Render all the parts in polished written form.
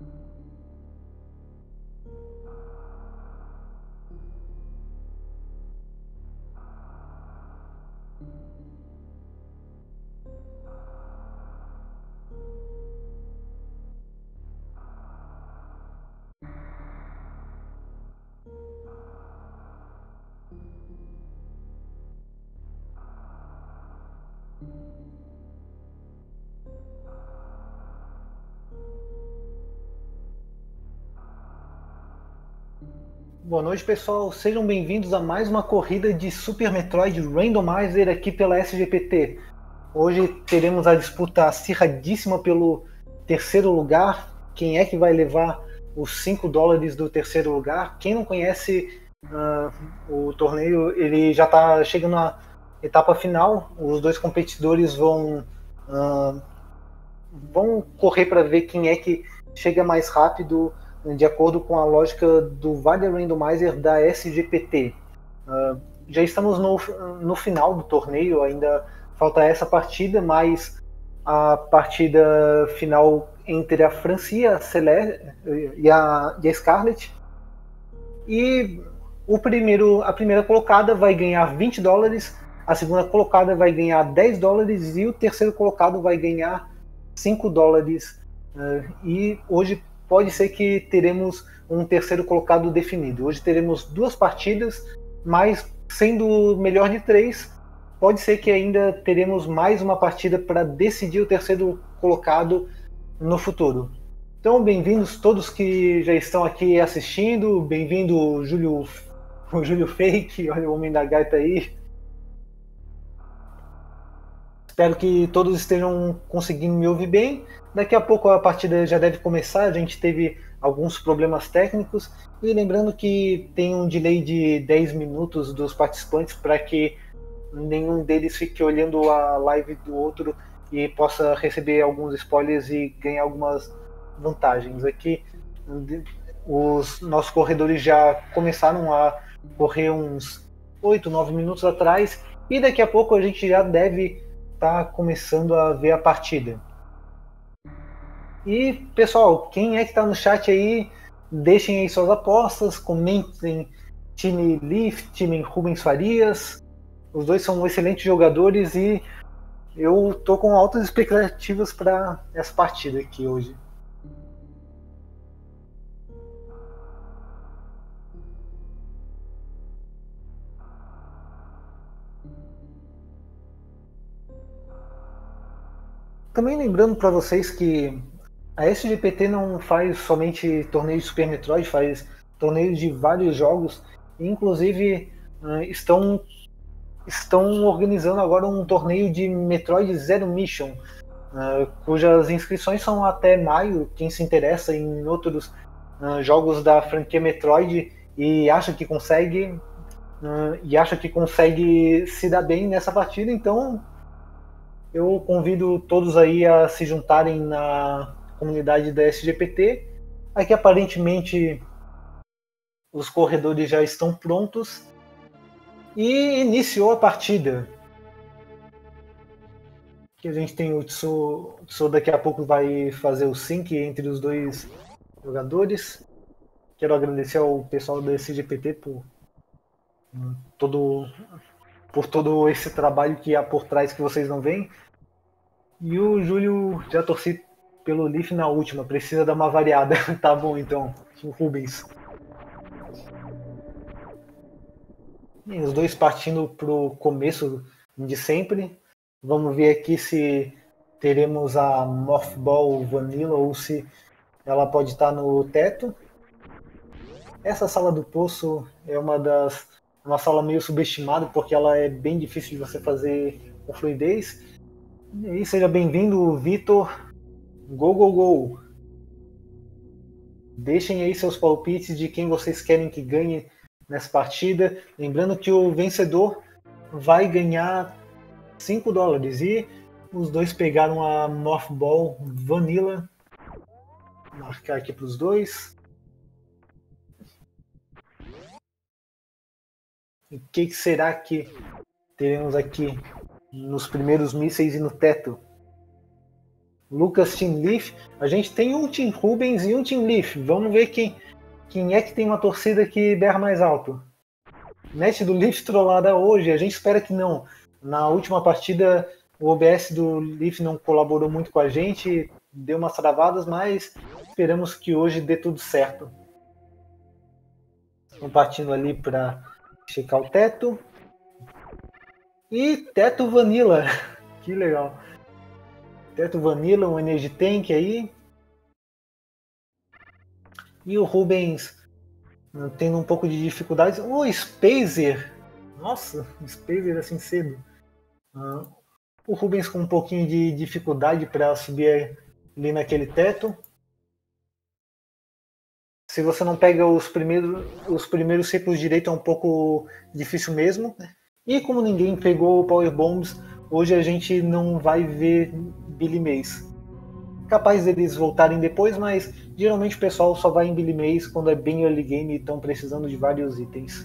Boa noite, pessoal. Sejam bem-vindos a mais uma corrida de Super Metroid Randomizer aqui pela SGPT. Hoje teremos a disputa acirradíssima pelo terceiro lugar. Quem é que vai levar os $5 do terceiro lugar? Quem não conhece o torneio, ele já está chegando na etapa final. Os dois competidores vão correr para ver quem é que chega mais rápido, de acordo com a lógica do Vale Randomizer da SGPT. Já estamos no final do torneio, ainda falta essa partida, mas a partida final entre a Francia e a Scarlett. E a primeira colocada vai ganhar $20, a segunda colocada vai ganhar $10 e o terceiro colocado vai ganhar $5. E hoje pode ser que teremos um terceiro colocado definido. Hoje teremos duas partidas, mas sendo o melhor de três, pode ser que ainda teremos mais uma partida para decidir o terceiro colocado no futuro. Então, bem-vindos todos que já estão aqui assistindo. Bem-vindo o Júlio Fake, olha o Homem da Gaita aí. Espero que todos estejam conseguindo me ouvir bem. Daqui a pouco a partida já deve começar, a gente teve alguns problemas técnicos. E lembrando que tem um delay de 10 minutos dos participantes para que nenhum deles fique olhando a live do outro e possa receber alguns spoilers e ganhar algumas vantagens. Aqui os nossos corredores já começaram a correr uns 8, 9 minutos atrás e daqui a pouco a gente já deve estar começando a ver a partida. E pessoal, quem é que está no chat aí, deixem aí suas apostas, comentem time Leaf, time Rubens Farias. Os dois são excelentes jogadores e eu tô com altas expectativas para essa partida aqui hoje. Também lembrando para vocês que a SGPT não faz somente torneios de Super Metroid, faz torneios de vários jogos, inclusive estão organizando agora um torneio de Metroid Zero Mission, cujas inscrições são até maio. Quem se interessa em outros jogos da franquia Metroid e acha que consegue se dar bem nessa partida, então eu convido todos aí a se juntarem na comunidade da SGPT. Aqui aparentemente os corredores já estão prontos e iniciou a partida. Aqui a gente tem o Tsu daqui a pouco vai fazer o sync entre os dois jogadores. Quero agradecer ao pessoal da SGPT por todo esse trabalho que há por trás que vocês não veem. E o Júlio já torci pelo Leaf na última, precisa dar uma variada. Tá bom então, o Rubens. E os dois partindo pro começo de sempre. Vamos ver aqui se teremos a Mothball Vanilla ou se ela pode estar no teto. Essa sala do poço é uma sala meio subestimada porque ela é bem difícil de você fazer com fluidez. E seja bem-vindo, Vitor. Go, go, go! Deixem aí seus palpites de quem vocês querem que ganhe nessa partida. Lembrando que o vencedor vai ganhar $5 e os dois pegaram a Mothball Vanilla. Vou marcar aqui para os dois. O que será que teremos aqui nos primeiros mísseis e no teto? Lucas Team Leaf. A gente tem um Team Rubens e um Team Leaf. Vamos ver quem é que tem uma torcida que berra mais alto. Net do Leaf trollada hoje, a gente espera que não. Na última partida, o OBS do Leaf não colaborou muito com a gente, deu umas travadas, mas esperamos que hoje dê tudo certo. Estão partindo ali para checar o teto. E teto Vanilla, que legal. Teto Vanilla, um Energy Tank aí. E o Rubens tendo um pouco de dificuldades. O Spazer, nossa, Spazer assim cedo. O Rubens com um pouquinho de dificuldade para subir ali naquele teto. Se você não pega os primeiros ciclos direito é um pouco difícil mesmo. E como ninguém pegou o Power Bombs, hoje a gente não vai ver Billy Mays. Capaz deles voltarem depois, mas geralmente o pessoal só vai em Billy Mays quando é bem early game e estão precisando de vários itens.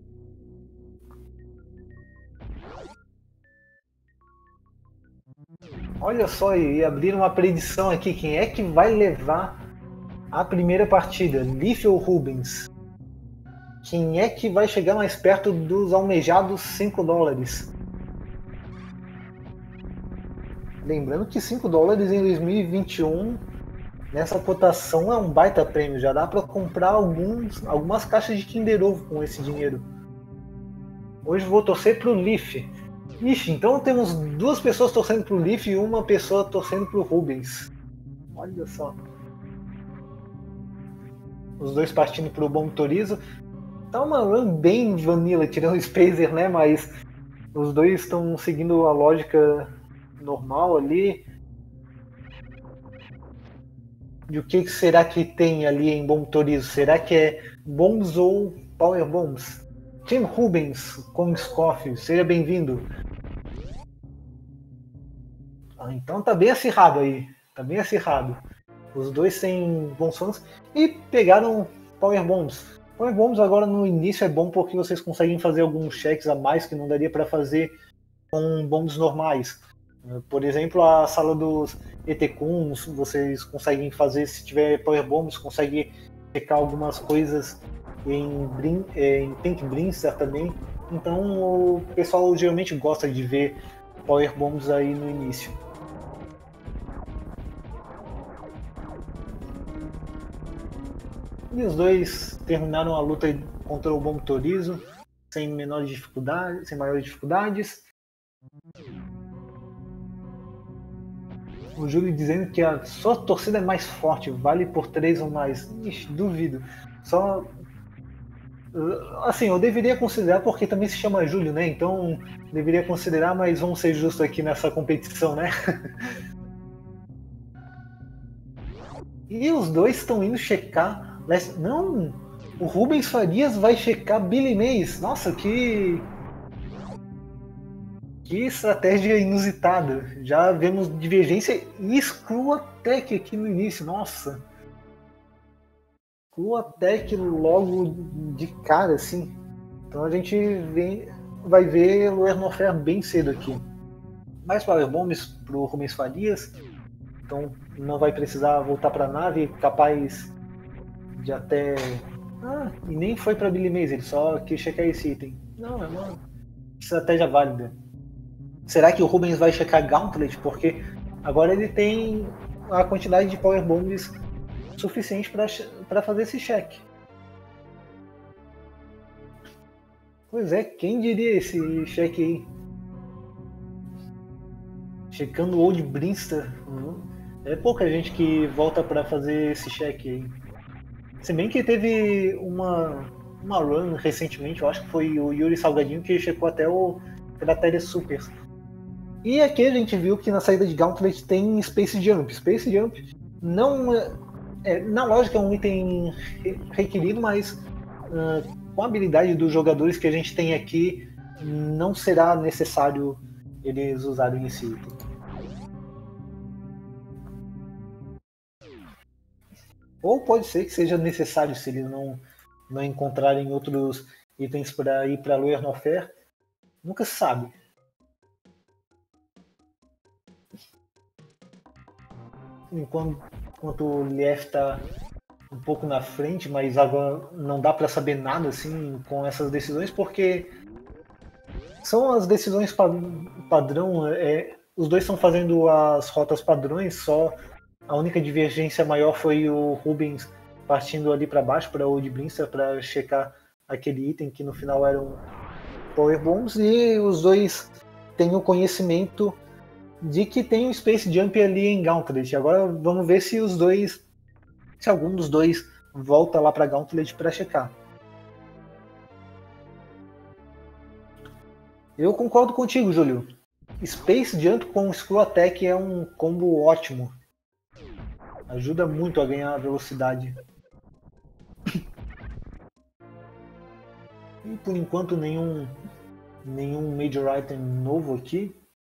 Olha só, e abriram uma predição aqui, quem é que vai levar a primeira partida, Leaf ou Rubens? Quem é que vai chegar mais perto dos almejados $5? Lembrando que $5 em 2021, nessa cotação, é um baita prêmio. Já dá para comprar algumas caixas de Kinder Ovo com esse dinheiro. Hoje vou torcer pro Leaf. Ixi, então temos duas pessoas torcendo pro Leaf e uma pessoa torcendo pro Rubens. Olha só. Os dois partindo pro Bom Torizo. Tá uma run bem vanilla, tirando o Spazer, né? Mas os dois estão seguindo a lógica normal ali. E o que será que tem ali em Bom Torizo? Será que é Bombs ou Power Bombs? Tim Rubens com Scoff, seja bem-vindo. Então tá bem acirrado aí. Tá bem acirrado. Os dois têm bons fãs e pegaram Power Bombs. Power Bombs agora no início é bom porque vocês conseguem fazer alguns cheques a mais que não daria para fazer com bombs normais. Por exemplo, a sala dos ETCUNs, vocês conseguem fazer, se tiver Power Bombs, consegue checar algumas coisas em Tank Brinster também. Então o pessoal geralmente gosta de ver Power Bombs aí no início. E os dois terminaram a luta contra o Bom Torizo sem maiores dificuldades. O Júlio dizendo que a sua torcida é mais forte, vale por 3 ou mais. Ixi, duvido. Só. Assim, eu deveria considerar porque também se chama Júlio, né? Então deveria considerar, mas vamos ser justos aqui nessa competição, né? E os dois estão indo checar. Não! O Rubens Farias vai checar Billy Mays. Nossa, que estratégia inusitada. Já vemos divergência e Screw Attack aqui no início. Nossa. Screw Attack logo de cara, assim. Então a gente vai ver o Ernofer bem cedo aqui. Mais Power Bombs pro Rubens Farias. Então não vai precisar voltar para a nave, capaz de até. E nem foi para Billy Mays, ele só quis checar esse item. Não, é uma estratégia válida. Será que o Rubens vai checar Gauntlet? Porque agora ele tem a quantidade de Power Bombs suficiente para fazer esse check. Pois é, quem diria esse check aí? Checando o Old Brinster. É pouca gente que volta para fazer esse check aí. Se bem que teve uma run recentemente, eu acho que foi o Yuri Salgadinho que checou até o Crateria Super. E aqui a gente viu que na saída de Gauntlet tem Space Jump. Space Jump não na lógica é um item requerido, mas com a habilidade dos jogadores que a gente tem aqui, não será necessário eles usarem esse item. Ou pode ser que seja necessário se eles não encontrarem outros itens para ir para Loer Nofer. Nunca se sabe. enquanto o Lief está um pouco na frente, mas agora não dá para saber nada assim com essas decisões, porque são as decisões padrão. Os dois estão fazendo as rotas padrões, só a única divergência maior foi o Rubens partindo ali para baixo para o de Blinster para checar aquele item que no final eram Power Bombs, e os dois têm o conhecimento de que tem um Space Jump ali em Gauntlet. Agora vamos ver se algum dos dois volta lá para Gauntlet para checar. Eu concordo contigo, Júlio. Space Jump com Screw Attack é um combo ótimo. Ajuda muito a ganhar velocidade. E por enquanto nenhum Major Item novo aqui.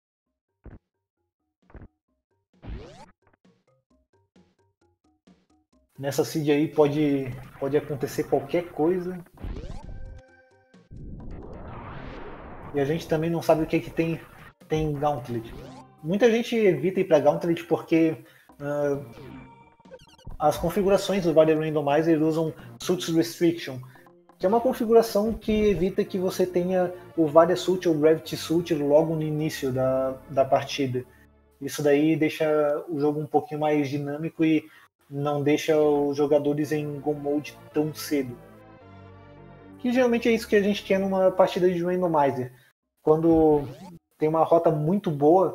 Nessa seed aí pode acontecer qualquer coisa. E a gente também não sabe o que tem em Gauntlet. Muita gente evita ir para Gauntlet porque as configurações do Varia Randomizer usam Suits Restriction, que é uma configuração que evita que você tenha o Varia Suit ou Gravity Suit logo no início da partida. Isso daí deixa o jogo um pouquinho mais dinâmico e não deixa os jogadores em Go Mode tão cedo. Que geralmente é isso que a gente quer numa partida de Randomizer. Quando tem uma rota muito boa,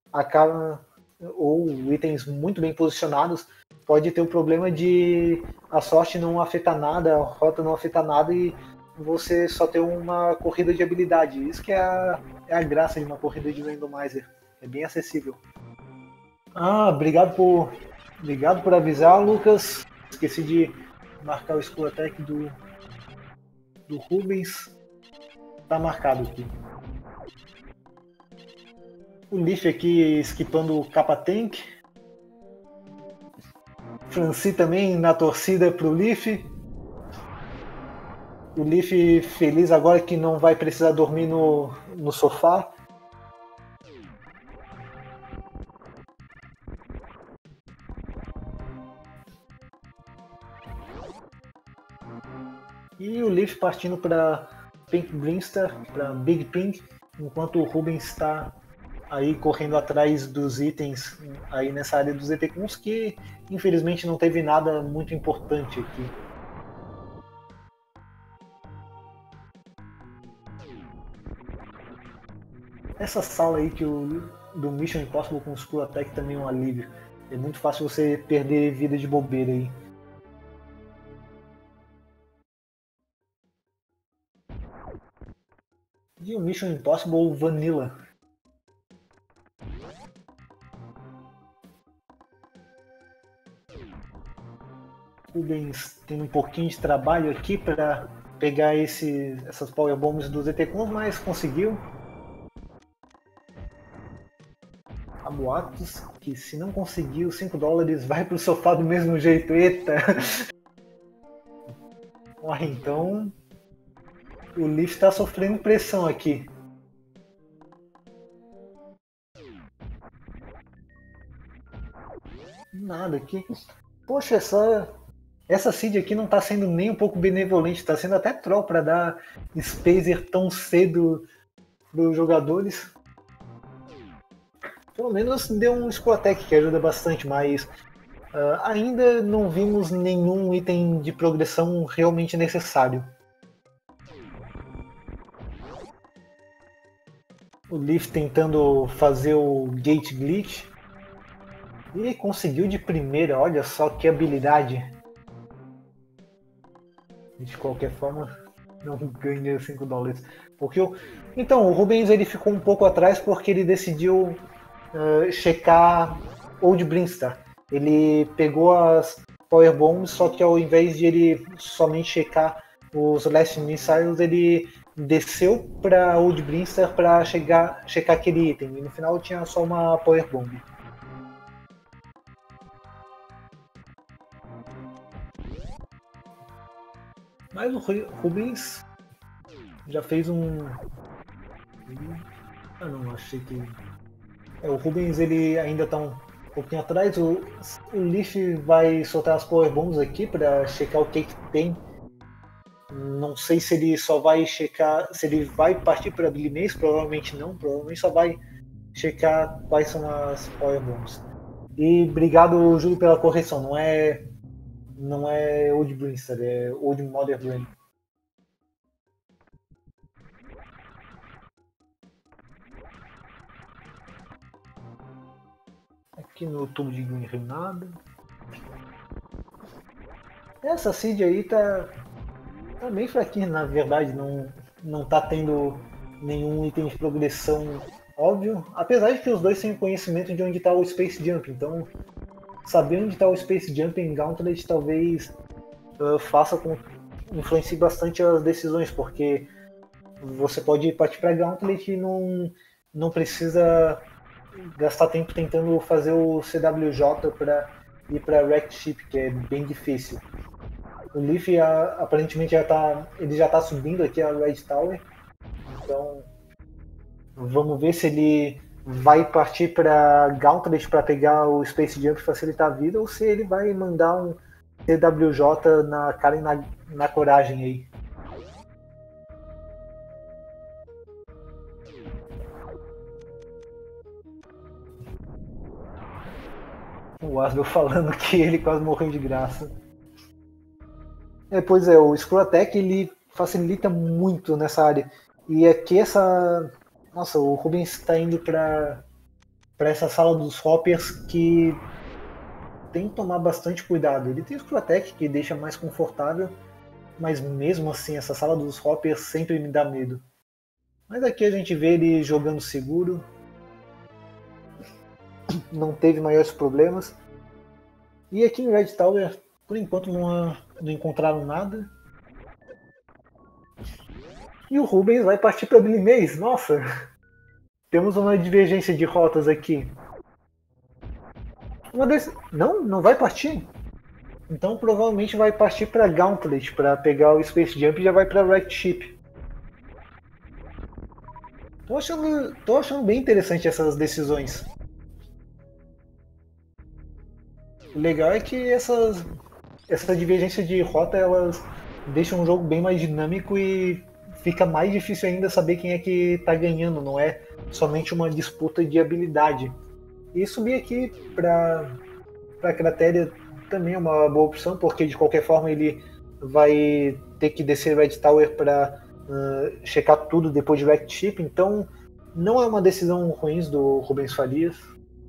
ou itens muito bem posicionados, pode ter o problema de a sorte não afetar nada, a rota não afetar nada e você só ter uma corrida de habilidade. Isso que é a graça de uma corrida de Randomizer. É bem acessível. Obrigado por avisar, Lucas. Esqueci de marcar o Skull Attack do Rubens. Tá marcado aqui. O Leaf aqui esquipando o Kappa Tank. Franci também na torcida pro Leaf. O Leaf feliz agora que não vai precisar dormir no sofá. E o Leaf partindo para Pink Blinster, para Big Pink, enquanto o Rubens está aí correndo atrás dos itens aí nessa área dos ETCons, que infelizmente não teve nada muito importante aqui. Essa sala aí do Mission Impossible com o Skull Attack também é um alívio. É muito fácil você perder vida de bobeira aí. E o Mission Impossible Vanilla. Rubens tem um pouquinho de trabalho aqui para pegar essas Power Bombs dos ETCons, mas conseguiu. Há boatos que se não conseguir os $5 vai pro sofá do mesmo jeito. Eita! Então o Leaf está sofrendo pressão aqui. Nada aqui. Poxa, essa seed aqui não está sendo nem um pouco benevolente, está sendo até troll para dar Spacer tão cedo para os jogadores. Pelo menos deu um Squatec que ajuda bastante, mas ainda não vimos nenhum item de progressão realmente necessário. O Leaf tentando fazer o Gate Glitch. E conseguiu de primeira, olha só que habilidade. De qualquer forma, não ganha $5. Então, o Rubens ele ficou um pouco atrás porque ele decidiu checar Old Brinstar. Ele pegou as Power Bombs, só que ao invés de ele somente checar os Last Missiles, ele desceu para Old Brinstar para checar aquele item. E no final tinha só uma Power Bomb. Mas o Rubens já fez um... não, achei que... o Rubens ele ainda está pouquinho atrás. O Leaf vai soltar as Power Bombs aqui para checar o que tem. Não sei se ele só vai checar, se ele vai partir para Billy Mays, provavelmente não, provavelmente só vai checar quais são as Power Bombs. E obrigado, Júlio, pela correção, não é Old Brinster, é Old Mother Brain. Aqui no tubo de Green Hill nada. Essa seed aí tá bem fraquinha, na verdade, não tá tendo nenhum item de progressão óbvio, apesar de que os dois têm conhecimento de onde está o Space Jump, então saber onde está o Space Jump em Gauntlet talvez influencie bastante as decisões, porque você pode partir para Gauntlet e não precisa gastar tempo tentando fazer o CWJ para ir para Wrecked Ship, que é bem difícil. O Leaf aparentemente já está subindo aqui a Red Tower, então vamos ver se ele vai partir para Gauntlet para pegar o Space Jump e facilitar a vida, ou se ele vai mandar um CWJ na cara e na coragem aí. O Asbel falando que ele quase morreu de graça. Pois é, o Screw Attack ele facilita muito nessa área. E aqui nossa, o Rubens está indo para essa sala dos Hoppers que tem que tomar bastante cuidado. Ele tem o Screw Attack que deixa mais confortável, mas mesmo assim essa sala dos Hoppers sempre me dá medo. Mas aqui a gente vê ele jogando seguro. Não teve maiores problemas. E aqui em Red Tower, por enquanto não encontraram nada. E o Rubens vai partir para Billy Mays. Nossa! Temos uma divergência de rotas aqui. Não vai partir? Então provavelmente vai partir para Gauntlet para pegar o Space Jump e já vai para Wrecked Ship. Tô achando bem interessante essas decisões. O legal é que essa divergência de rota elas deixam o jogo bem mais dinâmico e fica mais difícil ainda saber quem é que está ganhando, não é somente uma disputa de habilidade. E subir aqui para a Cratéria também é uma boa opção, porque de qualquer forma ele vai ter que descer Red Tower para checar tudo depois de Wrecked Ship, então não é uma decisão ruim do Rubens Farias.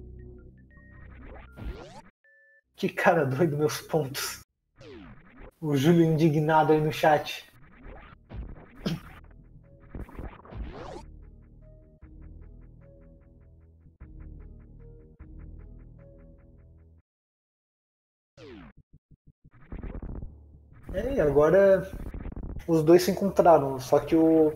Que cara doido, meus pontos. O Júlio indignado aí no chat. E agora os dois se encontraram, só que o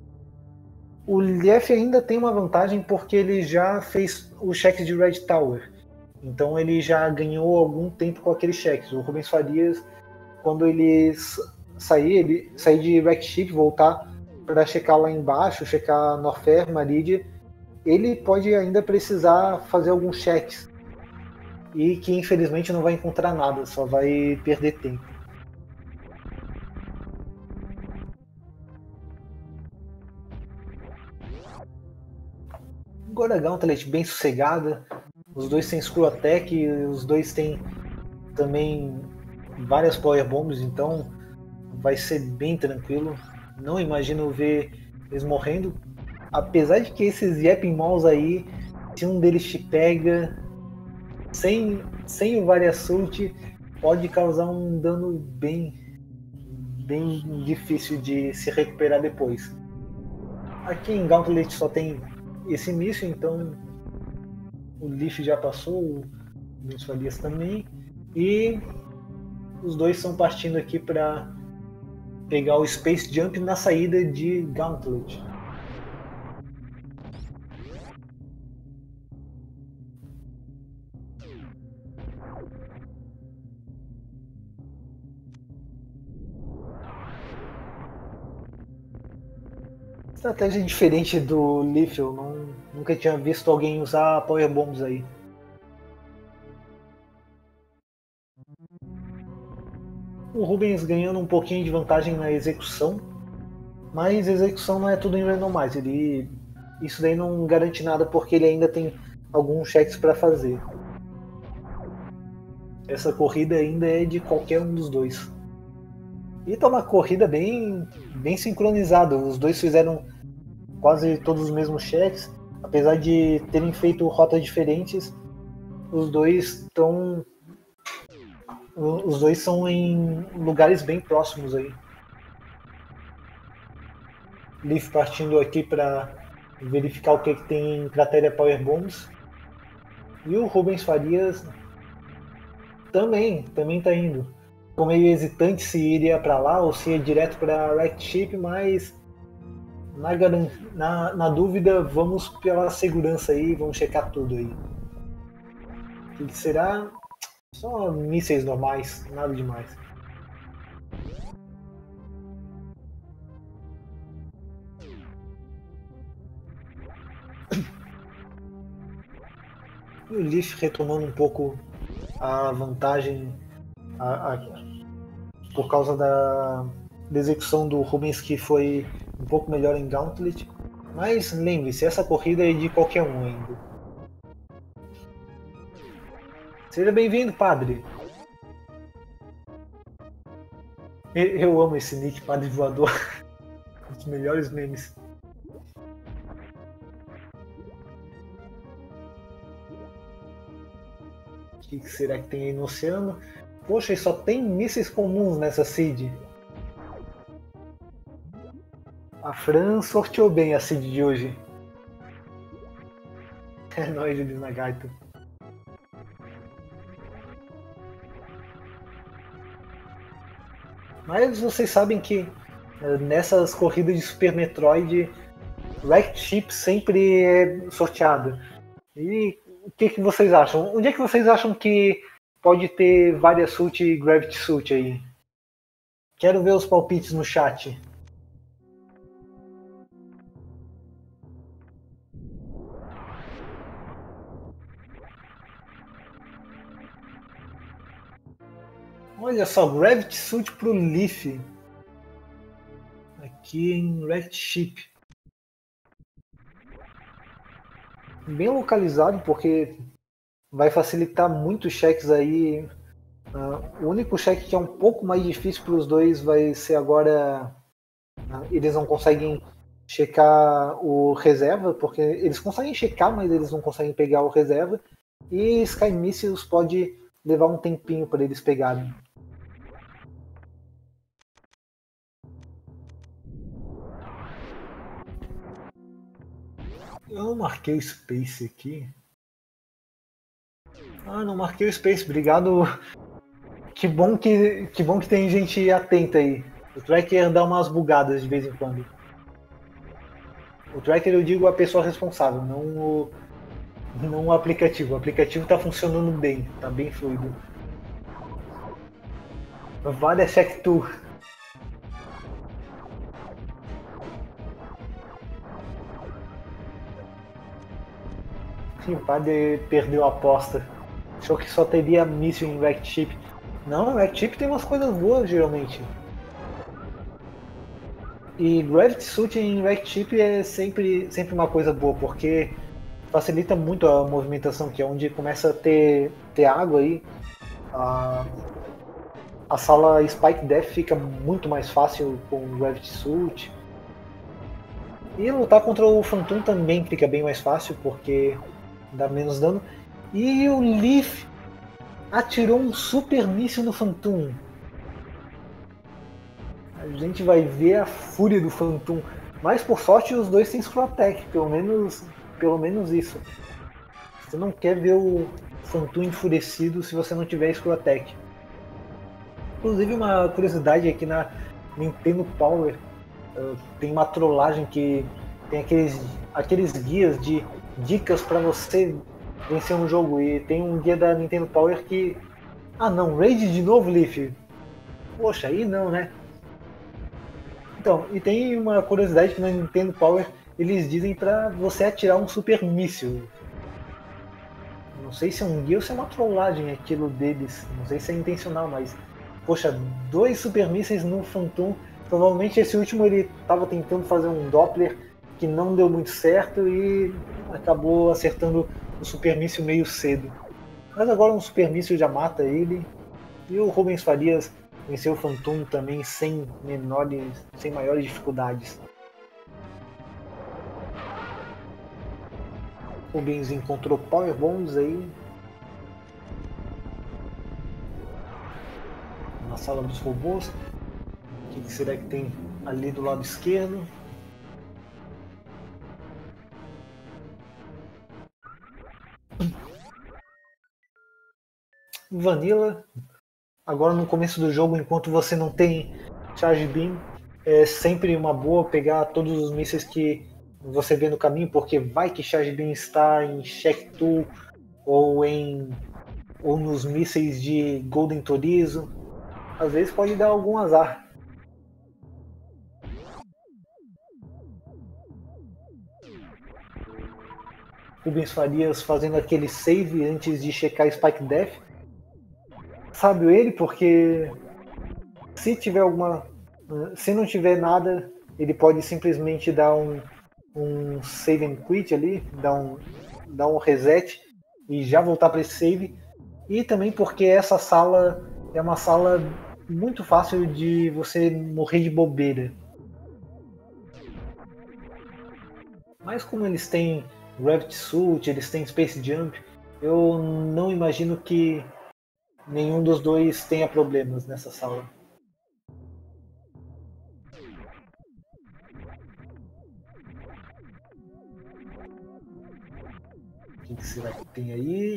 Lief ainda tem uma vantagem porque ele já fez os cheques de Red Tower. Então ele já ganhou algum tempo com aqueles cheques. O Rubens Farias, quando ele sair de Wrecked Ship, voltar para checar lá embaixo, checar Norfair, Maridia, ele pode ainda precisar fazer alguns cheques. E que infelizmente não vai encontrar nada, só vai perder tempo. Agora a Gauntlet bem sossegada. Os dois têm Screw Attack, os dois têm também várias Power Bombs, então vai ser bem tranquilo. Não imagino ver eles morrendo. Apesar de que esses Yapping Malls aí, se um deles te pega, sem o Variasult, pode causar um dano bem difícil de se recuperar depois. Aqui em Gauntlet só tem esse míssil, então o Leaf já passou, o Luiz Farias também, e os dois estão partindo aqui para pegar o Space Jump na saída de Gauntlet. Estratégia diferente do Leaf, eu nunca tinha visto alguém usar Power Bombs aí. O Rubens ganhando um pouquinho de vantagem na execução, mas execução não é tudo em randomize. Isso daí não garante nada porque ele ainda tem alguns cheques para fazer. Essa corrida ainda é de qualquer um dos dois. E tá uma corrida bem sincronizada. Os dois fizeram quase todos os mesmos cheques. Apesar de terem feito rotas diferentes, os dois são em lugares bem próximos aí. Leaf partindo aqui para verificar o que tem em cratéria Power Bombs. E o Rubens Farias também está indo. Ficou meio hesitante se iria para lá ou se ia direto para Wrecked Ship, mas na dúvida vamos pela segurança aí, vamos checar tudo aí. O que será? Só mísseis normais, nada demais. E o Leaf retomando um pouco a vantagem por causa da execução do Rubens, que foi um pouco melhor em Gauntlet. Mas lembre-se, essa corrida é de qualquer um ainda. Seja bem-vindo, padre. Eu amo esse nick, Padre Voador. Um dos melhores memes. O que será que tem aí no oceano? Poxa, e só tem mísseis comuns nessa seed. A Fran sorteou bem a seed de hoje. É nóis, Julius Nagaito. Mas vocês sabem que nessas corridas de Super Metroid, Wrecked Ship sempre é sorteado. E o que vocês acham? Onde é que vocês acham que pode ter Varia Suit e Gravity Suit aí? Quero ver os palpites no chat. Olha só, Gravity Suit pro Leaf. Aqui em Wrecked Ship. Bem localizado, porque vai facilitar muito os cheques aí. O único cheque que é um pouco mais difícil para os dois vai ser agora. Eles não conseguem checar o reserva, porque eles conseguem checar, mas eles não conseguem pegar o reserva. E Sky Missiles pode levar um tempinho para eles pegarem. Eu não marquei o Space aqui. Não marquei o Space, obrigado. Que bom que tem gente atenta aí. O tracker dá umas bugadas de vez em quando. O tracker eu digo a pessoa responsável, não o aplicativo. O aplicativo está funcionando bem, está bem fluido. Vale Check Tour. Sim, o padre perdeu a aposta. Achou que só teria míssil em Wrecked Ship. Não, Wrecked Ship tem umas coisas boas geralmente. E Gravity Suit em Wrecked Ship é sempre uma coisa boa, porque facilita muito a movimentação, que é onde começa a ter água aí. A sala Spike Death fica muito mais fácil com Gravity Suit. E lutar contra o Phantom também fica bem mais fácil, porque dá menos dano. E o Leaf atirou um super míssil no Phantom. A gente vai ver a fúria do Phantom. Mas por sorte os dois têm Screw Attack, pelo menos isso. Você não quer ver o Phantom enfurecido se você não tiver Screw Attack. Inclusive uma curiosidade aqui na Nintendo Power, tem uma trollagem que tem aqueles guias de dicas para você vencer um jogo, e tem um guia da Nintendo Power que... não, Raid de novo, Leaf? Poxa, aí não, né? Então, e tem uma curiosidade que na Nintendo Power eles dizem para você atirar um super míssil. Não sei se é um guia ou se é uma trollagem aquilo deles, não sei se é intencional, mas Poxa, 2 super mísseis no Phantom. Provavelmente esse último ele estava tentando fazer um Doppler que não deu muito certo e acabou acertando o super míssil meio cedo. Mas agora um super míssil já mata ele. E o Rubens Farias venceu o Phantom também sem maiores dificuldades. O Rubens encontrou Power Bombs aí na sala dos robôs. O que será que tem ali do lado esquerdo? Vanilla. Agora no começo do jogo, enquanto você não tem Charge Beam, é sempre uma boa pegar todos os mísseis que você vê no caminho, porque vai que Charge Beam está em Check Tool ou nos mísseis de Golden Torizo. Às vezes pode dar algum azar. Rubens Farias fazendo aquele save antes de checar Spike Death. Sabe ele, porque se não tiver nada, ele pode simplesmente dar um save and quit ali, dar um reset e já voltar para esse save. E também porque essa sala é uma sala muito fácil de você morrer de bobeira. Mas como eles têm Gravity Suit, eles têm Space Jump, eu não imagino que nenhum dos dois tenha problemas nessa sala. O que será que tem aí?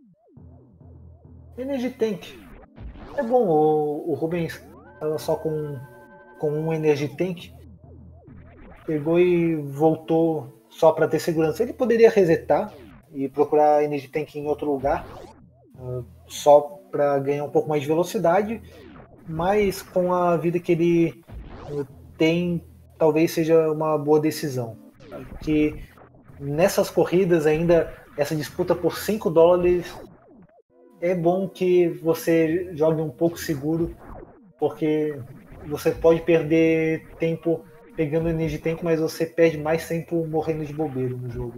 Energy Tank. É bom, o Rubens estava só com um Energy Tank. Pegou e voltou só para ter segurança. Ele poderia resetar e procurar Energy Tank em outro lugar, só para ganhar um pouco mais de velocidade, mas com a vida que ele tem, talvez seja uma boa decisão. Que nessas corridas ainda, essa disputa por $5, é bom que você jogue um pouco seguro, porque você pode perder tempo pegando Energy Tank, mas você perde mais tempo morrendo de bobeira no jogo.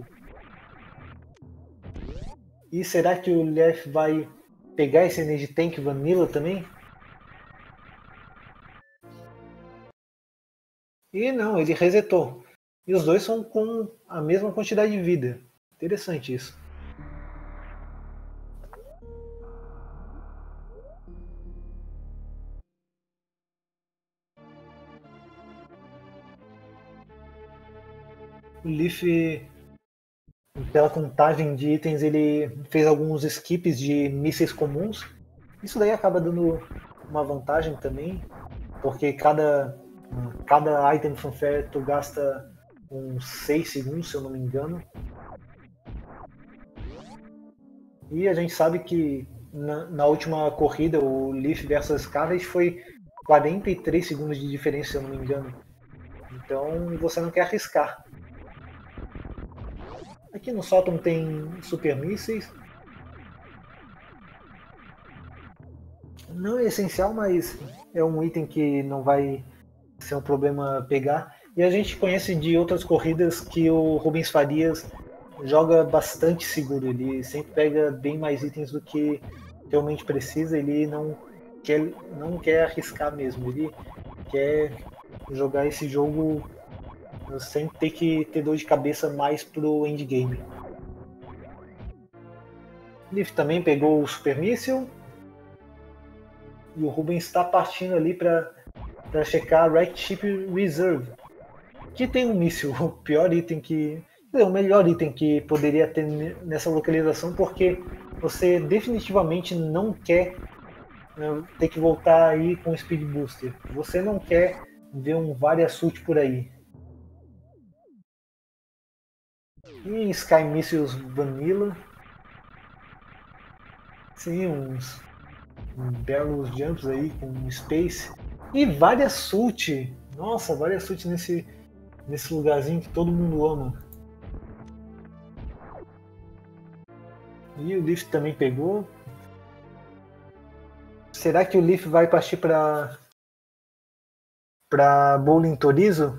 E será que o Lef vai pegar esse Energy Tank Vanilla também? E não, ele resetou. E os dois são com a mesma quantidade de vida. Interessante isso. O Leaf, pela contagem de itens, ele fez alguns skips de mísseis comuns. Isso daí acaba dando uma vantagem também, porque cada item fanfare tu gasta uns 6 segundos, se eu não me engano. E a gente sabe que na última corrida, o Leaf versus Carnage foi 43 segundos de diferença, se eu não me engano. Então você não quer arriscar. Aqui no sótão tem super mísseis. Não é essencial, mas é um item que não vai ser um problema pegar. E a gente conhece de outras corridas que o Rubens Farias joga bastante seguro. Ele sempre pega bem mais itens do que realmente precisa. Ele não quer arriscar mesmo. Ele quer jogar esse jogo sem ter que ter dor de cabeça mais pro endgame. Leaf também pegou o Super Missile. E o Rubens está partindo ali para checar a Wrecked Ship Reserve, que tem um míssil, o pior item que. O melhor item que poderia ter nessa localização, porque você definitivamente não quer ter que voltar aí com o Speed Booster. Você não quer ver um Variasuit por aí. E Sky Missiles Vanilla. Sim, uns belos jumps aí com Space. E Variasuit. Nossa, Variasuit nesse lugarzinho que todo mundo ama. E o Leaf também pegou. será que o Leaf vai partir para Bowling Torizo?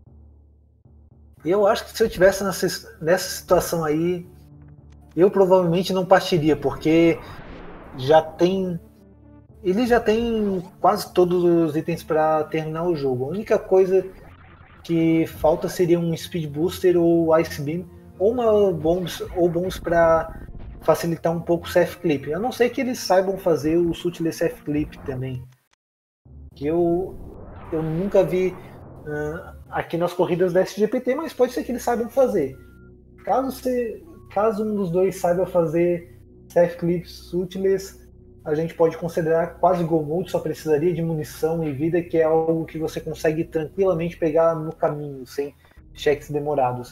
Eu acho que se eu tivesse nessa situação aí, eu provavelmente não partiria, porque já tem ele já tem quase todos os itens para terminar o jogo. A única coisa que falta seria um Speed Booster ou Ice Beam, ou uma bombs para facilitar um pouco o Safe Clip. A não ser que eles saibam fazer o Suitless Safe Clip também. Que eu nunca vi aqui nas corridas da SGPT, mas pode ser que eles saibam fazer. Caso um dos dois saiba fazer Safe Clip Suitless, a gente pode considerar quase Go Mode, só precisaria de munição e vida, que é algo que você consegue tranquilamente pegar no caminho, sem cheques demorados.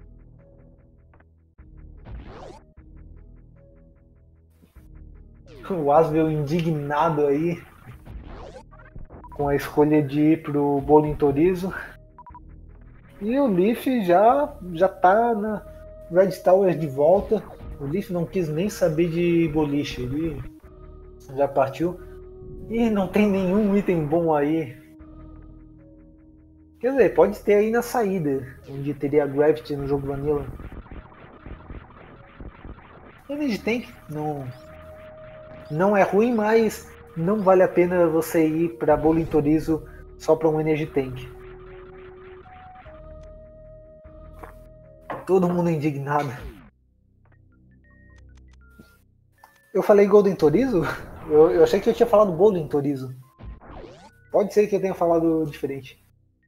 O Asvel indignado aí com a escolha de ir pro Bowling Torizo. E o Leaf já tá na Red Tower de volta. O Leaf não quis nem saber de boliche. Ele já partiu. E não tem nenhum item bom aí. Quer dizer, pode ter aí na saída, onde teria a Gravity no jogo Vanilla. Energy Tank não é ruim, mas não vale a pena você ir para Bowling Torizo só para um Energy Tank. Todo mundo indignado. Eu falei Golden Torizo? Eu achei que eu tinha falado Bowling Torizo. Pode ser que eu tenha falado diferente.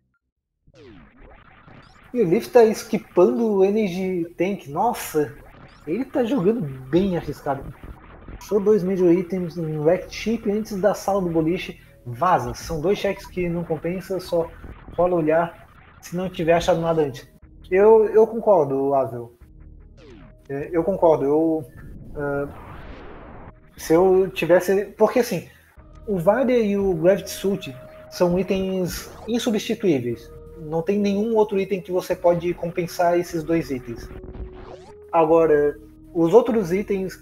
E o Leaf tá esquipando o Energy Tank. Nossa, ele tá jogando bem arriscado. Show 2 Major Items em Wrecked Ship antes da sala do boliche. Vaza. São 2 cheques que não compensa, só rola olhar se não tiver achado nada antes. Eu concordo, Avel. Eu concordo. Se eu tivesse. Porque assim, o Varia e o Gravity Suit são itens insubstituíveis. Não tem nenhum outro item que você pode compensar esses 2 itens. Agora, os outros itens,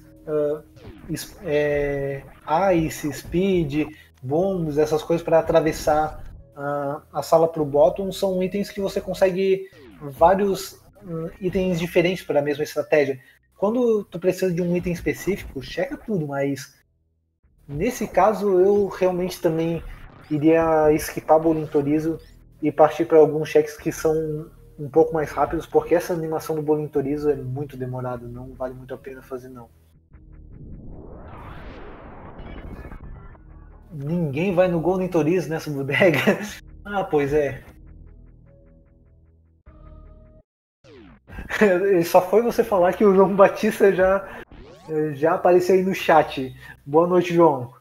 Ice, Speed, Bombs, essas coisas para atravessar a sala para o bottom, são itens que você consegue vários itens diferentes para a mesma estratégia. Quando tu precisa de um item específico, checa tudo, mas nesse caso eu realmente também iria esquipar Bowling Torizo e partir para alguns cheques que são um pouco mais rápidos, porque essa animação do Bowling Torizo é muito demorada, não vale muito a pena fazer não. Ninguém vai no Golden Torizo nessa bodega? Ah, pois é. Só foi você falar que o João Batista já apareceu aí no chat. Boa noite, João.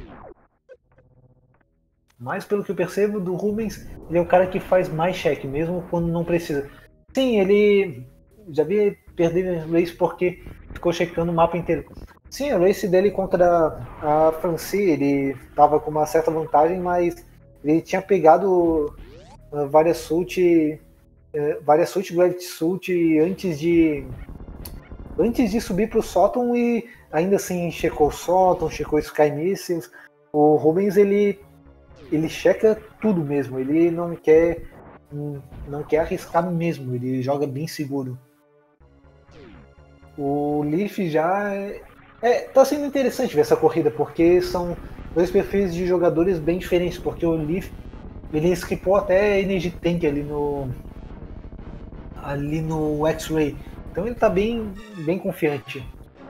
Mas pelo que eu percebo do Rubens, ele é o cara que faz mais cheque, mesmo quando não precisa. Sim, ele já vi perder race porque ficou checando o mapa inteiro. Sim, a race dele contra a Franci, ele estava com uma certa vantagem, mas ele tinha pegado várias Suit, Gravity Suit antes de subir para o Sóton e ainda assim checou o Sóton, checou Sky Missiles. O Rubens ele checa tudo mesmo, ele não quer arriscar mesmo, ele joga bem seguro. O Leaf já tá sendo interessante ver essa corrida, porque são 2 perfis de jogadores bem diferentes, porque o Leaf ele esquipou até Energy Tank ali no X-Ray, então ele tá bem confiante.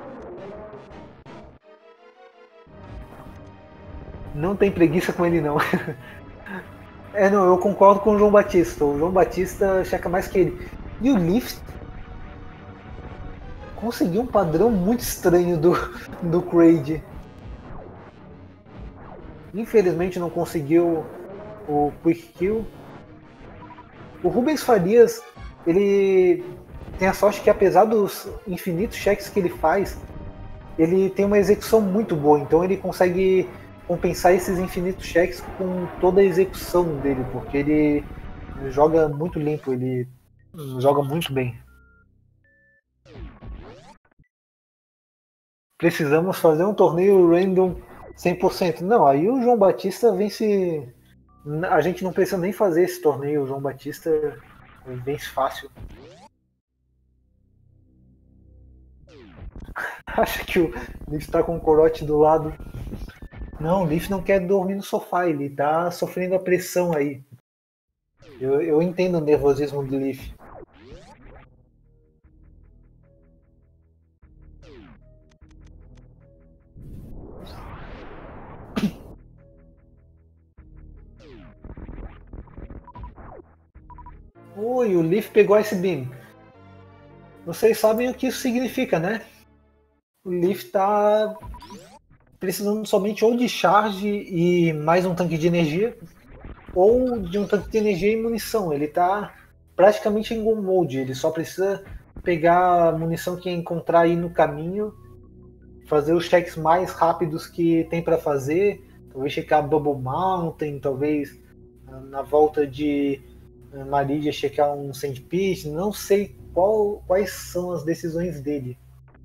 Não tem preguiça com ele não. Não, eu concordo com o João Batista. O João Batista checa mais que ele. E o Leaf conseguiu um padrão muito estranho do Craig. Infelizmente não conseguiu o Quick Kill. O Rubens Farias, ele tem a sorte que apesar dos infinitos cheques que ele faz, ele tem uma execução muito boa, então ele consegue compensar esses infinitos cheques com toda a execução dele, porque ele joga muito limpo, ele joga muito bem. Precisamos fazer um torneio random 100%. Não, aí o João Batista vence. A gente não precisa nem fazer esse torneio. O João Batista vence fácil. Acha que o Leaf tá com o corote do lado. Não, o Leaf não quer dormir no sofá. Ele tá sofrendo a pressão aí. Eu entendo o nervosismo do Leaf. Oi, o Leaf pegou Ice Beam. Vocês sabem o que isso significa, né? O Leaf tá precisando somente ou de charge e mais um tanque de energia, ou de um tanque de energia e munição. Ele tá praticamente em Go Mode. Ele só precisa pegar a munição que encontrar aí no caminho, fazer os checks mais rápidos que tem para fazer, talvez checar Bubble Mountain, talvez na volta de Maridia checar um Sand Pit, não sei quais são as decisões dele.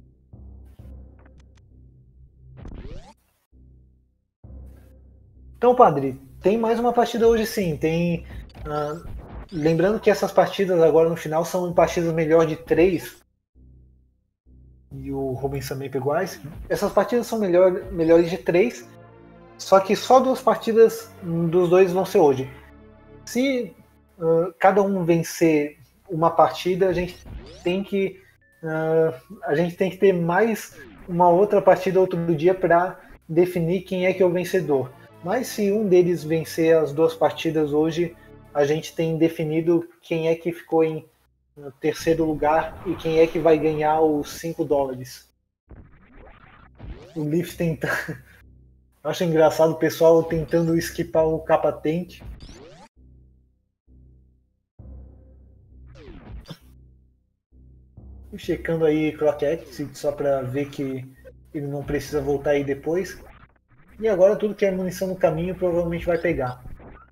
Então, padre, tem mais uma partida hoje sim. Tem, lembrando que essas partidas agora no final são partidas melhor de 3. E o Rubens também pegou Ice. Essas partidas são melhores de 3. Só que só 2 partidas dos dois vão ser hoje. Se cada um vencer uma partida, a gente tem que ter mais uma outra partida outro dia para definir quem é que é o vencedor. Mas se um deles vencer as 2 partidas hoje, a gente tem definido quem é que ficou em terceiro lugar e quem é que vai ganhar os $5. O Leaf tentando. Acho engraçado o pessoal tentando esquipar o Kappa Tank. Checando aí Croquette, só para ver que ele não precisa voltar aí depois. E agora tudo que é munição no caminho provavelmente vai pegar.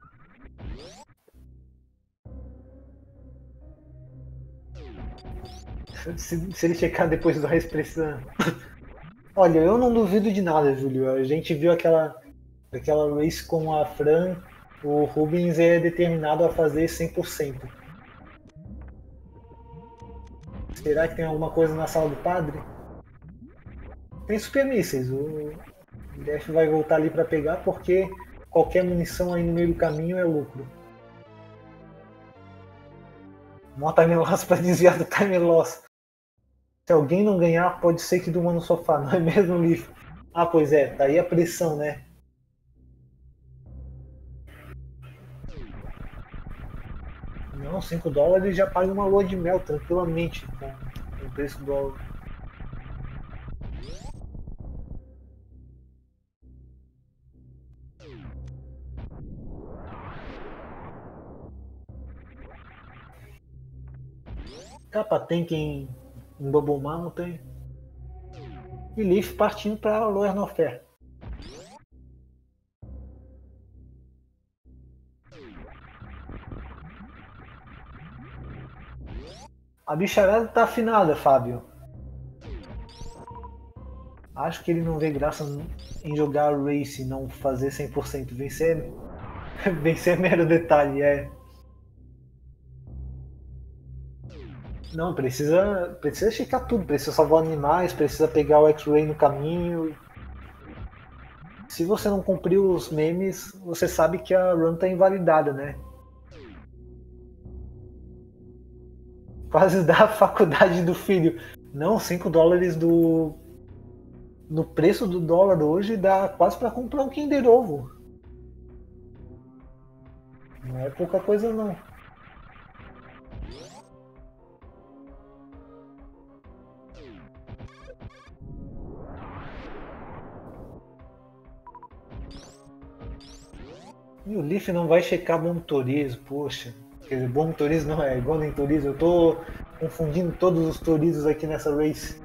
Se ele checar depois do Ice precisa. Olha, eu não duvido de nada, Júlio. A gente viu aquela race com a Fran. O Rubens é determinado a fazer 100%. Será que tem alguma coisa na sala do padre? Tem super mísseis. O Def vai voltar ali para pegar porque qualquer munição aí no meio do caminho é lucro. Mó time loss para desviar do time loss. Se alguém não ganhar, pode ser que durma no sofá, não é mesmo, Leaf? Ah, pois é, tá aí a pressão, né? Não, $5 já paga uma lua de mel tranquilamente com o preço do dólar. Capa Tank em Bubble Mountain. E Leaf partindo para Lower Norfair. A bicharada tá afinada, Fábio. Acho que ele não vê graça em jogar race e não fazer 100%. Vencer é mero detalhe, é. Não, precisa checar tudo. Precisa salvar animais, precisa pegar o X-Ray no caminho. Se você não cumprir os memes, você sabe que a run tá invalidada, né? Quase dá a faculdade do filho. Não, $5 no preço do dólar hoje dá quase para comprar um Kinder Ovo. Não é pouca coisa não. E o Leaf não vai checar Bom Motorizo, poxa. Quer dizer, Bom Motorizo não é Golden Torizo. Eu tô confundindo todos os Torizos aqui nessa race.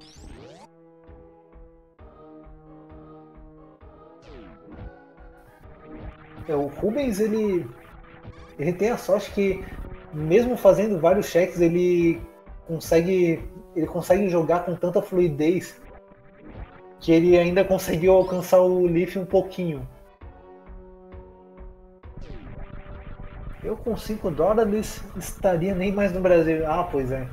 O Rubens, ele tem a sorte que, mesmo fazendo vários cheques, ele consegue jogar com tanta fluidez que ele ainda conseguiu alcançar o Leaf um pouquinho. Eu com $5 estaria nem mais no Brasil. Ah, pois é.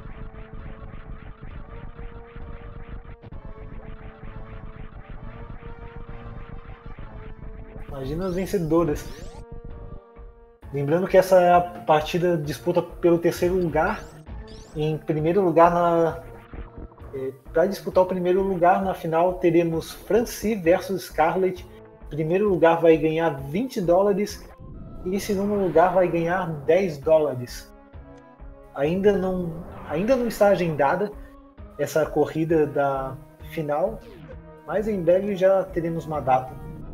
Imagina os vencedores. Lembrando que essa partida disputa pelo terceiro lugar. Em primeiro lugar, para disputar o primeiro lugar na final, teremos Franci versus Scarlett. Primeiro lugar vai ganhar $20 e segundo lugar vai ganhar $10. Ainda não está agendada essa corrida da final, mas em breve já teremos uma data.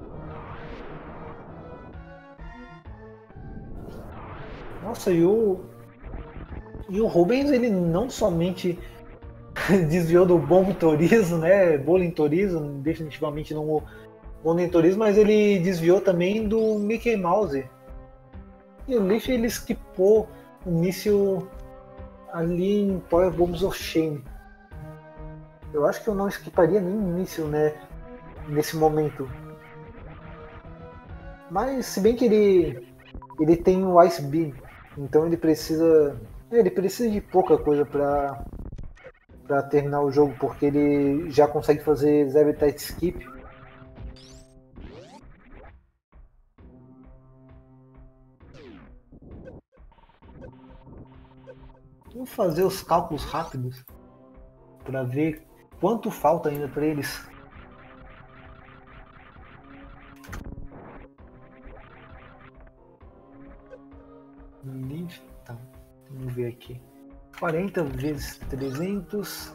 Nossa, e o Rubens, ele não somente desviou do bom turismo, né? Bowling turismo, definitivamente não o bom turismo, mas ele desviou também do Mickey Mouse. E o Leaf, ele esquipou o míssil ali em Power Bombs of Shame. Eu acho que eu não esquiparia nem míssil, né? Nesse momento. Mas se bem que ele tem o Ice Beam, então ele precisa de pouca coisa para terminar o jogo, porque ele já consegue fazer Zero Tight Skip. Vamos fazer os cálculos rápidos para ver quanto falta ainda para eles. Tá, vamos ver aqui. 40 vezes 300.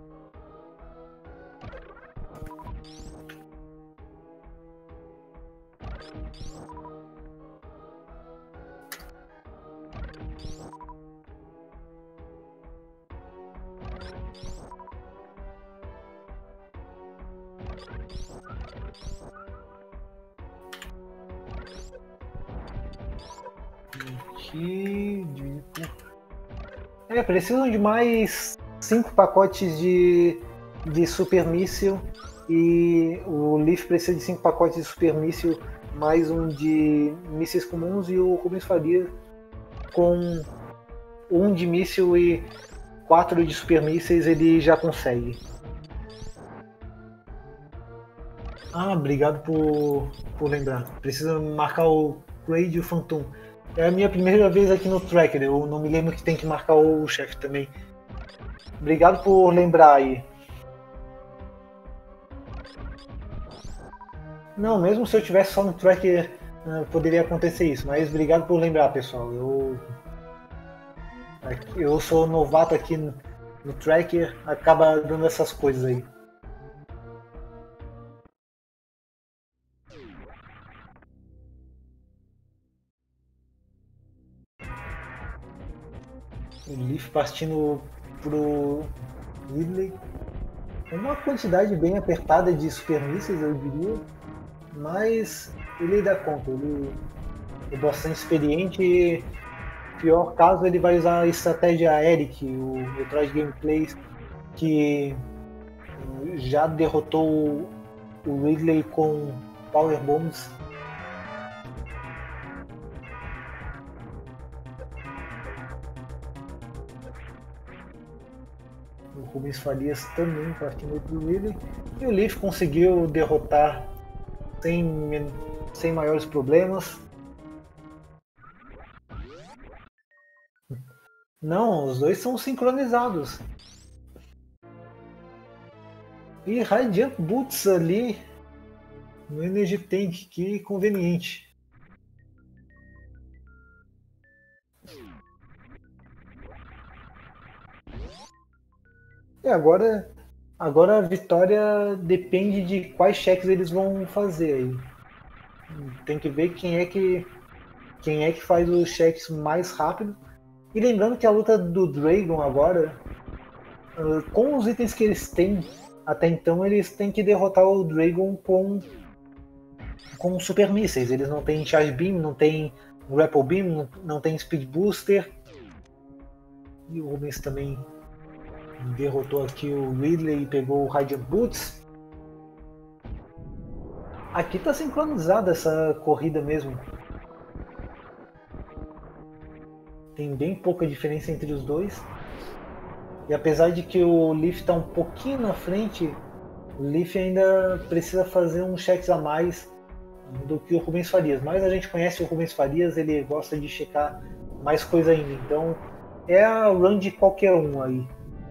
Precisam de mais 5 pacotes de Super Míssil, e o Leaf precisa de 5 pacotes de Super Míssil, mais um de mísseis comuns, e o Rubens Faria com 1 de míssil e 4 de Super Mísseis ele já consegue. Ah, obrigado por lembrar. Precisa marcar o Radio Phantom. É a minha primeira vez aqui no Tracker, eu não me lembro que tem que marcar o chefe também. Obrigado por lembrar aí. Não, mesmo se eu tivesse só no Tracker, poderia acontecer isso, mas obrigado por lembrar, pessoal. Eu sou novato aqui no Tracker, acaba dando essas coisas aí. O Leaf partindo pro Ridley. Uma quantidade bem apertada de super mísseis, eu diria, mas ele dá conta. Ele é bastante experiente e, pior caso, ele vai usar a estratégia Eric, o Metroid Gameplays, que já derrotou o Ridley com Power Bombs. O Rubens Farias também partindo do Ridley. E o Leaf conseguiu derrotar sem maiores problemas. Não, os dois são sincronizados. E Radiant Boots ali no Energy Tank, que conveniente. E agora a vitória depende de quais cheques eles vão fazer aí. Tem que ver quem é que faz os cheques mais rápido. E lembrando que a luta do Dragon agora, com os itens que eles têm até então, eles têm que derrotar o Dragon com super mísseis. Eles não têm Charge Beam, não tem Grapple Beam, não tem Speed Booster. E o Rubens também derrotou aqui o Ridley e pegou o Radiant Boots. Aqui tá sincronizada essa corrida mesmo. Tem bem pouca diferença entre os dois. E apesar de que o Leaf tá um pouquinho na frente, o Leaf ainda precisa fazer uns checks a mais do que o Rubens Farias. Mas a gente conhece o Rubens Farias, ele gosta de checar mais coisa ainda. Então é a run de qualquer um aí.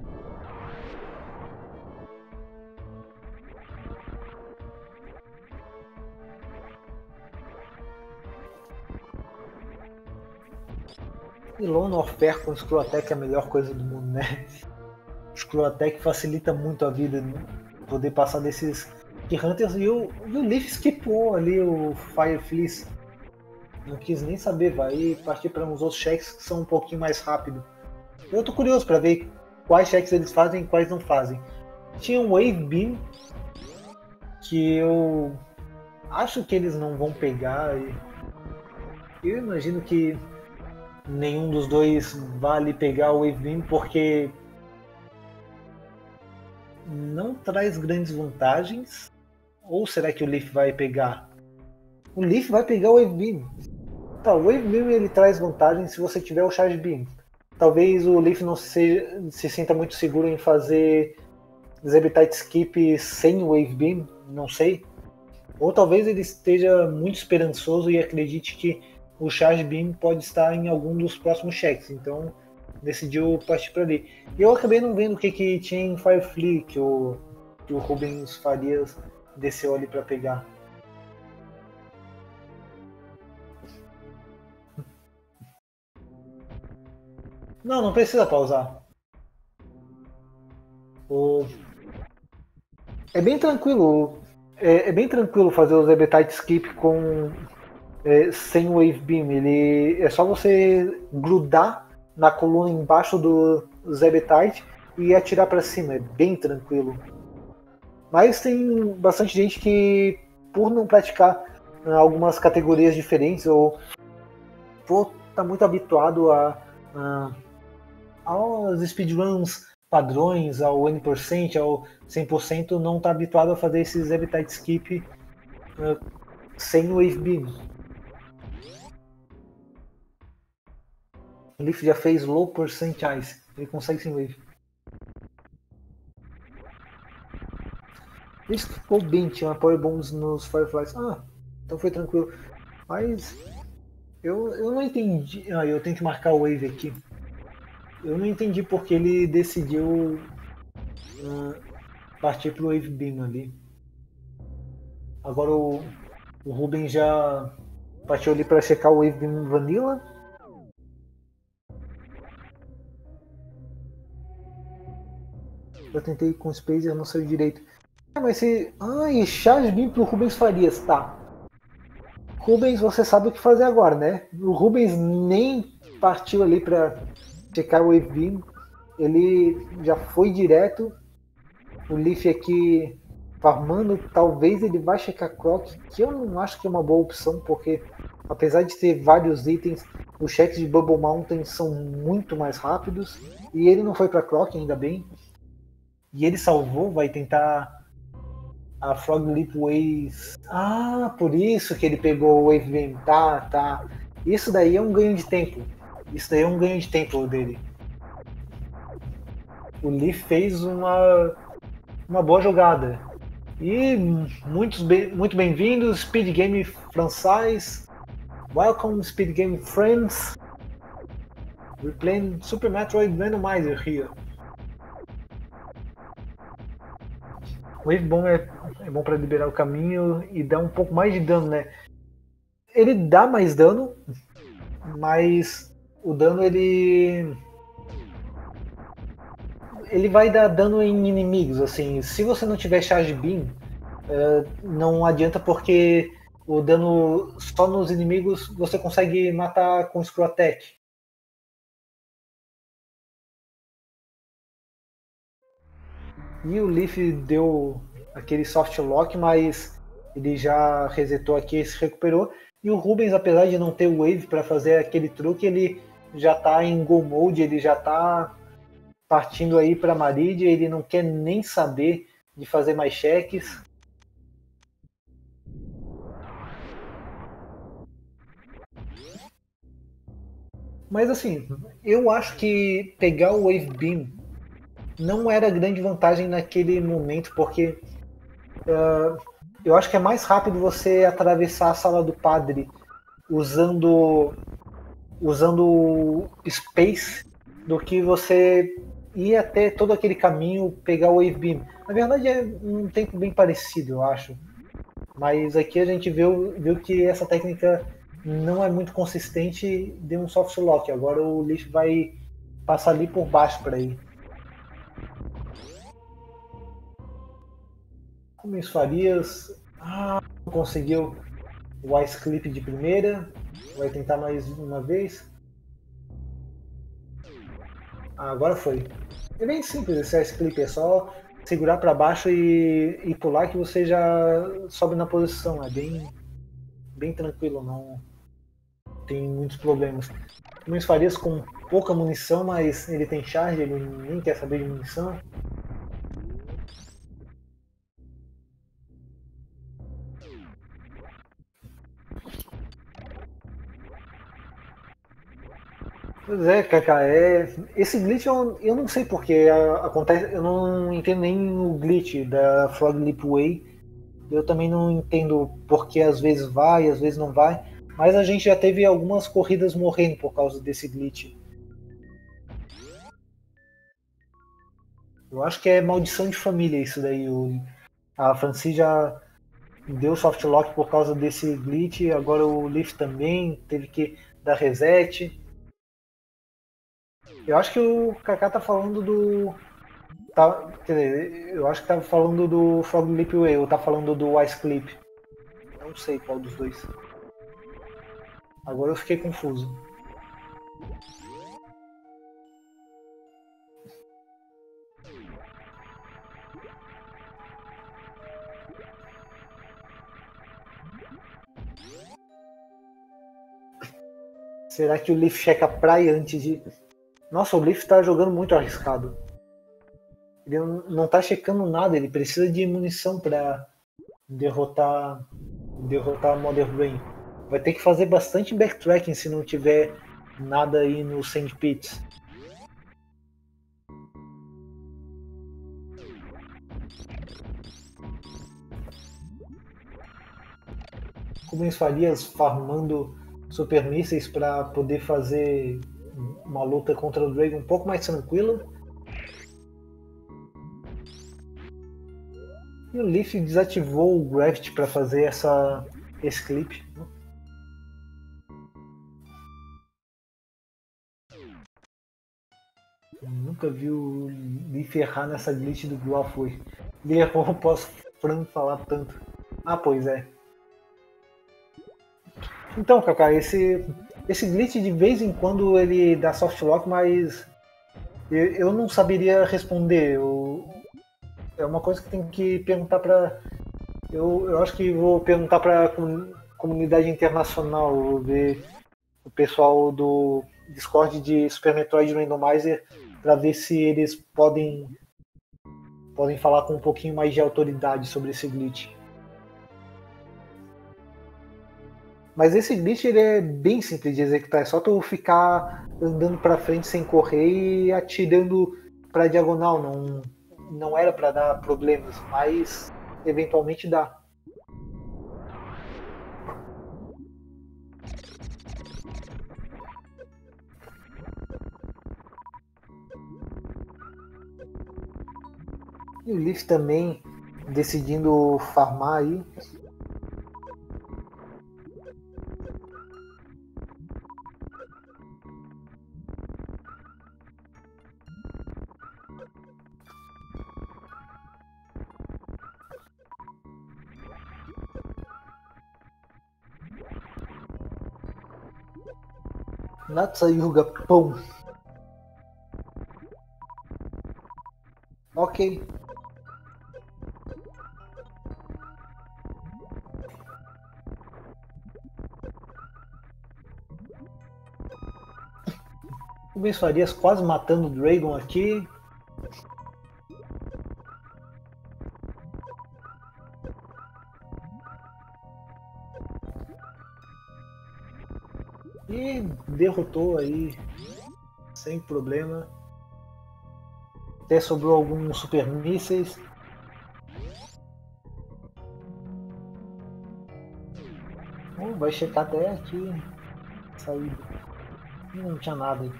E Lone of Fair com Screw Attack é a melhor coisa do mundo, né? Screw Attack facilita muito a vida, né? Poder passar desses Hunters. E o Leaf skipou ali o Fire Fleece. Não quis nem saber, vai partir para uns outros checks que são um pouquinho mais rápido. Eu tô curioso para ver quais checks eles fazem e quais não fazem. Tinha um Wave Beam que eu acho que eles não vão pegar. Eu imagino que nenhum dos dois vale pegar o Wave Beam porque não traz grandes vantagens. Ou será que o Leaf vai pegar? O Leaf vai pegar o Wave Beam. Tá, o Wave Beam ele traz vantagens se você tiver o Charge Beam. Talvez o Leaf não se sinta muito seguro em fazer Zebetite Skip sem o Wave Beam, não sei. Ou talvez ele esteja muito esperançoso e acredite que o Charge Beam pode estar em algum dos próximos checks, então decidiu partir para ali. E eu acabei não vendo o que tinha em Firefly que o Rubens Farias desceu ali para pegar. Não precisa pausar. É bem tranquilo. É bem tranquilo fazer o Zebetite Skip sem o Wave Beam. É só você grudar na coluna embaixo do Zebetite e atirar para cima. É bem tranquilo. Mas tem bastante gente que, por não praticar algumas categorias diferentes ou por estar muito habituado aos speedruns padrões, ao N%, ao 100%, não está habituado a fazer esses Zebetite Skip sem o Wave Beam. O Leaf já fez low percent ice, ele consegue sem Wave. Isso ficou bem, tinha uma Power Bombs nos Fireflies. Então foi tranquilo. Mas eu não entendi. Eu tenho que marcar o Wave aqui. Eu não entendi porque ele decidiu partir pro Wave Beam ali. Agora o Ruben já partiu ali para checar o Wave Beam Vanilla. Eu tentei com o Spacer, não saiu direito. Mas se... e Charge Beam pro Rubens Farias, tá. Rubens, você sabe o que fazer agora, né? O Rubens nem partiu ali para checar o Wave Beam. Ele já foi direto. O Leaf aqui farmando, talvez ele vai checar Croc, que eu não acho que é uma boa opção, porque apesar de ter vários itens, os checks de Bubble Mountain são muito mais rápidos. E ele não foi para Croc, ainda bem. E ele salvou, vai tentar a Frog Leap Waves. Por isso que ele pegou o Wave Beam. Tá. Isso daí é um ganho de tempo. Isso daí é um ganho de tempo dele. O Leaf fez uma boa jogada. E muito bem-vindos, Speed Game francês. Welcome, Speed Game friends. We're playing Super Metroid Randomizer here. Wave Bomb é bom para liberar o caminho e dar um pouco mais de dano, né? Ele dá mais dano, mas o dano ele vai dar dano em inimigos, assim. Se você não tiver Charge Beam, não adianta porque o dano só nos inimigos você consegue matar com Screw Attack. E o Leaf deu aquele soft lock, mas ele já resetou aqui e se recuperou. E o Rubens, apesar de não ter o Wave para fazer aquele truque, ele já está em Go Mode, ele já está partindo aí para Maridia, ele não quer nem saber de fazer mais cheques. Mas assim, eu acho que pegar o Wave Beam não era grande vantagem naquele momento, porque eu acho que é mais rápido você atravessar a sala do padre usando usando Space do que você ir até todo aquele caminho pegar o Wave Beam. Na verdade é um tempo bem parecido, eu acho. Mas aqui a gente viu que essa técnica não é muito consistente e deu um soft lock. Agora o Leaf vai passar ali por baixo para ir. Rubens Farias. Ah, conseguiu o Ice Clip de primeira. Vai tentar mais uma vez. Ah, agora foi. É bem simples esse Ice Clip, é só segurar para baixo e pular que você já sobe na posição. É bem tranquilo, não tem muitos problemas. Rubens Farias com pouca munição, mas ele tem charge, ele nem quer saber de munição. Pois é, Kaká, esse glitch eu não sei porque acontece, eu não entendo nem o glitch da Frog Leap Way. Eu também não entendo porque às vezes vai, às vezes não vai. Mas a gente já teve algumas corridas morrendo por causa desse glitch. Eu acho que é maldição de família isso daí. A Franci já deu soft lock por causa desse glitch, agora o Leaf também teve que dar reset. Eu acho que o Kaká tá falando do. Tá, quer dizer, eu acho que tá falando do Frog Leap Way, ou tá falando do Ice Clip. Não sei qual dos dois. Agora eu fiquei confuso. Será que o Leaf checa a praia antes de. Nossa, o Leaf tá jogando muito arriscado. Ele não tá checando nada, ele precisa de munição pra derrotar a Mother Brain. Vai ter que fazer bastante backtracking se não tiver nada aí no Sand Pits. Rubens Farias farmando super mísseis para poder fazer uma luta contra o Dragon um pouco mais tranquila. E o Leaf desativou o Gravity para fazer esse clipe. Eu nunca vi o Leaf errar nessa glitch do Glowful. Ele errou, eu posso falar tanto. Ah, pois é. Então, Kaká, esse glitch de vez em quando ele dá soft lock, mas eu não saberia responder. É uma coisa que tem que perguntar para. Eu acho que vou perguntar para a comunidade internacional, ver o pessoal do Discord de Super Metroid Randomizer, para ver se eles podem falar com um pouquinho mais de autoridade sobre esse glitch. Mas esse glitch ele é bem simples de executar, é só tu ficar andando para frente sem correr e atirando para diagonal, não era para dar problemas, mas eventualmente dá. E o Leaf também decidindo farmar aí. Natsayuga, pão. Ok. Rubens Farias quase matando o Dragon aqui. E derrotou aí sem problema. Até sobrou alguns super mísseis. Vai checar até aqui. Saída. Não tinha nada aí.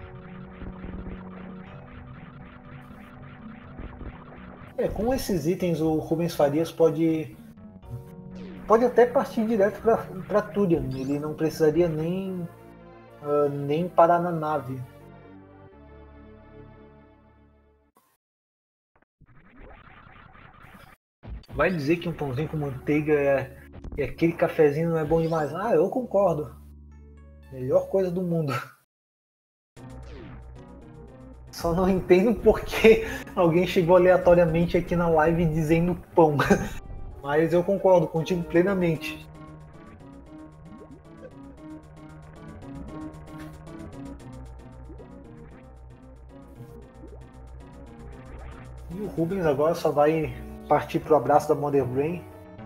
Com esses itens o Rubens Farias pode até partir direto para Turian. Ele não precisaria nem parar na nave. Vai dizer que um pãozinho com manteiga e aquele cafezinho não é bom demais? Ah, eu concordo. Melhor coisa do mundo. Só não entendo porque alguém chegou aleatoriamente aqui na live dizendo pão. Mas eu concordo contigo plenamente. E o Rubens agora só vai partir pro abraço da Mother Brain.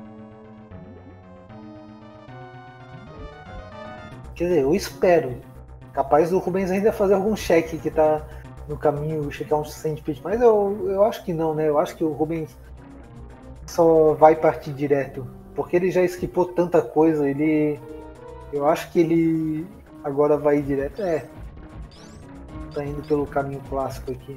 Quer dizer, eu espero. Capaz do Rubens ainda fazer algum cheque que tá no caminho, checar um centipede. Mas eu acho que não, né? Eu acho que o Rubens só vai partir direto. Porque ele já esquipou tanta coisa, eu acho que ele agora vai direto. Tá indo pelo caminho clássico aqui.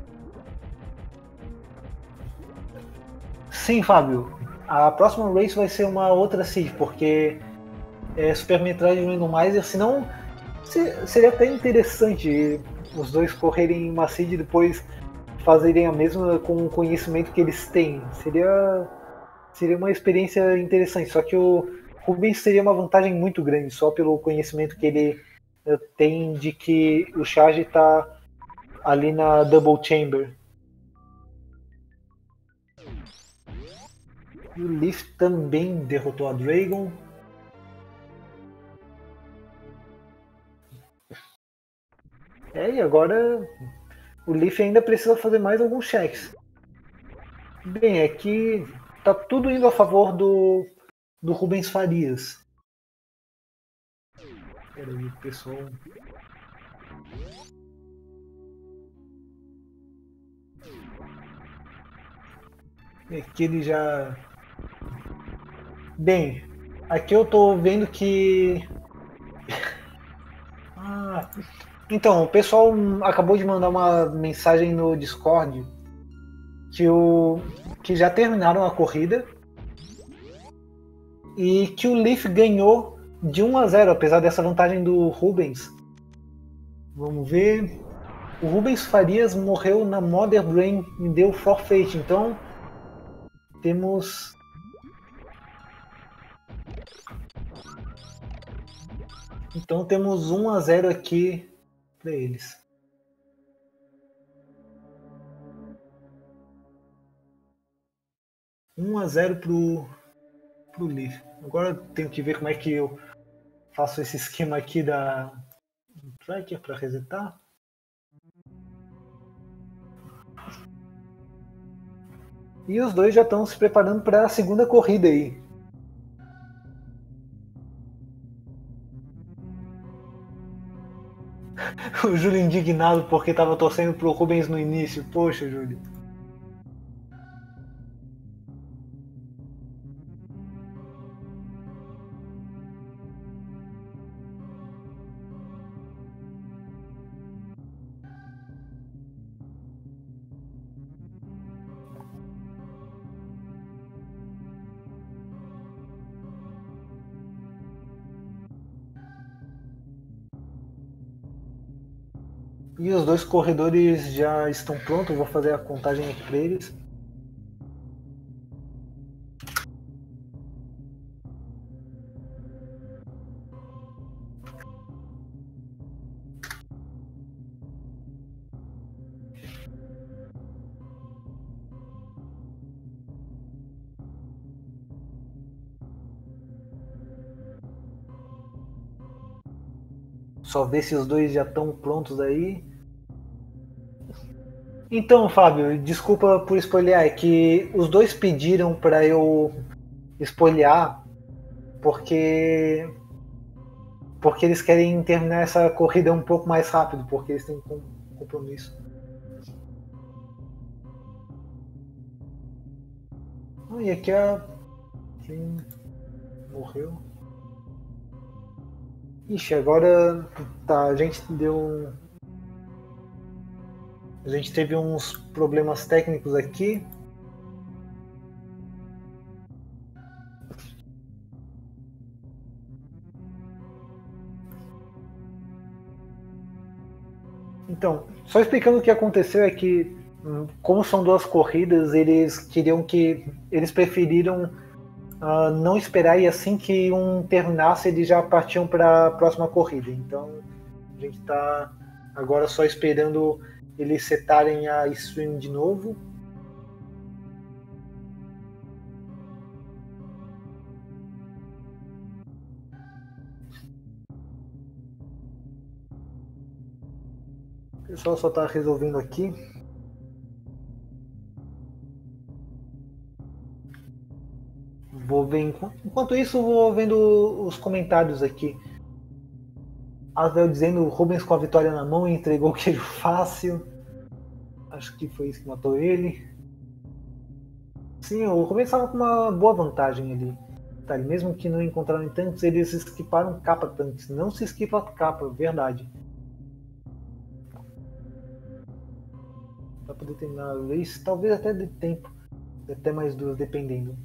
Sim, Fábio. A próxima race vai ser uma outra seed, porque Super Metroid e Randomizer, senão seria até interessante os dois correrem uma seed e depois fazerem a mesma com o conhecimento que eles têm. Seria uma experiência interessante, só que o Rubens teria uma vantagem muito grande, só pelo conhecimento que ele tem de que o charge está ali na Double Chamber. E o Leaf também derrotou a Dragon. E agora o Leaf ainda precisa fazer mais alguns cheques. Bem, aqui tá tudo indo a favor do Rubens Farias. Peraí, pessoal. Aqui ele já... Bem, aqui eu tô vendo que... Então, o pessoal acabou de mandar uma mensagem no Discord que já terminaram a corrida e que o Leaf ganhou de 1-0, apesar dessa vantagem do Rubens. Vamos ver. O Rubens Farias morreu na Mother Brain e deu forfeit, então temos... Então temos 1-0 aqui para eles. Um a 0 pro Leaf. Agora eu tenho que ver como é que eu faço esse esquema aqui da tracker para resetar. E os dois já estão se preparando para a segunda corrida aí. O Júlio indignado porque estava torcendo pro Rubens no início. Poxa, Júlio. E os dois corredores já estão prontos, vou fazer a contagem aqui para eles. Só ver se os dois já estão prontos aí. Então, Fábio, desculpa por spoilear, é que os dois pediram para eu spoilear porque porque eles querem terminar essa corrida um pouco mais rápido, porque eles têm um compromisso. E aqui quem morreu. Ixi, agora tá, a gente teve uns problemas técnicos aqui. Então, só explicando o que aconteceu é que, como são duas corridas, eles preferiram não esperar e assim que um terminasse, eles já partiam para a próxima corrida. Então, a gente está agora só esperando eles setarem a stream de novo. O pessoal só está resolvendo aqui. Vou ver, enquanto isso, vou vendo os comentários aqui. Asvel dizendo Rubens com a vitória na mão e entregou o queijo fácil. Acho que foi isso que matou ele. Sim, o Rubens estava com uma boa vantagem ali. Tá, mesmo que não encontraram tanques, eles esquiparam capa tanques. Não se esquipa capa, verdade. Para poder terminar a race, talvez até dê tempo. Até mais duas, dependendo.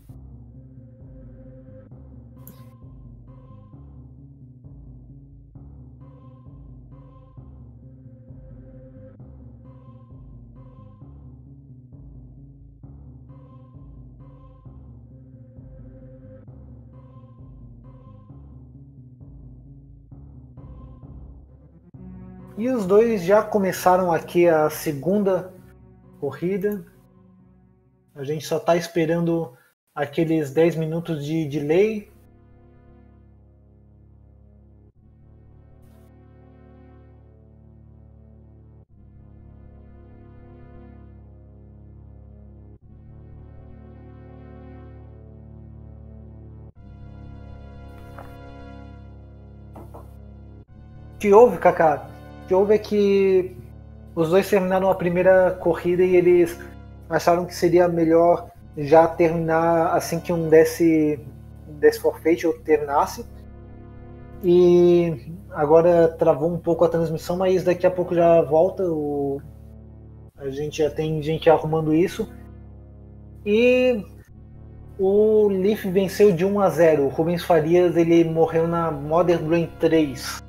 E os dois já começaram aqui a segunda corrida. A gente só está esperando aqueles 10 minutos de delay. O que houve, Kaká? O que houve é que os dois terminaram a primeira corrida e eles acharam que seria melhor já terminar assim que um desse forfeit ou terminasse. E agora travou um pouco a transmissão, mas daqui a pouco já volta. A gente já tem gente arrumando isso. E o Leaf venceu de 1-0. O Rubens Farias ele morreu na Modern Brain 3.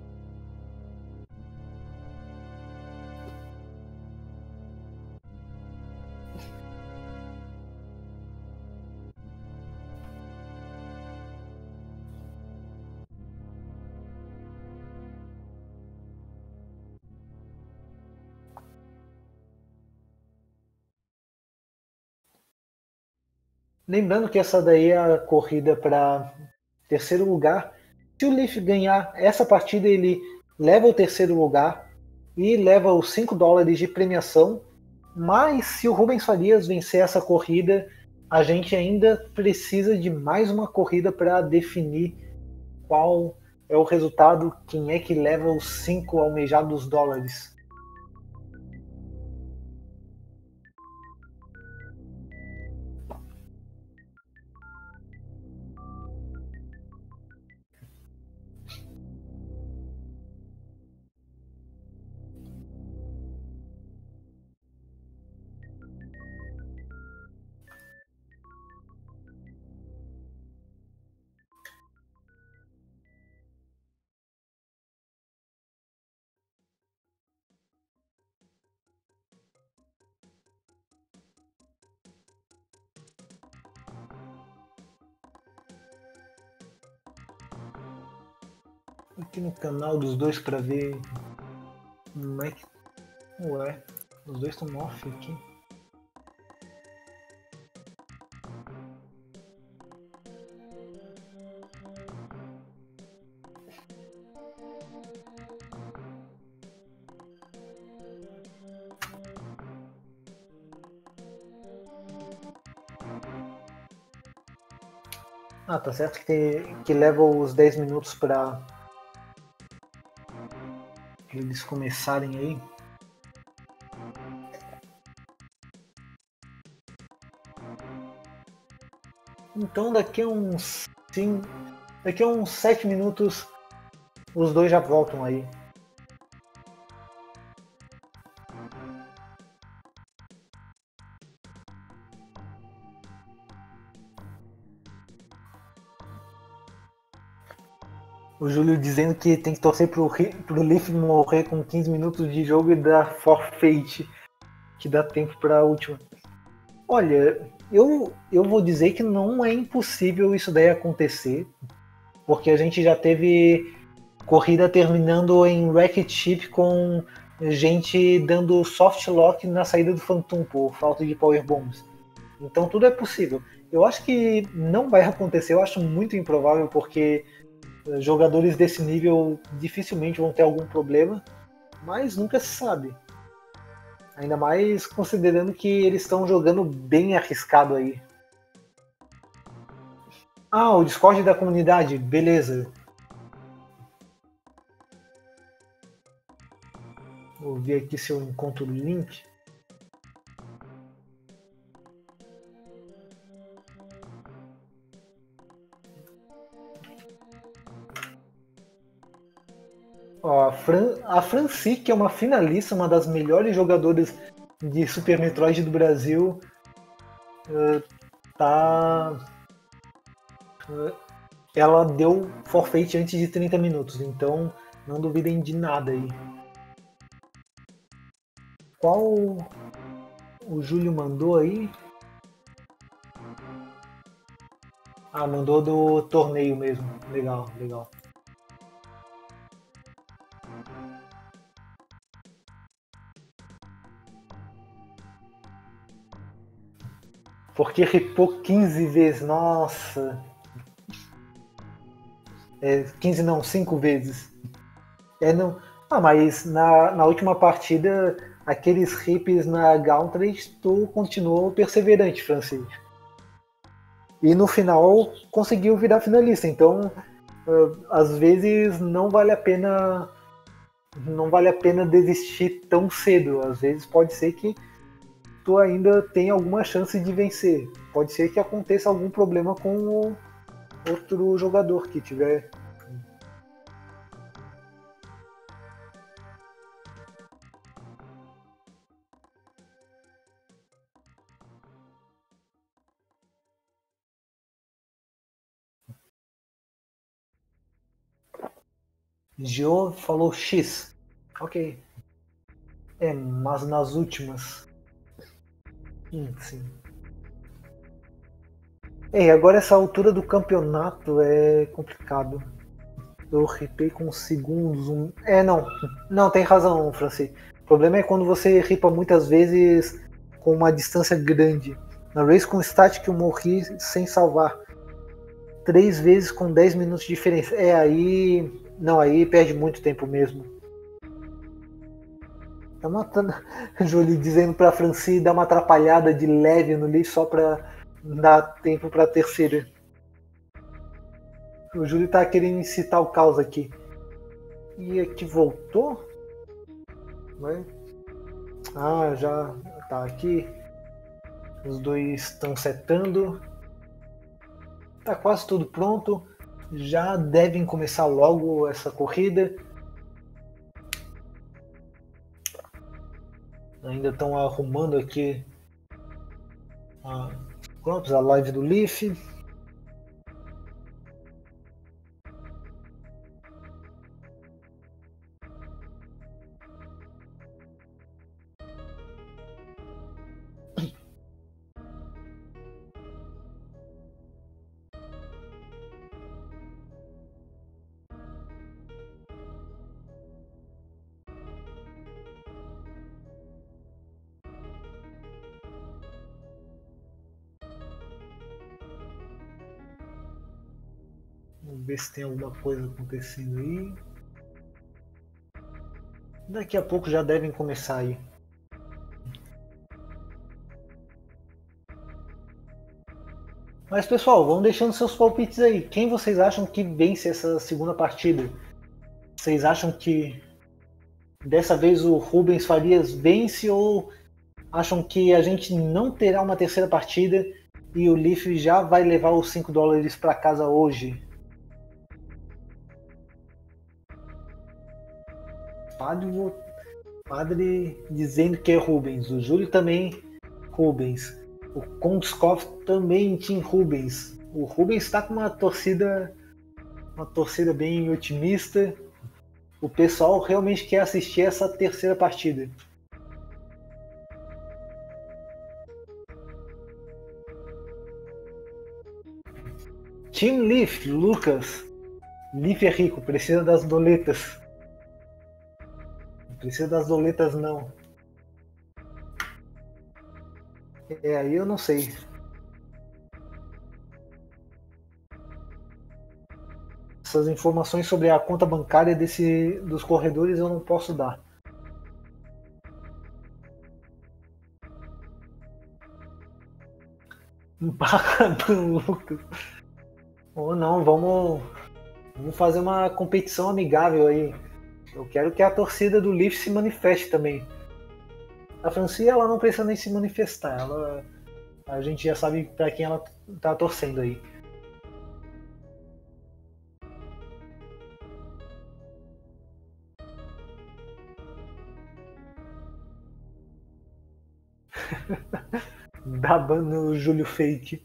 Lembrando que essa daí é a corrida para terceiro lugar. Se o Leaf ganhar essa partida, ele leva o terceiro lugar e leva os $5 de premiação. Mas se o Rubens Farias vencer essa corrida, a gente ainda precisa de mais uma corrida para definir qual é o resultado, quem é que leva os 5 almejados dólares. Aqui no canal dos dois para ver como é que. Ué, os dois estão off aqui. Ah, tá certo que leva os 10 minutos para para eles começarem aí. Então daqui a uns 7 minutos os dois já voltam aí. O Júlio dizendo que tem que torcer pro Leaf morrer com 15 minutos de jogo e dar forfeit, que dá tempo para a última. Olha, eu vou dizer que não é impossível isso daí acontecer, porque a gente já teve corrida terminando em Wrecked Ship com gente dando soft lock na saída do Phantom por falta de power bombs. Então tudo é possível. Eu acho que não vai acontecer, eu acho muito improvável, porque jogadores desse nível dificilmente vão ter algum problema, mas nunca se sabe. Ainda mais considerando que eles estão jogando bem arriscado aí. Ah, o Discord da comunidade, beleza. Vou ver aqui se eu encontro o link. Ó, a Franci, que é uma finalista, uma das melhores jogadoras de Super Metroid do Brasil, ela deu forfeit antes de 30 minutos, então não duvidem de nada aí. Qual o Júlio mandou aí? Ah, mandou do torneio mesmo. Legal, legal. Porque ripou 15 vezes, nossa. 15 não, 5 vezes. Não. Ah, mas na última partida, aqueles rips na Gauntlet, tu continuou perseverante, Francis. E no final conseguiu virar finalista, então às vezes não vale a pena desistir tão cedo. Às vezes pode ser que tu ainda tenha alguma chance de vencer. Pode ser que aconteça algum problema com o outro jogador que tiver. Gio falou X. Ok. Mas nas últimas. Sim. Agora essa altura do campeonato é complicado. Eu ripei com segundos. Não. Não, tem razão, Franci. O problema é quando você ripa muitas vezes com uma distância grande. Na race com static eu morri sem salvar. 3 vezes com 10 minutos de diferença. Aí. Não, aí perde muito tempo mesmo. Tá matando. Júlio dizendo pra Franci dar uma atrapalhada de leve no Leaf só pra dar tempo pra terceira. O Júlio tá querendo incitar o caos aqui. E aqui voltou? Vai. Ah, já tá aqui. Os dois estão setando. Tá quase tudo pronto. Já devem começar logo essa corrida. Ainda estão arrumando aqui a live do Leaf. Vamos ver se tem alguma coisa acontecendo aí. Daqui a pouco já devem começar aí. Mas pessoal, vão deixando seus palpites aí. Quem vocês acham que vence essa segunda partida? Vocês acham que dessa vez o Rubens Farias vence ou acham que a gente não terá uma terceira partida e o Leaf já vai levar os $5 para casa hoje? Padre dizendo que é Rubens, o Júlio também Rubens, o Konskov também Team Rubens. O Rubens está com uma torcida bem otimista. O pessoal realmente quer assistir essa terceira partida. Team Leaf, Lucas. Leaf é rico, precisa das doletas. Não precisa das doletas não. Aí eu não sei. Essas informações sobre a conta bancária dos corredores eu não posso dar. Barra do Lucas. Ou não, vamos fazer uma competição amigável aí. Eu quero que a torcida do Leaf se manifeste também. A Francia ela não precisa nem se manifestar. A gente já sabe para quem ela tá torcendo aí. Dá ban no Júlio Fake.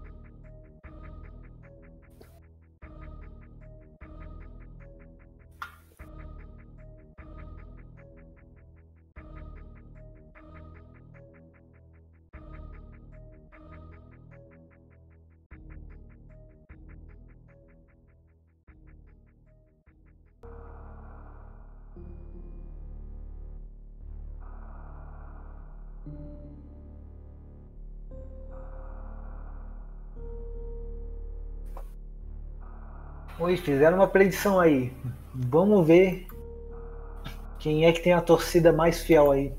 Oi, fizeram uma predição aí. Vamos ver quem é que tem a torcida mais fiel aí.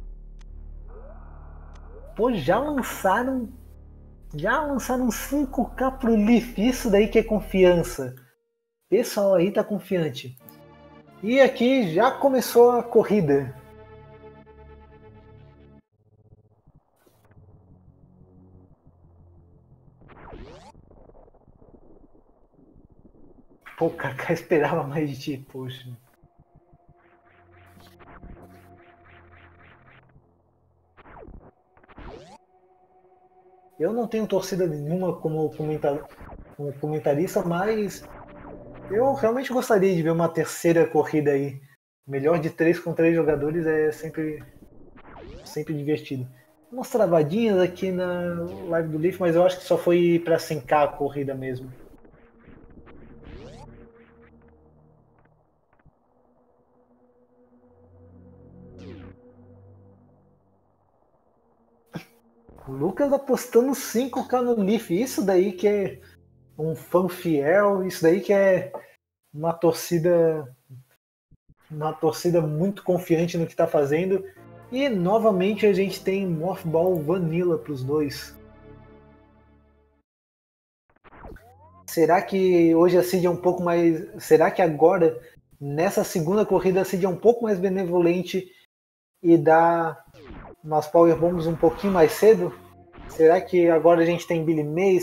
Pô, já lançaram 5K pro Leaf. Isso daí que é confiança. O pessoal aí tá confiante. E aqui já começou a corrida. Pô, o Kaká esperava mais de ti, poxa. Eu não tenho torcida nenhuma como comentarista, mas eu realmente gostaria de ver uma terceira corrida aí. Melhor de 3 com 3 jogadores é sempre divertido. Umas travadinhas aqui na live do Leaf, mas eu acho que só foi para 5K a corrida mesmo. O Lucas apostando 5K no Leaf, isso daí que é um fã fiel, isso daí que é uma torcida muito confiante no que está fazendo. E novamente a gente tem Mothball Vanilla para os dois. Será que hoje a Cid é um pouco mais. Será que agora, nessa segunda corrida, a Cid é um pouco mais benevolente e dá umas Power Bombs um pouquinho mais cedo? Será que agora a gente tem Billy May?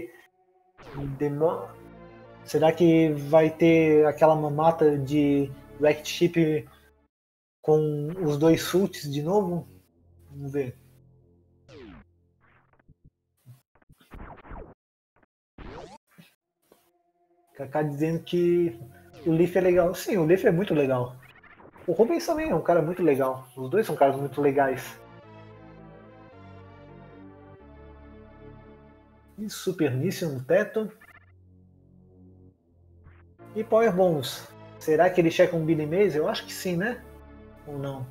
Será que vai ter aquela mamata de Wrecked Ship com os 2 sults de novo? Vamos ver. Kaká dizendo que o Leaf é legal. Sim, o Leaf é muito legal. O Rubens também é um cara muito legal. Os dois são caras muito legais. E Super Míssil no teto. E Power Bombs. Será que ele checa um Billy Mays? Eu acho que sim, né? Ou não?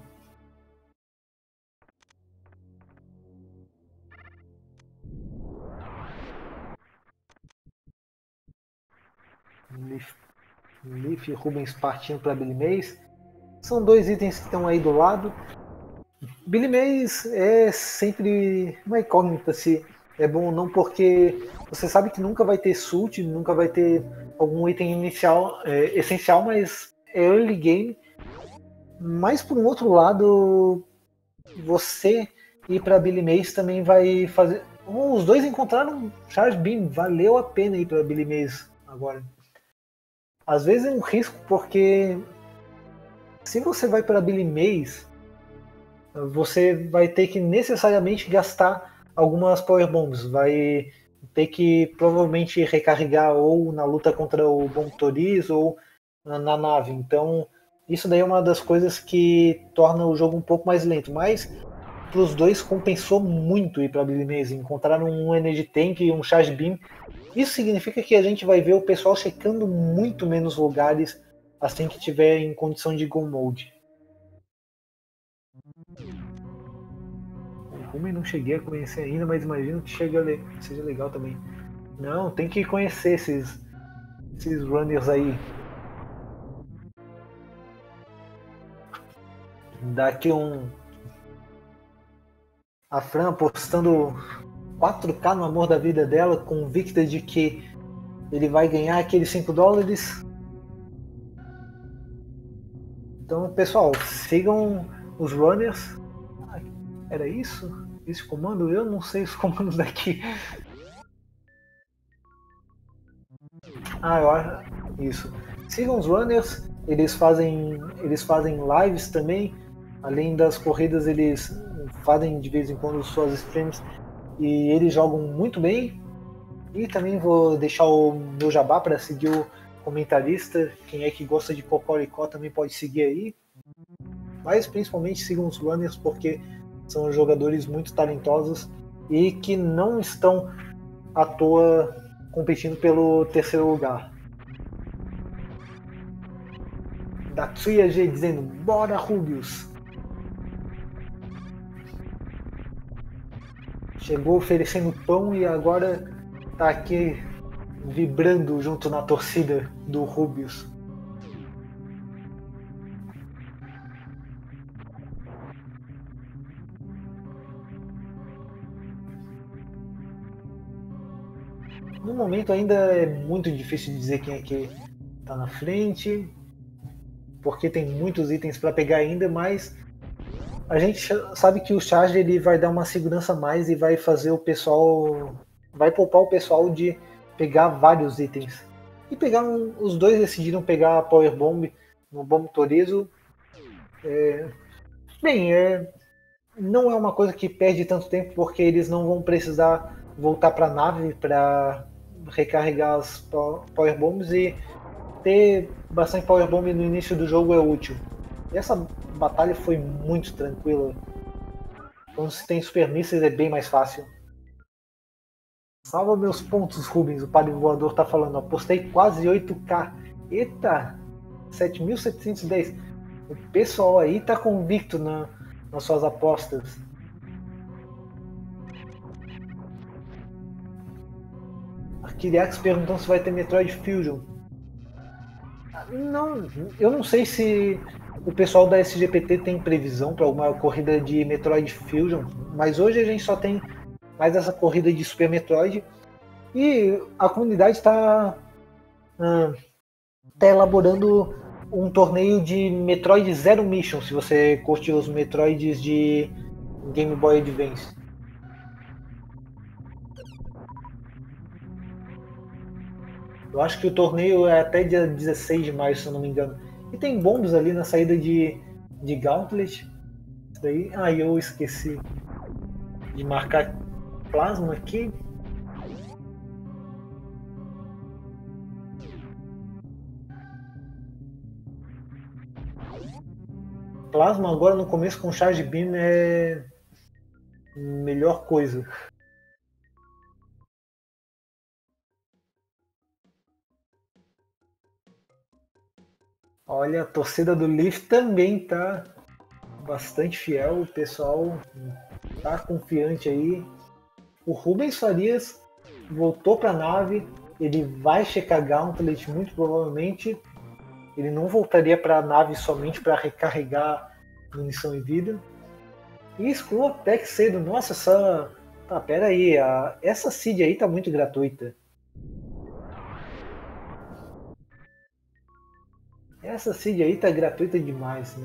Leaf e Rubens partindo para Billy Mays. São 2 itens que estão aí do lado. Billy Mays é sempre uma incógnita se é bom ou não, porque você sabe que nunca vai ter sult, nunca vai ter algum item inicial essencial, mas é early game. Mas por um outro lado, você ir para Billy Mays também vai fazer. Os dois encontraram Charles Beam, valeu a pena ir para Billy Mays agora. Às vezes é um risco porque se você vai para Billy Mays, você vai ter que necessariamente gastar algumas Power Bombs, vai ter que provavelmente recarregar ou na luta contra o Bomb Toriz ou na nave. Então isso daí é uma das coisas que torna o jogo um pouco mais lento, mas para os dois compensou muito ir para Billy Mays, encontraram um Energy Tank e um Charge Beam. Isso significa que a gente vai ver o pessoal checando muito menos lugares assim que tiver em condição de Go Mode. O Rumen não cheguei a conhecer ainda, mas imagino que seja legal também. Não, tem que conhecer esses runners aí. Daqui a Fran apostando 4K no amor da vida dela, convicta de que ele vai ganhar aqueles $5. Então, pessoal, sigam os runners. Era isso? Esse comando? Eu não sei os comandos daqui. Eu acho. Isso. Sigam os runners. Eles fazem lives também. Além das corridas, eles fazem de vez em quando suas streams. E eles jogam muito bem. E também vou deixar o meu jabá para seguir o comentarista. Quem é que gosta de Cocoricó também pode seguir aí. Mas principalmente sigam os runners porque são jogadores muito talentosos e que não estão à toa competindo pelo terceiro lugar. Da Tsuya G dizendo, bora Rubius! Chegou oferecendo pão e agora tá aqui vibrando junto na torcida do Rubius. No momento ainda é muito difícil dizer quem é que tá na frente, porque tem muitos itens para pegar ainda, mas a gente sabe que o Charge ele vai dar uma segurança a mais e vai fazer o pessoal, vai poupar o pessoal de pegar vários itens. E os dois decidiram pegar a Power Bomb no Bomb Torizo. Não é uma coisa que perde tanto tempo porque eles não vão precisar voltar para a nave para recarregar as Power Bombs e ter bastante Power Bomb no início do jogo é útil. E essa batalha foi muito tranquila. Quando se tem Super Mísseis é bem mais fácil. Salva meus pontos, Rubens, o padre voador tá falando. Apostei quase 8K. Eita! 7.710. O pessoal aí tá convicto nas suas apostas. A Kiriax perguntando se vai ter Metroid Fusion. Não, eu não sei se o pessoal da SGPT tem previsão para alguma corrida de Metroid Fusion, mas hoje a gente só tem mais essa corrida de Super Metroid e a comunidade está elaborando um torneio de Metroid Zero Mission, se você curte os Metroids de Game Boy Advance. Eu acho que o torneio é até dia 16 de maio, se eu não me engano. E tem bombas ali na saída de Gauntlet. Isso daí. Eu esqueci de marcar plasma aqui. Plasma agora no começo com Charge Beam é a melhor coisa. Olha, a torcida do Leaf também tá bastante fiel, o pessoal tá confiante aí. O Rubens Farias voltou para a nave, ele vai checar Gauntlet muito provavelmente. Ele não voltaria para a nave somente para recarregar munição e vida. E exclua até que cedo. Nossa, essa. Tá, pera aí. Essa seed aí tá muito gratuita. Essa seed aí tá gratuita demais,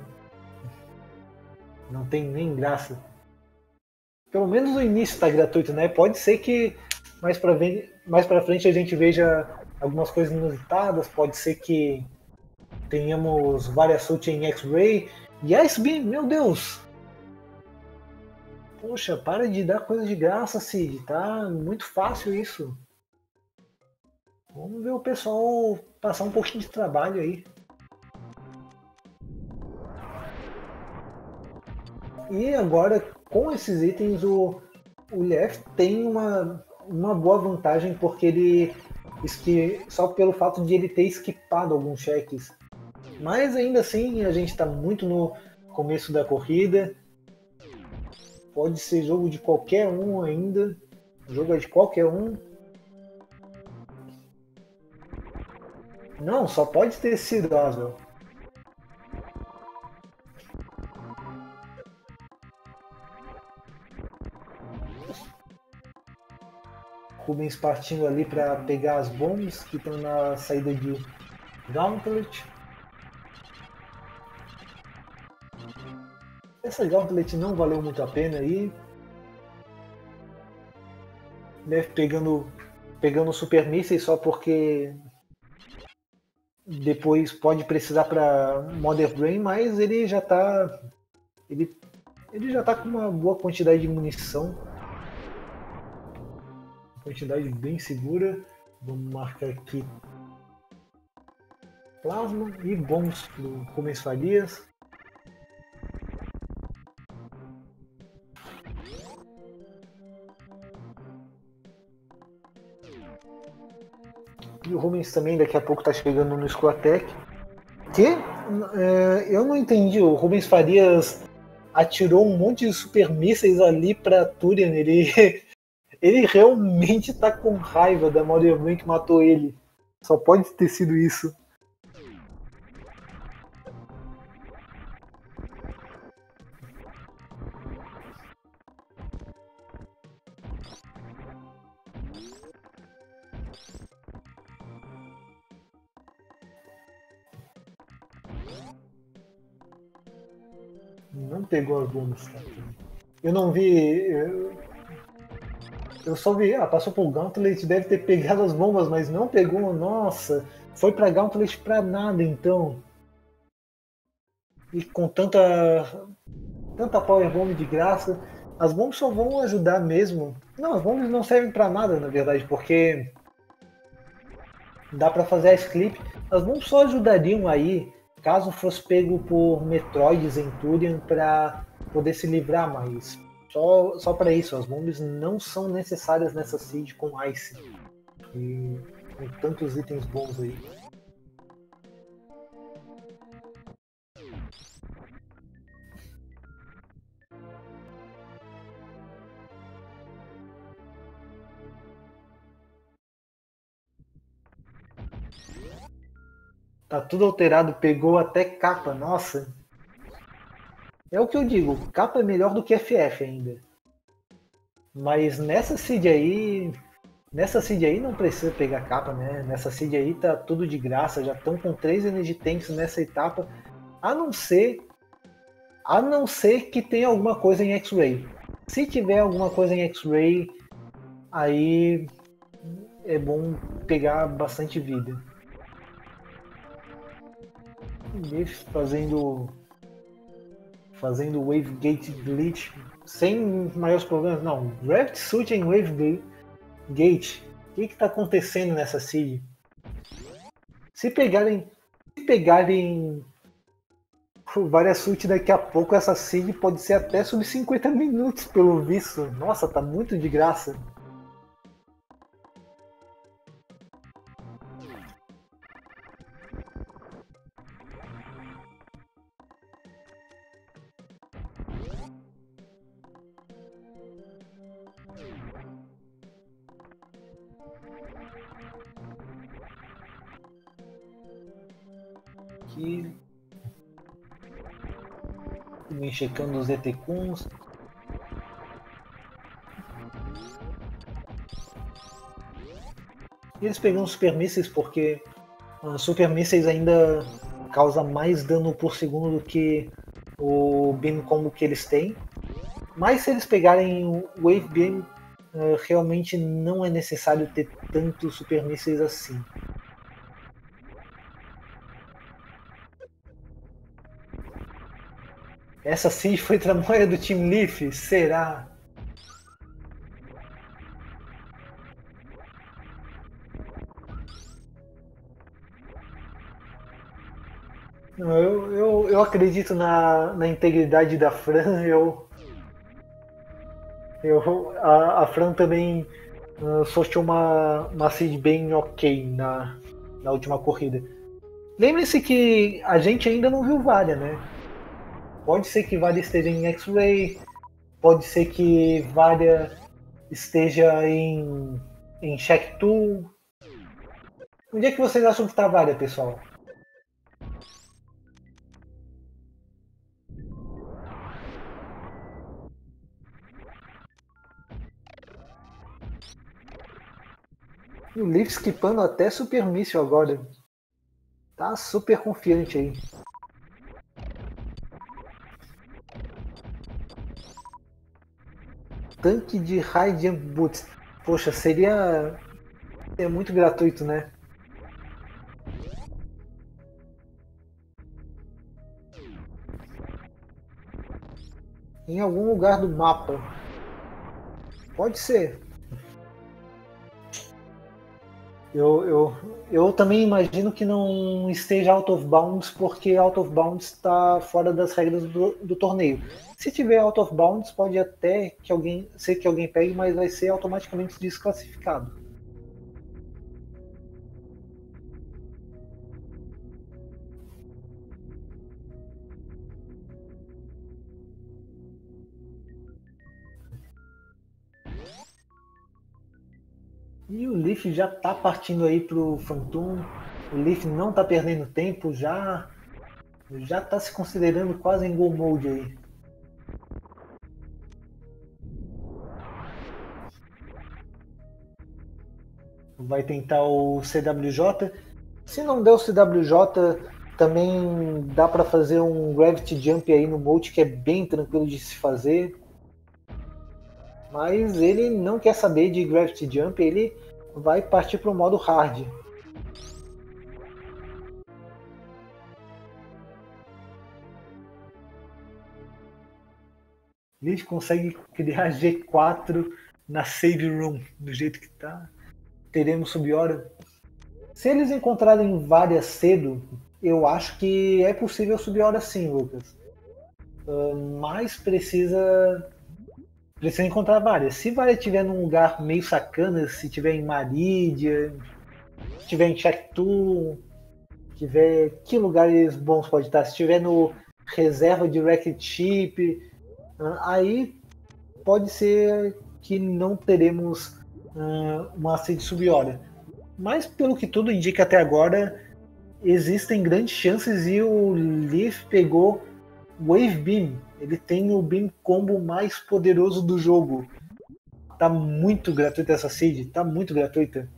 não tem nem graça. Pelo menos o início tá gratuito, né? Pode ser que mais pra frente a gente veja algumas coisas inusitadas, pode ser que tenhamos várias suits em X-Ray. Yes, Beam, meu Deus! Poxa, para de dar coisa de graça, Cid, tá muito fácil isso. Vamos ver o pessoal passar um pouquinho de trabalho aí. E agora, com esses itens, o Left tem uma boa vantagem, porque ele só pelo fato de ele ter esquipado alguns cheques. Mas ainda assim, a gente está muito no começo da corrida. Pode ser jogo de qualquer um ainda. O jogo é de qualquer um. Não, só pode ter sido Aswell. Rubens partindo ali para pegar as bombas que estão na saída de Gauntlet. Essa Gauntlet não valeu muito a pena aí. Deve pegando Super Mísseis só porque depois pode precisar para Mother Brain, mas ele já tá com uma boa quantidade de munição. Quantidade bem segura. Vamos marcar aqui plasma e bombs do Rubens Farias. E o Rubens também daqui a pouco está chegando no Squatec. Eu não entendi. O Rubens Farias atirou um monte de super mísseis ali para Turian. Ele realmente tá com raiva da Mother Brain que matou ele. Só pode ter sido isso. Não pegou as bombas, cara. Eu não vi. Eu só vi, passou por Gauntlet, deve ter pegado as bombas, mas não pegou, nossa. Foi pra Gauntlet pra nada, então. E com tanta Power Bomb de graça, as bombas só vão ajudar mesmo. Não, as bombas não servem pra nada, na verdade, porque dá pra fazer a Clip. As bombas só ajudariam aí, caso fosse pego por Metroids em Turian pra poder se livrar, mas só para isso, as bombas não são necessárias nessa seed com Ice. E com tantos itens bons aí. Tá tudo alterado, pegou até capa, nossa. É o que eu digo, capa é melhor do que FF ainda. Mas nessa seed aí não precisa pegar capa, né? Nessa seed aí tá tudo de graça, já estão com 3 Energy Tanks nessa etapa, a não ser que tenha alguma coisa em X-Ray. Se tiver alguma coisa em X-Ray, aí é bom pegar bastante vida. Fazendo Wave Gate Glitch sem maiores problemas. Não, Draft Suit em Wave Gate. O que está acontecendo nessa seed? Se pegarem várias suits daqui a pouco, essa seed pode ser até sub 50 minutos pelo visto. Nossa, tá muito de graça. Aqui. Também checando os ETCUns. E eles pegam super mísseis porque super mísseis ainda causa mais dano por segundo do que o Beam Combo que eles têm. Mas se eles pegarem o Wave Beam, realmente não é necessário ter tantos Super Mísseis assim. Essa sim foi tramóia do Team Leaf? Será? Eu acredito na integridade da Fran. A Fran também sorteou uma seed bem ok na última corrida. Lembre-se que a gente ainda não viu Varia, né? Pode ser que Varia esteja em X-Ray, pode ser que Varia esteja em Shack 2. Onde é que vocês acham que está Varia, pessoal? O Leaf skipando até Super Míssil agora. Tá super confiante aí. Tanque de High Jump Boots. Poxa, seria muito gratuito, né? Em algum lugar do mapa. Pode ser. Eu também imagino que não esteja out of bounds, porque out of bounds está fora das regras do torneio. Se tiver out of bounds, pode até ser que alguém pegue, mas vai ser automaticamente desclassificado. E o Leaf já está partindo aí pro Phantom. O Leaf não está perdendo tempo, já está se considerando quase em Go Mode aí. Vai tentar o CWJ. Se não der o CWJ, também dá para fazer um Gravity Jump aí no Mode, que é bem tranquilo de se fazer. Mas ele não quer saber de Gravity Jump, ele vai partir para o modo Hard. Ele consegue criar G4 na Save Room, do jeito que está. Teremos Sub-Hora. Se eles encontrarem várias cedo, eu acho que é possível Sub-Hora sim, Lucas. Mas precisa encontrar várias. Se várias estiver num lugar meio sacana, se tiver em Maridia, se tiver em Chactu, tiver que lugares bons pode estar. Se tiver no reserva de Wrecked Ship, aí pode ser que não teremos uma seed Sub-Hora. Mas pelo que tudo indica até agora, existem grandes chances e o Leaf pegou Wave Beam. Ele tem o Beam Combo mais poderoso do jogo. Tá muito gratuita essa seed, tá muito gratuita.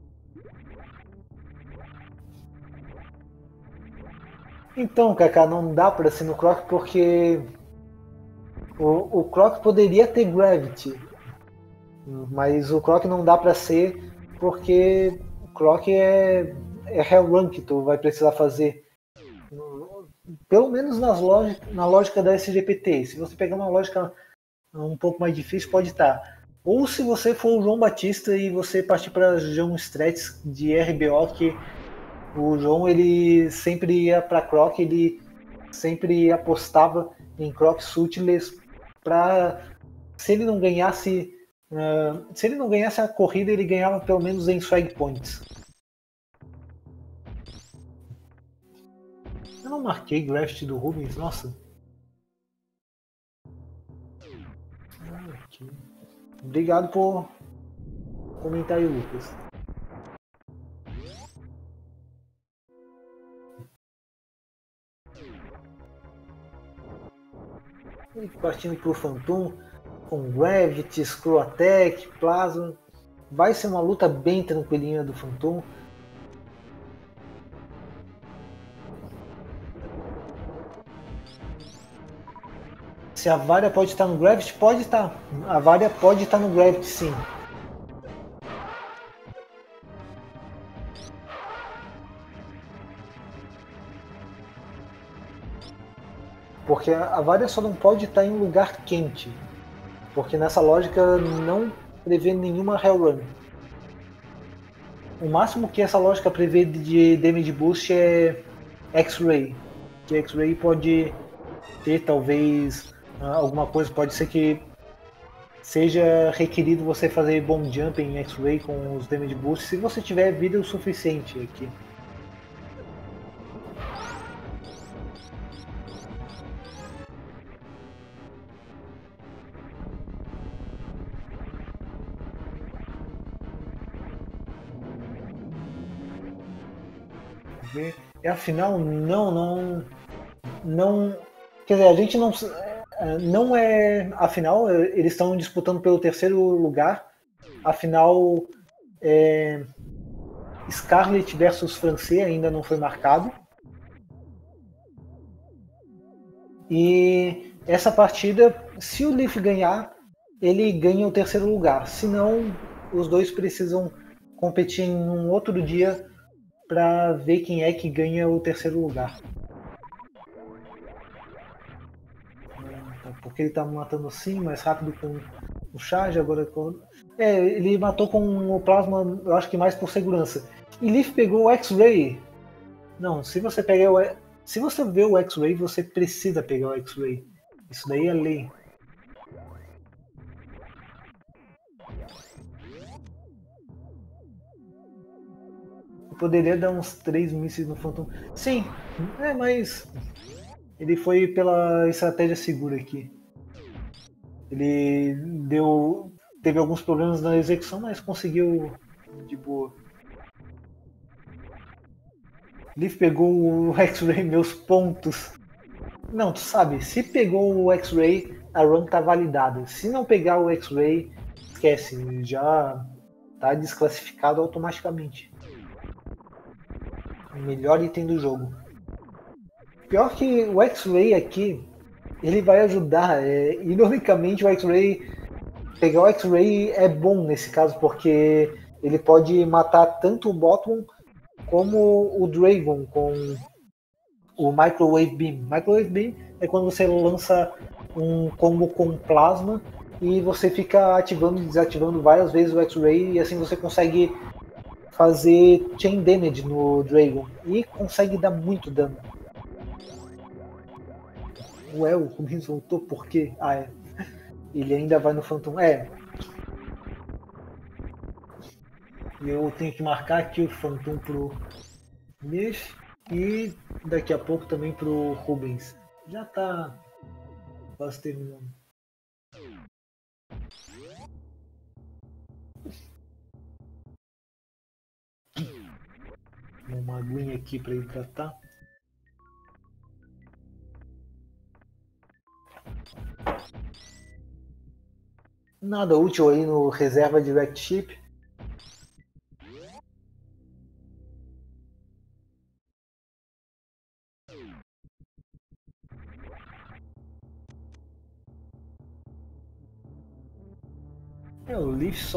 Então, Kaká, não dá para ser no Croc porque o Croc poderia ter Gravity, mas o Croc não dá para ser porque o Croc é Hell Run que tu vai precisar fazer. Pelo menos na lógica da SGPT. Se você pegar uma lógica um pouco mais difícil, pode estar. Ou se você for o João Batista e você partir para João Stretch de RBO, que o João ele sempre ia para Croc, ele sempre apostava em Croc Suitless para se ele não ganhasse a corrida, ele ganhava pelo menos em swag points. Eu não marquei Graft do Rubens, nossa. Aqui. Obrigado por comentar aí, Lucas. E partindo pro Phantom, com Gravity, Screw Attack, Plasma. Vai ser uma luta bem tranquilinha do Phantom. Se a Varia pode estar no Gravity, pode estar. A Varia pode estar no Gravity, sim. Porque a Varia só não pode estar em um lugar quente. Porque nessa lógica não prevê nenhuma Hellrun. O máximo que essa lógica prevê de damage boost é X-Ray. Que X-Ray pode ter talvez alguma coisa, pode ser que seja requerido você fazer bomb jump em X-Ray com os damage boost se você tiver vida o suficiente aqui. E afinal, não. Quer dizer, a gente não é. Afinal, eles estão disputando pelo terceiro lugar. Afinal, Scarlet versus Francês ainda não foi marcado. E essa partida, se o Leaf ganhar, ele ganha o terceiro lugar. Senão, os dois precisam competir em um outro dia para ver quem é que ganha o terceiro lugar. Porque ele tá matando assim, mais rápido com o charge, agora com... ele matou com o plasma, eu acho que mais por segurança. E Leaf pegou o X-Ray. Não, se você vê o X-Ray, você precisa pegar o X-Ray. Isso daí é lei. Eu poderia dar uns 3 mísseis no Phantom. Sim, mas ele foi pela estratégia segura aqui. Ele teve alguns problemas na execução, mas conseguiu de boa. Leaf pegou o X-Ray, meus pontos. Não, tu sabe, se pegou o X-Ray, a run tá validada. Se não pegar o X-Ray, esquece, já tá desclassificado automaticamente. O melhor item do jogo. Pior que o X-Ray aqui, ele vai ajudar. Ironicamente, o X-Ray, pegar o X-Ray é bom nesse caso, porque ele pode matar tanto o Bottom como o Dragon com o Microwave Beam. Microwave Beam é quando você lança um combo com plasma e você fica ativando e desativando várias vezes o X-Ray e assim você consegue fazer chain damage no Dragon e consegue dar muito dano. Ué, o Rubens voltou por quê? Ele ainda vai no Phantom. Eu tenho que marcar aqui o Phantom pro Leaf e daqui a pouco também pro Rubens. Já tá quase terminando. Uma aguinha aqui para hidratar. Nada útil aí no reserva Direct Ship. O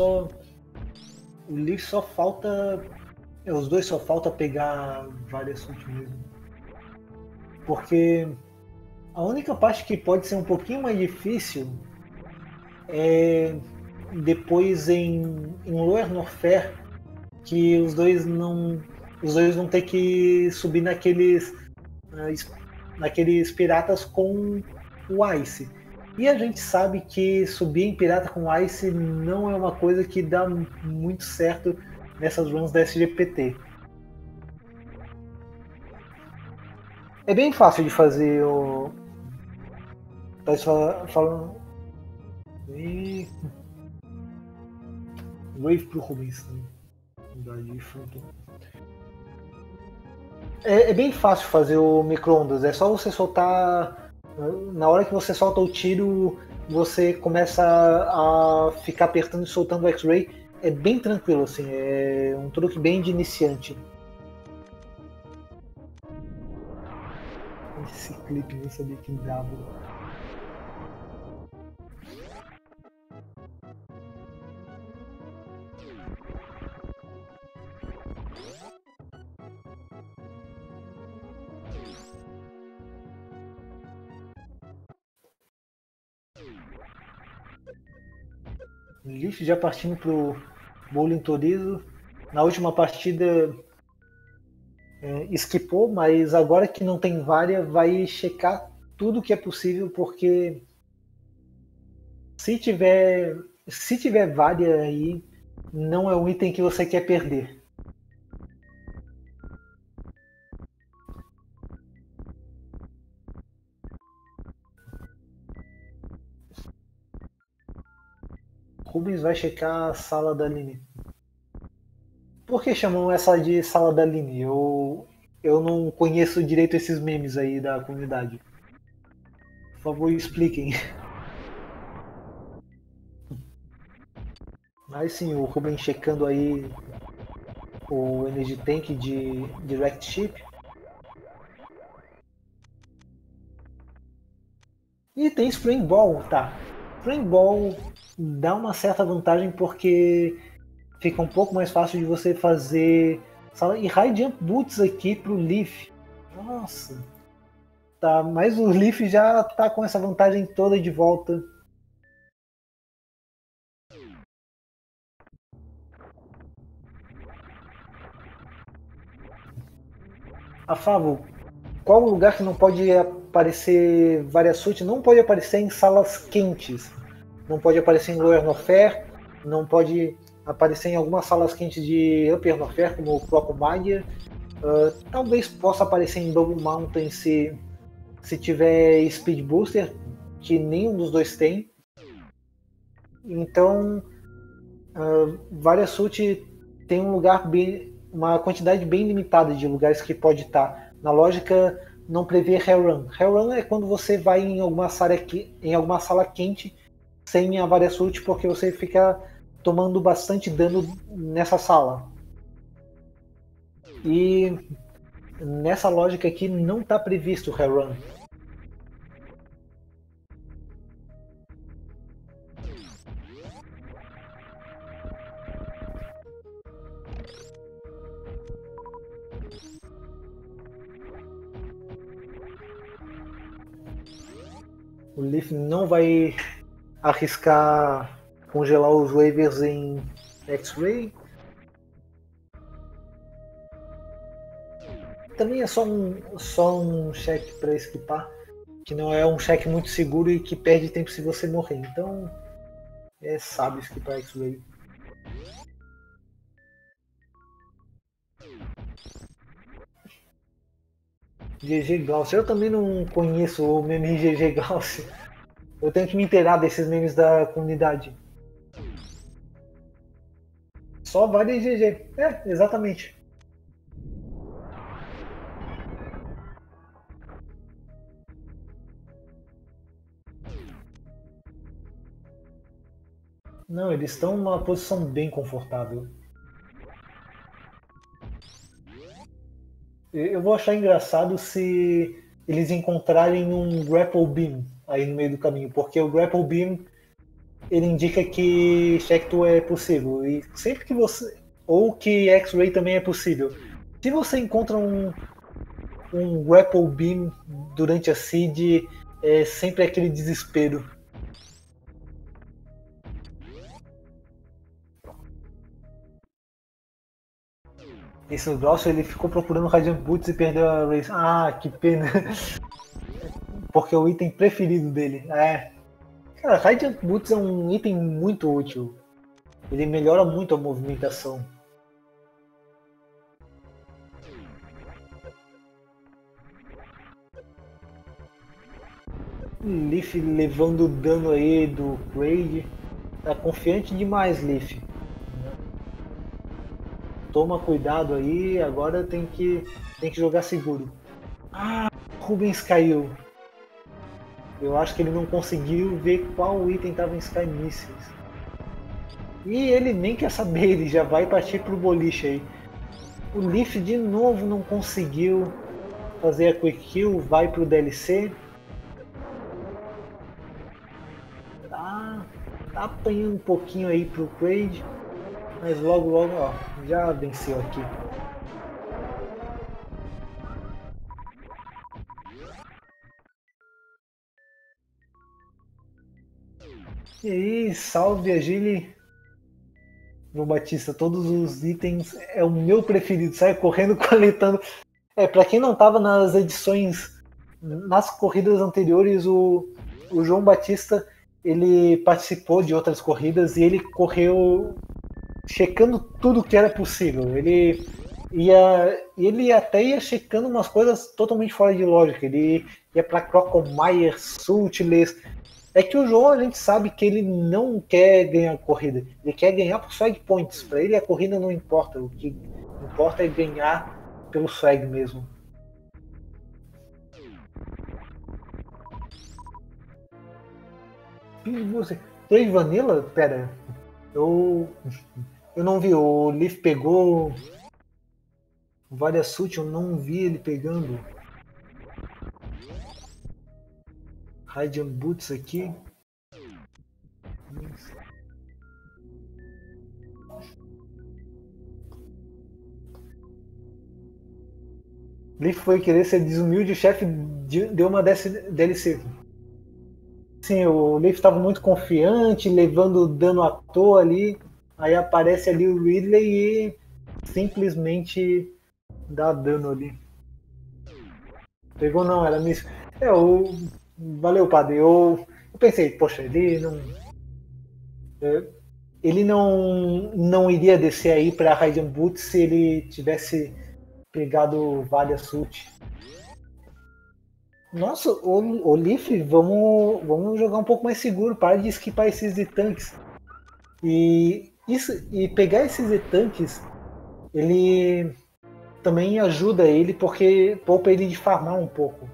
Leaf só falta. Os dois só falta pegar várias ult mesmo. Porque a única parte que pode ser um pouquinho mais difícil é depois em Lower Norfair, que os dois vão ter que subir naqueles piratas com o Ice. E a gente sabe que subir em pirata com Ice não é uma coisa que dá muito certo nessas runs da SGPT. É bem fácil de fazer o... Tá falando... Wave pro Rubens. É bem fácil fazer o micro-ondas. É só você soltar... Na hora que você solta o tiro, você começa a ficar apertando e soltando o X-Ray. É bem tranquilo, assim. É um truque bem de iniciante. Esse clipe nem sabia que dava. Leaf já partindo pro Bowling Torizo. Na última partida esquipou, mas agora que não tem vária, vai checar tudo que é possível, porque se tiver vária aí, não é um item que você quer perder. Rubens vai checar a sala da Aline. Por que chamam essa de sala da Aline? Eu não conheço direito esses memes aí da comunidade. Por favor, expliquem. Mas sim, o Rubens checando aí o Energy Tank de Direct Ship. E tem Spring Ball, tá. Spring Ball dá uma certa vantagem porque fica um pouco mais fácil de você fazer. E High Jump Boots aqui pro Leaf. Nossa. Tá, mas o Leaf já tá com essa vantagem toda de volta. A Favo, qual o lugar que não pode aparecer Variasuit? Não pode aparecer em salas quentes. Não pode aparecer em Lower Norfair. Não pode aparecer em algumas salas quentes de Upper Norfair, como o próprio Magia. Talvez possa aparecer em Double Mountain se tiver Speed Booster, que nenhum dos dois tem. Então, Variasuit tem um lugar uma quantidade bem limitada de lugares que pode estar. Na lógica, não prevê Hellrun. Hellrun é quando você vai em alguma sala quente sem a Variasuit, porque você fica tomando bastante dano nessa sala. E nessa lógica aqui não está previsto o Hellrun. O Leaf não vai arriscar congelar os waivers em X-Ray. Também é só um cheque para esquipar, que não é um cheque muito seguro e que perde tempo se você morrer. Então é sábio esquipar X-Ray. GG Gauss. Eu também não conheço o meme GG Gauss. Eu tenho que me inteirar desses memes da comunidade. Só vale GG. É, exatamente. Não, eles estão numa posição bem confortável. Eu vou achar engraçado se eles encontrarem um Grapple Beam aí no meio do caminho, porque o Grapple Beam ele indica que Shecto é possível, e sempre que você. Ou que X-Ray também é possível. Se você encontra um Grapple Beam durante a Seed, é sempre aquele desespero. Esse Grosso ele ficou procurando Radiant Boots e perdeu a Race. Ah, que pena. Porque é o item preferido dele. É. Cara, Radiant Boots é um item muito útil. Ele melhora muito a movimentação. Leaf levando o dano aí do Kraid. Tá confiante demais, Leaf. Toma cuidado aí, agora tem que jogar seguro. Ah, Rubens caiu. Eu acho que ele não conseguiu ver qual item estava em Sky Missiles. E ele nem quer saber, ele já vai partir pro boliche aí. O Leaf de novo não conseguiu fazer a Quick Kill, vai pro DLC. Tá apanhando um pouquinho aí pro Kraid. Mas logo, ó, já venceu aqui. E aí, salve Agile. João Batista, todos os itens é o meu preferido, sai correndo, coletando. Pra quem não tava nas edições, nas corridas anteriores, o João Batista, ele participou de outras corridas e ele correu checando tudo que era possível. Ele até ia checando umas coisas totalmente fora de lógica. Ele ia para Crocomire, Sultless. É que o João, a gente sabe que ele não quer ganhar a corrida. Ele quer ganhar por swag points. Para ele a corrida não importa. O que importa é ganhar pelo swag mesmo. Três Vanilla? Pera. Eu não vi. O Leaf pegou várias suits, eu não vi ele pegando. Radiant Boots aqui. Leaf foi querer ser desumilde, o chefe deu uma DLC. Sim, o Leaf estava muito confiante, levando dano à toa ali. Aí aparece ali o Ridley e simplesmente dá dano ali. Pegou não, era miss. Valeu, padre. Eu pensei, poxa, ele não iria descer aí para Radiant Boots se ele tivesse pegado várias suit. Nossa, o Leaf, vamos jogar um pouco mais seguro, para de esquipar esses tanques. E pegar esses tanques, ele também ajuda ele porque poupa ele de farmar um pouco.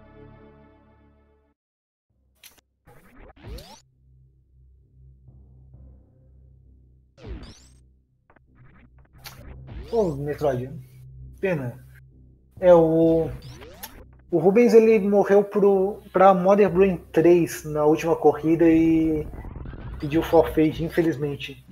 Pô, Metroid, pena. O Rubens ele morreu para Modern Brain 3 na última corrida e pediu forfeit, infelizmente.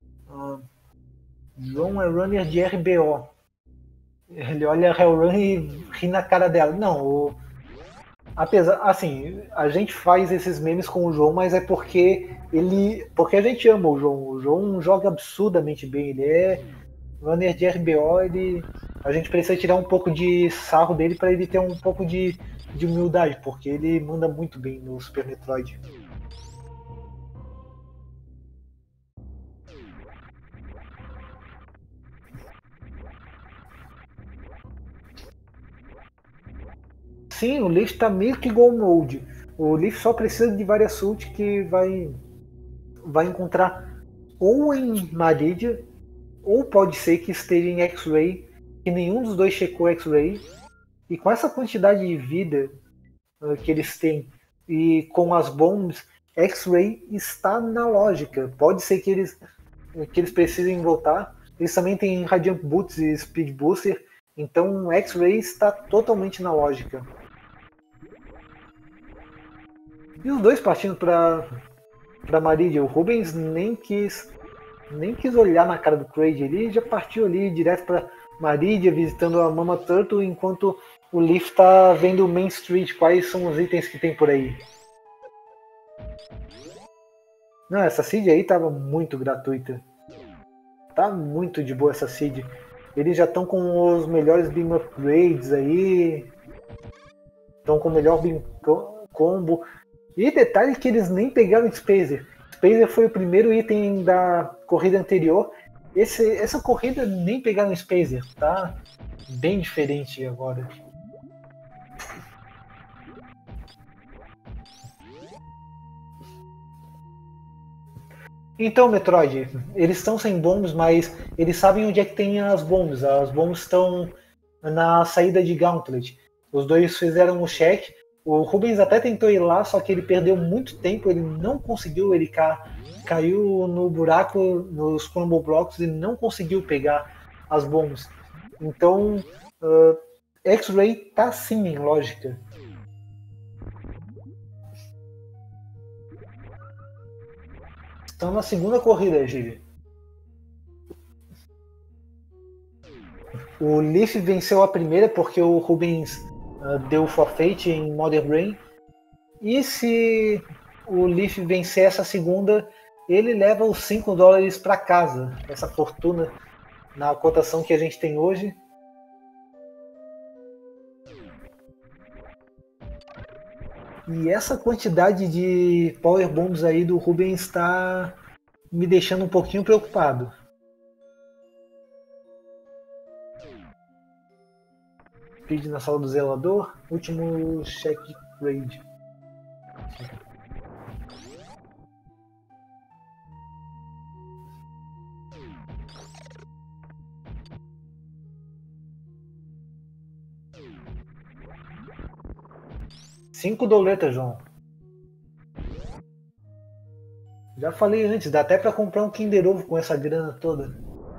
João é runner de RBO. Ele olha a Hellrun e ri na cara dela. Não, apesar, assim, a gente faz esses memes com o João, mas é porque a gente ama o João. O João joga absurdamente bem. Ele é runner de RBO, a gente precisa tirar um pouco de sarro dele para ele ter um pouco de humildade, porque ele manda muito bem no Super Metroid. Sim, o Leaf está meio que Go Mode. O Leaf só precisa de várias ult que vai encontrar ou em Maridia, ou pode ser que esteja em X-Ray, que nenhum dos dois checou X-Ray. E com essa quantidade de vida que eles têm e com as bombs, X-Ray está na lógica. Pode ser que eles precisem voltar. Eles também têm Radiant Boots e Speed Booster, então X-Ray está totalmente na lógica. E os dois partindo para Maridia. O Rubens nem quis olhar na cara do Craig, ele já partiu ali direto para Maridia, visitando a Mama Turtle, enquanto o Leaf tá vendo o Main Street, quais são os itens que tem por aí. Não, essa seed aí tava muito gratuita. Tá muito de boa essa seed. Eles já estão com os melhores Beam Upgrades aí. Estão com o melhor Beam Combo. E detalhe que eles nem pegaram Spazer. Spazer foi o primeiro item da corrida anterior. Essa corrida nem pegaram Spazer. Tá bem diferente agora. Então, Metroid, eles estão sem bombs, mas eles sabem onde é que tem as bombs. As bombs estão na saída de Gauntlet. Os dois fizeram o check. O Rubens até tentou ir lá, só que ele perdeu muito tempo, ele não conseguiu, ele caiu no buraco, nos Crumble Blocks e não conseguiu pegar as bombs. Então, X-Ray tá sim em lógica. Estão na segunda corrida, Gili. O Leaf venceu a primeira porque o Rubens deu forfeit em Modern Brain. E se o Leaf vencer essa segunda, ele leva os $5 para casa. Essa fortuna na cotação que a gente tem hoje. E essa quantidade de Power Bombs aí do Rubens está me deixando um pouquinho preocupado. Speed na sala do zelador. Último check raid. $5, João. Já falei antes, dá até para comprar um Kinder Ovo com essa grana toda.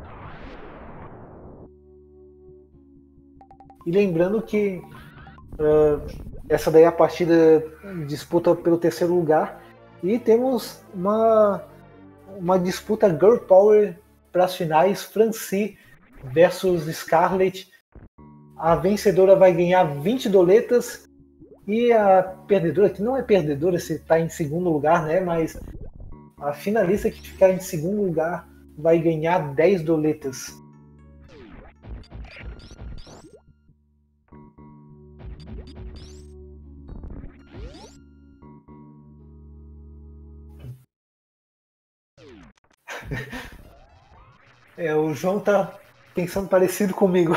E lembrando que essa daí é a partida disputa pelo terceiro lugar. E temos uma disputa Girl Power para as finais. Franci versus Scarlet. A vencedora vai ganhar $20. E a perdedora, que não é perdedora se está em segundo lugar, né? Mas a finalista que ficar em segundo lugar vai ganhar $10. O João tá pensando parecido comigo.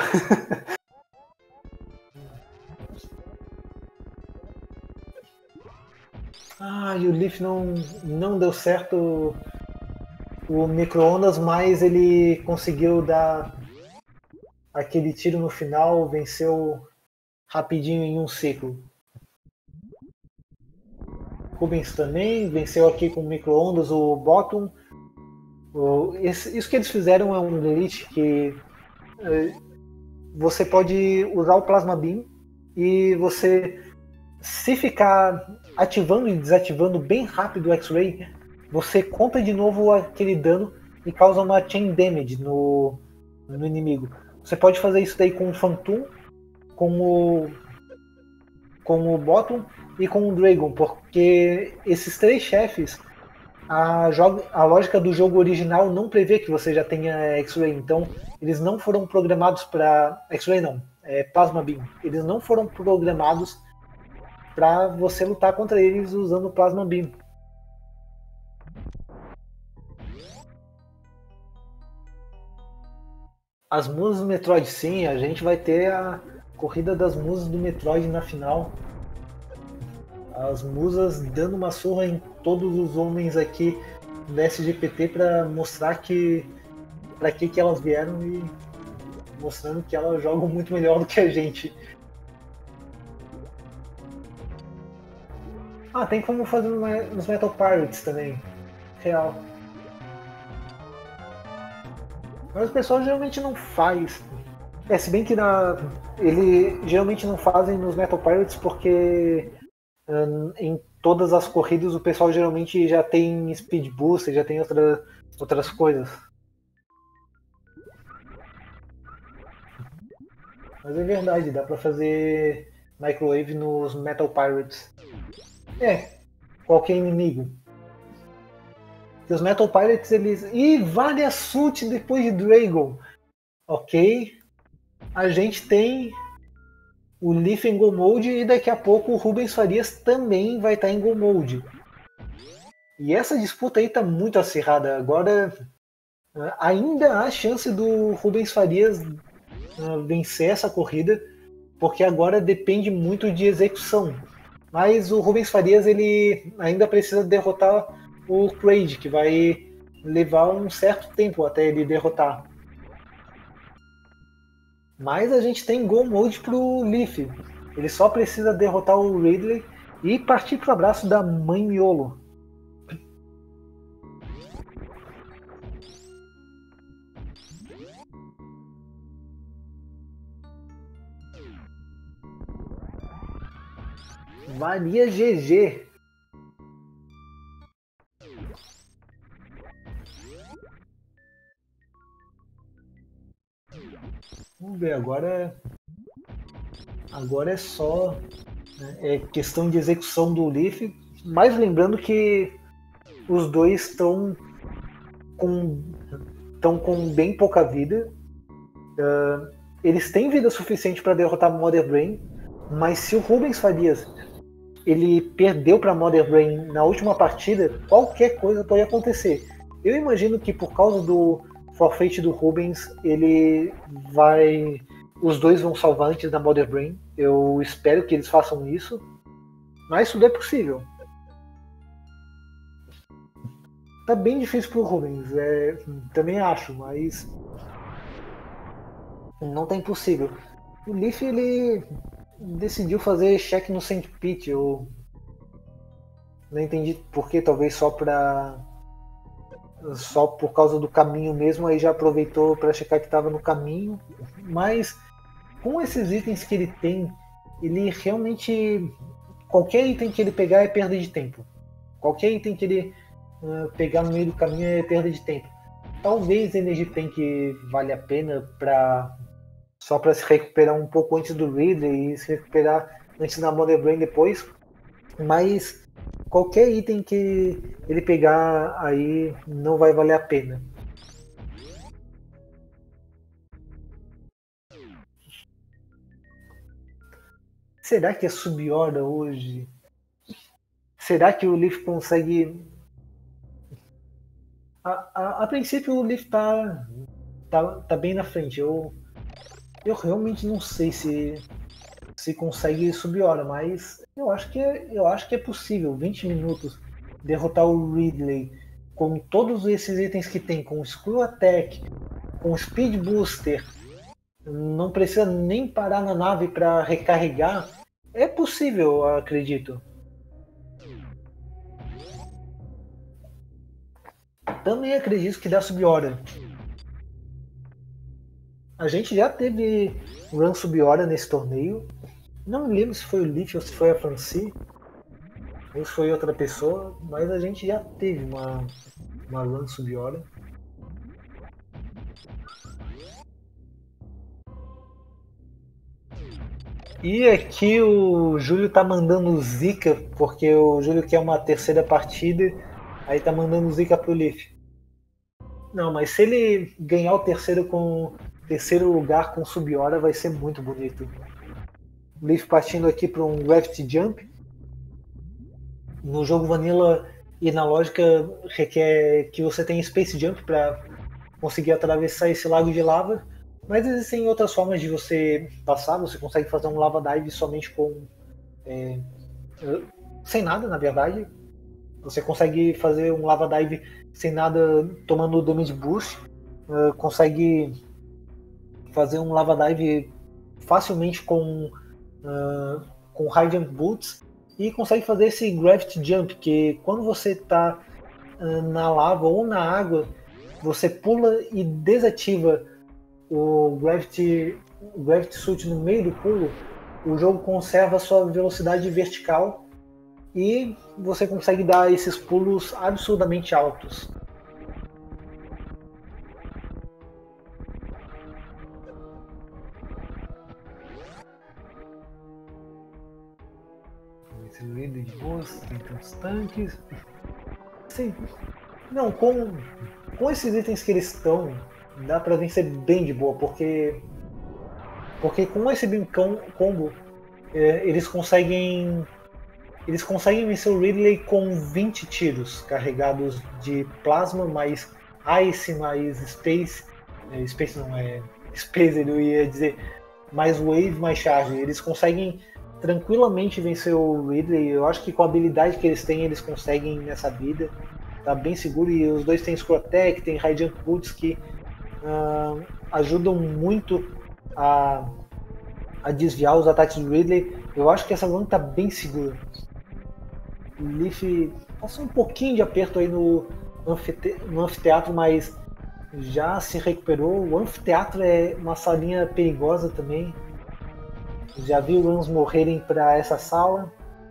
E o Leaf não deu certo o micro-ondas, mas ele conseguiu dar aquele tiro no final, venceu rapidinho em um ciclo. Rubens também venceu aqui com micro-ondas o Bottom. Isso que eles fizeram é um glitch que você pode usar o Plasma Beam e você, se ficar ativando e desativando bem rápido o X-Ray, você conta de novo aquele dano e causa uma Chain Damage no inimigo. Você pode fazer isso daí com o Phantom, com o Bottom e com o Dragon, porque esses 3 chefes, a lógica do jogo original não prevê que você já tenha X-Ray, então eles não foram programados para... X-Ray não, Plasma Beam. Eles não foram programados para você lutar contra eles usando o Plasma Beam. As musas do Metroid, sim, a gente vai ter a corrida das musas do Metroid na final. As musas dando uma surra em todos os homens aqui do SGPT para mostrar para que elas vieram e mostrando que elas jogam muito melhor do que a gente. Tem como fazer nos Metal Pirates também. Real. Mas o pessoal geralmente não faz. Se bem que ele geralmente não fazem nos Metal Pirates porque em todas as corridas o pessoal geralmente já tem Speed Boost, já tem outras coisas. Mas é verdade, dá pra fazer Microwave nos Metal Pirates. Qualquer inimigo. E os Metal Pirates, eles... vale a Sult depois de Dragon. Ok. A gente tem o Leaf em Go Mode e daqui a pouco o Rubens Farias também vai estar em Go Mode. E essa disputa aí tá muito acirrada. Agora ainda há chance do Rubens Farias vencer essa corrida, porque agora depende muito de execução. Mas o Rubens Farias ele ainda precisa derrotar o Kraid, que vai levar um certo tempo até ele derrotar. Mas a gente tem Go Mode pro Leaf. Ele só precisa derrotar o Ridley e partir pro abraço da Mãe Miolo. Maria GG. Vamos ver, agora é só questão de execução do Leaf, mas lembrando que os dois estão com bem pouca vida. Eles têm vida suficiente para derrotar Mother Brain, mas se o Rubens Farias ele perdeu para Mother Brain na última partida, qualquer coisa pode acontecer. Eu imagino que por causa do forfeit do Rubens, os dois vão salvar antes da Mother Brain. Eu espero que eles façam isso, mas tudo é possível. Tá bem difícil pro Rubens, também acho, mas não tá impossível. O Leaf, ele decidiu fazer check no Saint Pete. Eu não entendi por que, talvez só por causa do caminho mesmo, aí já aproveitou para checar que estava no caminho. Mas com esses itens que ele tem, ele realmente, qualquer item que ele pegar é perda de tempo. Qualquer item que ele pegar no meio do caminho é perda de tempo. Talvez Energy Tank vale a pena só para se recuperar um pouco antes do Ridley e se recuperar antes da Mother Brain depois, mas qualquer item que ele pegar aí não vai valer a pena. Será que é sub-hora hoje? Será que o Leaf consegue... A princípio o Leaf tá bem na frente. Eu realmente não sei se consegue sub-hora, mas eu acho que é possível. 20 minutos derrotar o Ridley com todos esses itens que tem, com Screw Attack, com Speed Booster, não precisa nem parar na nave para recarregar. É possível, eu acredito. Também acredito que dá sub-hora. A gente já teve run sub-hora nesse torneio. Não me lembro se foi o Leaf ou se foi a Franci, ou se foi outra pessoa, mas a gente já teve uma run sub-hora. E aqui o Júlio tá mandando zica, porque o Júlio quer uma terceira partida, aí tá mandando zica pro Leaf. Não, mas se ele ganhar o terceiro lugar com sub-hora, vai ser muito bonito. O Leaf partindo aqui para um Gravity Jump. No jogo Vanilla e na lógica requer que você tenha Space Jump para conseguir atravessar esse lago de lava. Mas existem outras formas de você passar. Você consegue fazer um Lava Dive somente com... sem nada, na verdade. Você consegue fazer um Lava Dive sem nada, tomando Damage Boost. Consegue fazer um Lava Dive facilmente com High Jump Boots. E consegue fazer esse Gravity Jump, que quando você está na lava ou na água, você pula e desativa o Gravity Suit no meio do pulo. O jogo conserva a sua velocidade vertical e você consegue dar esses pulos absurdamente altos. Esse líder de boas, tem tantos tanques. Sim. Não, com esses itens que eles estão, dá pra vencer bem de boa, porque com esse Beam Combo eles conseguem vencer o Ridley com 20 tiros carregados de plasma, mais Ice, mais Space. Space não é Space, eu ia dizer, mais Wave, mais Charge. Eles conseguem tranquilamente vencer o Ridley. Eu acho que com a habilidade que eles têm, eles conseguem nessa vida. Tá bem seguro, e os dois têm Screw Attack, tem High Jump Boots que ajudam muito a desviar os ataques do Ridley. Eu acho que essa run tá bem segura. O Leaf passou um pouquinho de aperto aí no anfiteatro, mas já se recuperou. O anfiteatro é uma salinha perigosa também. Já vi runs morrerem para essa sala.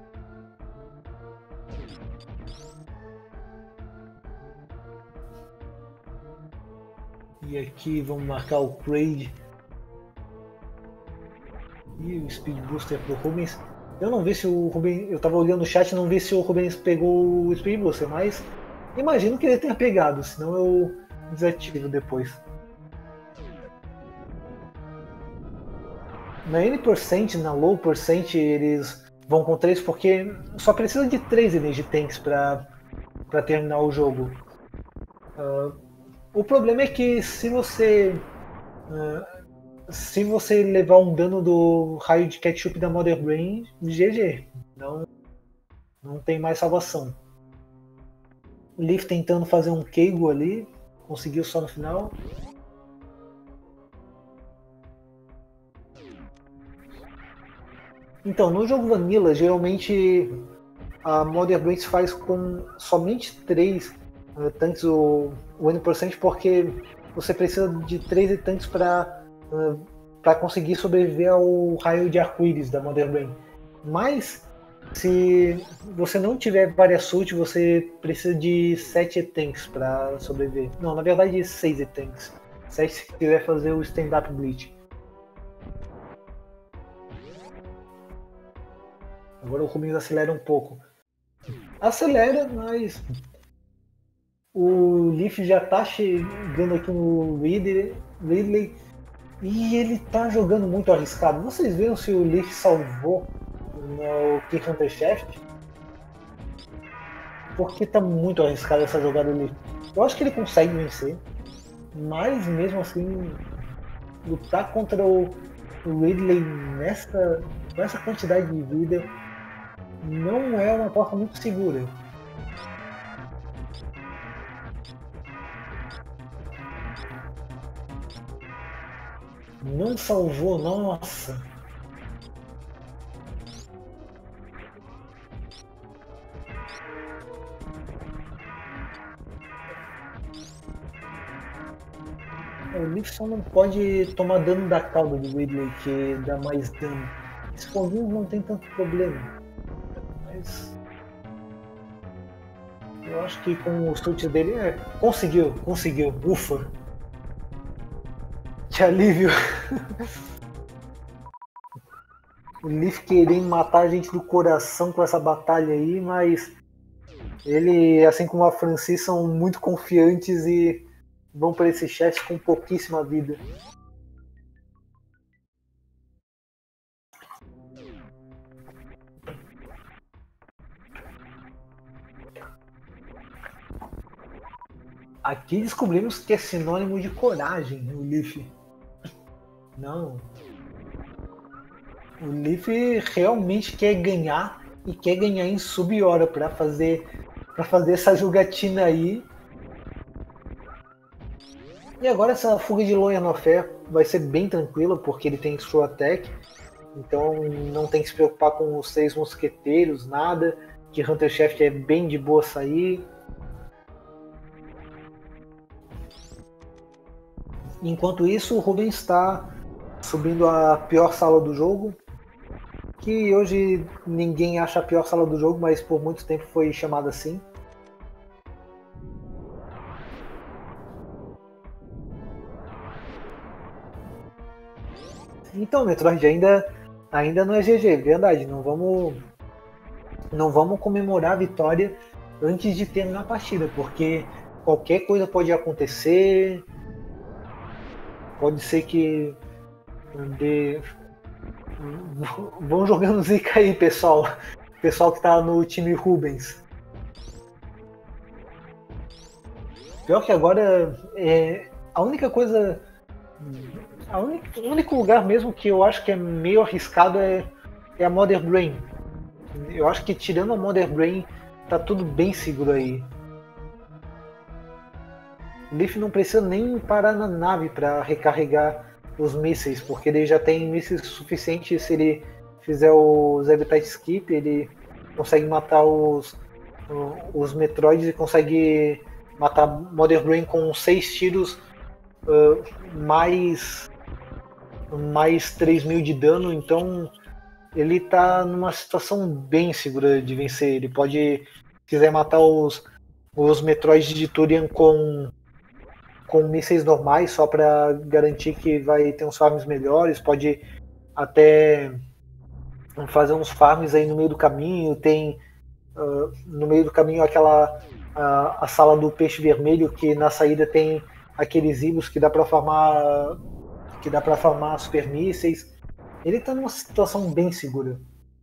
E aqui vamos marcar o Craig e o Speed Booster pro Rubens. Eu não vi se o Rubens. Eu tava olhando o chat e não vi se o Rubens pegou o Speed Booster, mas Imagino que ele tenha pegado, senão eu desativo depois. Na N%, na Low%, eles vão com 3 porque só precisa de 3 Energy Tanks para terminar o jogo. O problema é que se você levar um dano do raio de ketchup da Mother Brain, GG. Não tem mais salvação. Leaf tentando fazer um Keigo ali, conseguiu só no final. Então, no jogo Vanilla, geralmente a Mother Brain se faz com somente 3 tanques o N%, porque você precisa de 3 tanques para conseguir sobreviver ao raio de arco-íris da Mother Brain. Mas se você não tiver várias ult, você precisa de 7 tanks para sobreviver. Não, na verdade 6 tanks. 7 se quiser fazer o stand-up bleach. Agora o Rubens acelera um pouco. Acelera, mas o Leaf já tá chegando aqui no Ridley e ele tá jogando muito arriscado. Vocês viram se o Leaf salvou no Kick Hunter Shaft? Porque tá muito arriscada essa jogada ali. Eu acho que ele consegue vencer, mas mesmo assim, lutar contra o Ridley nessa quantidade de vida não é uma porta muito segura. Não salvou, nossa. O Nixon não pode tomar dano da cauda do Ridley, que dá mais dano. Esse foguinho não tem tanto problema. Mas eu acho que com o chute dele. Conseguiu. Ufa. Que alívio. O Leaf querendo matar a gente do coração com essa batalha aí, mas ele, assim como a Francis, são muito confiantes e vão para esse chefe com pouquíssima vida. Aqui descobrimos que é sinônimo de coragem, o Leaf. Não. O Leaf realmente quer ganhar e quer ganhar em sub-hora para fazer essa jogatina aí. E agora essa fuga de Loya no Fair vai ser bem tranquila, porque ele tem True Attack. Então não tem que se preocupar com os 6 mosqueteiros, nada. Que Hunter Shaft é bem de boa sair. Enquanto isso, o Rubens está subindo a pior sala do jogo, que hoje ninguém acha a pior sala do jogo, mas por muito tempo foi chamada assim. Então, Metroid, ainda não é GG, verdade. Não vamos comemorar a vitória antes de terminar a partida, porque qualquer coisa pode acontecer. Pode ser que vão jogando zica aí, pessoal. Pessoal que tá no time Rubens. Pior que agora a única coisa. O único lugar mesmo que eu acho que é meio arriscado é a Mother Brain. Eu acho que tirando a Mother Brain tá tudo bem seguro aí. O Leaf não precisa nem parar na nave para recarregar os mísseis, porque ele já tem mísseis suficientes. Se ele fizer o Habitat Skip, ele consegue matar os Metroids e consegue matar Mother Brain com 6 tiros mais 3.000 de dano. Então ele tá numa situação bem segura de vencer. Ele pode, se quiser matar os Metroids de Turian com mísseis normais, só para garantir que vai ter uns farms melhores, pode até fazer uns farms aí no meio do caminho. Tem no meio do caminho aquela a sala do peixe vermelho, que na saída tem aqueles hilos que dá para farmar super mísseis. Ele tá numa situação bem segura.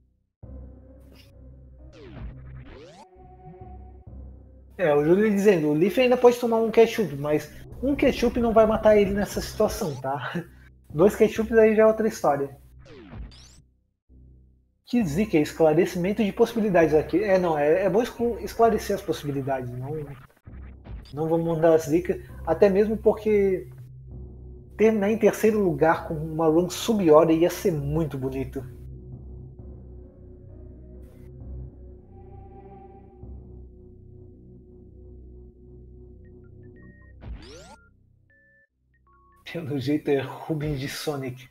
O Júlio dizendo, o Leaf ainda pode tomar um ketchup, mas um ketchup não vai matar ele nessa situação, tá? 2 ketchups aí já é outra história. Que zica, esclarecimento de possibilidades aqui. É bom esclarecer as possibilidades, não vamos mandar zica, até mesmo porque terminar em terceiro lugar com uma run sub-hora ia ser muito bonito. Pelo jeito é Rubens de Sonic.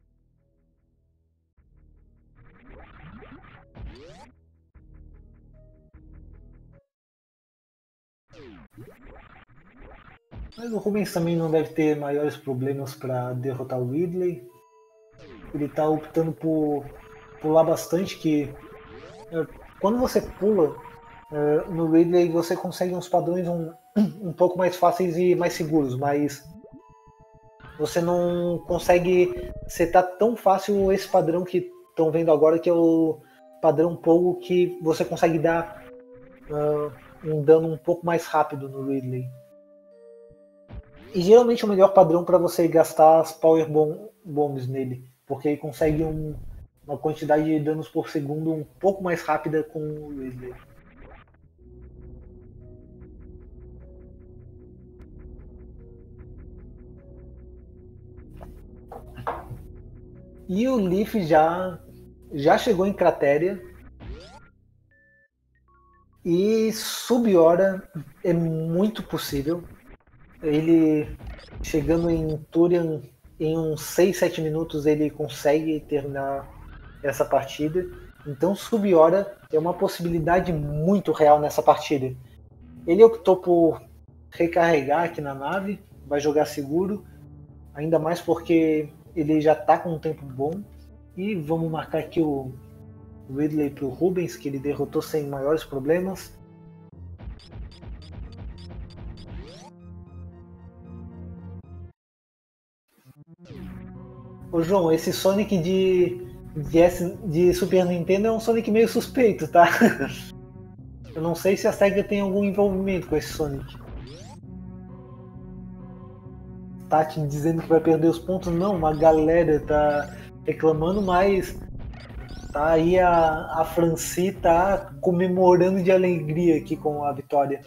Mas o Rubens também não deve ter maiores problemas para derrotar o Ridley. Ele está optando por pular bastante, que quando você pula no Ridley você consegue uns padrões um pouco mais fáceis e mais seguros, mas você não consegue setar tão fácil esse padrão que estão vendo agora, que é o padrão Pogo, que você consegue dar um dano um pouco mais rápido no Ridley. E geralmente o melhor padrão para você gastar as Power Bombs nele, porque ele consegue uma quantidade de danos por segundo um pouco mais rápida com o Ridley. E o Leaf já chegou em Cratéria. E sub-hora é muito possível. Ele chegando em Turian em uns 6, 7 minutos ele consegue terminar essa partida. Então sub-hora é uma possibilidade muito real nessa partida. Ele optou por recarregar aqui na nave, vai jogar seguro, ainda mais porque ele já está com um tempo bom. E vamos marcar aqui o Ridley para o Rubens, que ele derrotou sem maiores problemas. Ô João, esse Sonic de Super Nintendo é um Sonic meio suspeito, tá? Eu não sei se a SEGA tem algum envolvimento com esse Sonic. Tá te dizendo que vai perder os pontos? Não, uma galera tá reclamando, mas tá aí a Franci tá comemorando de alegria aqui com a vitória.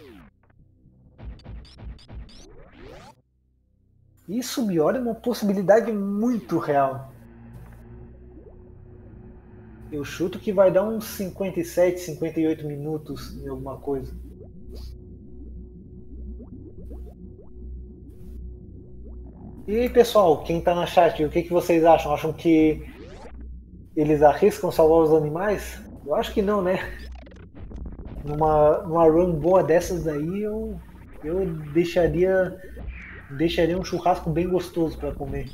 E sub-hora é uma possibilidade muito real. Eu chuto que vai dar uns 57, 58 minutos em alguma coisa. E aí, pessoal, quem tá na chat, o que vocês acham? Acham que eles arriscam salvar os animais? Eu acho que não, né? Numa run boa dessas daí, eu deixaria um churrasco bem gostoso para comer.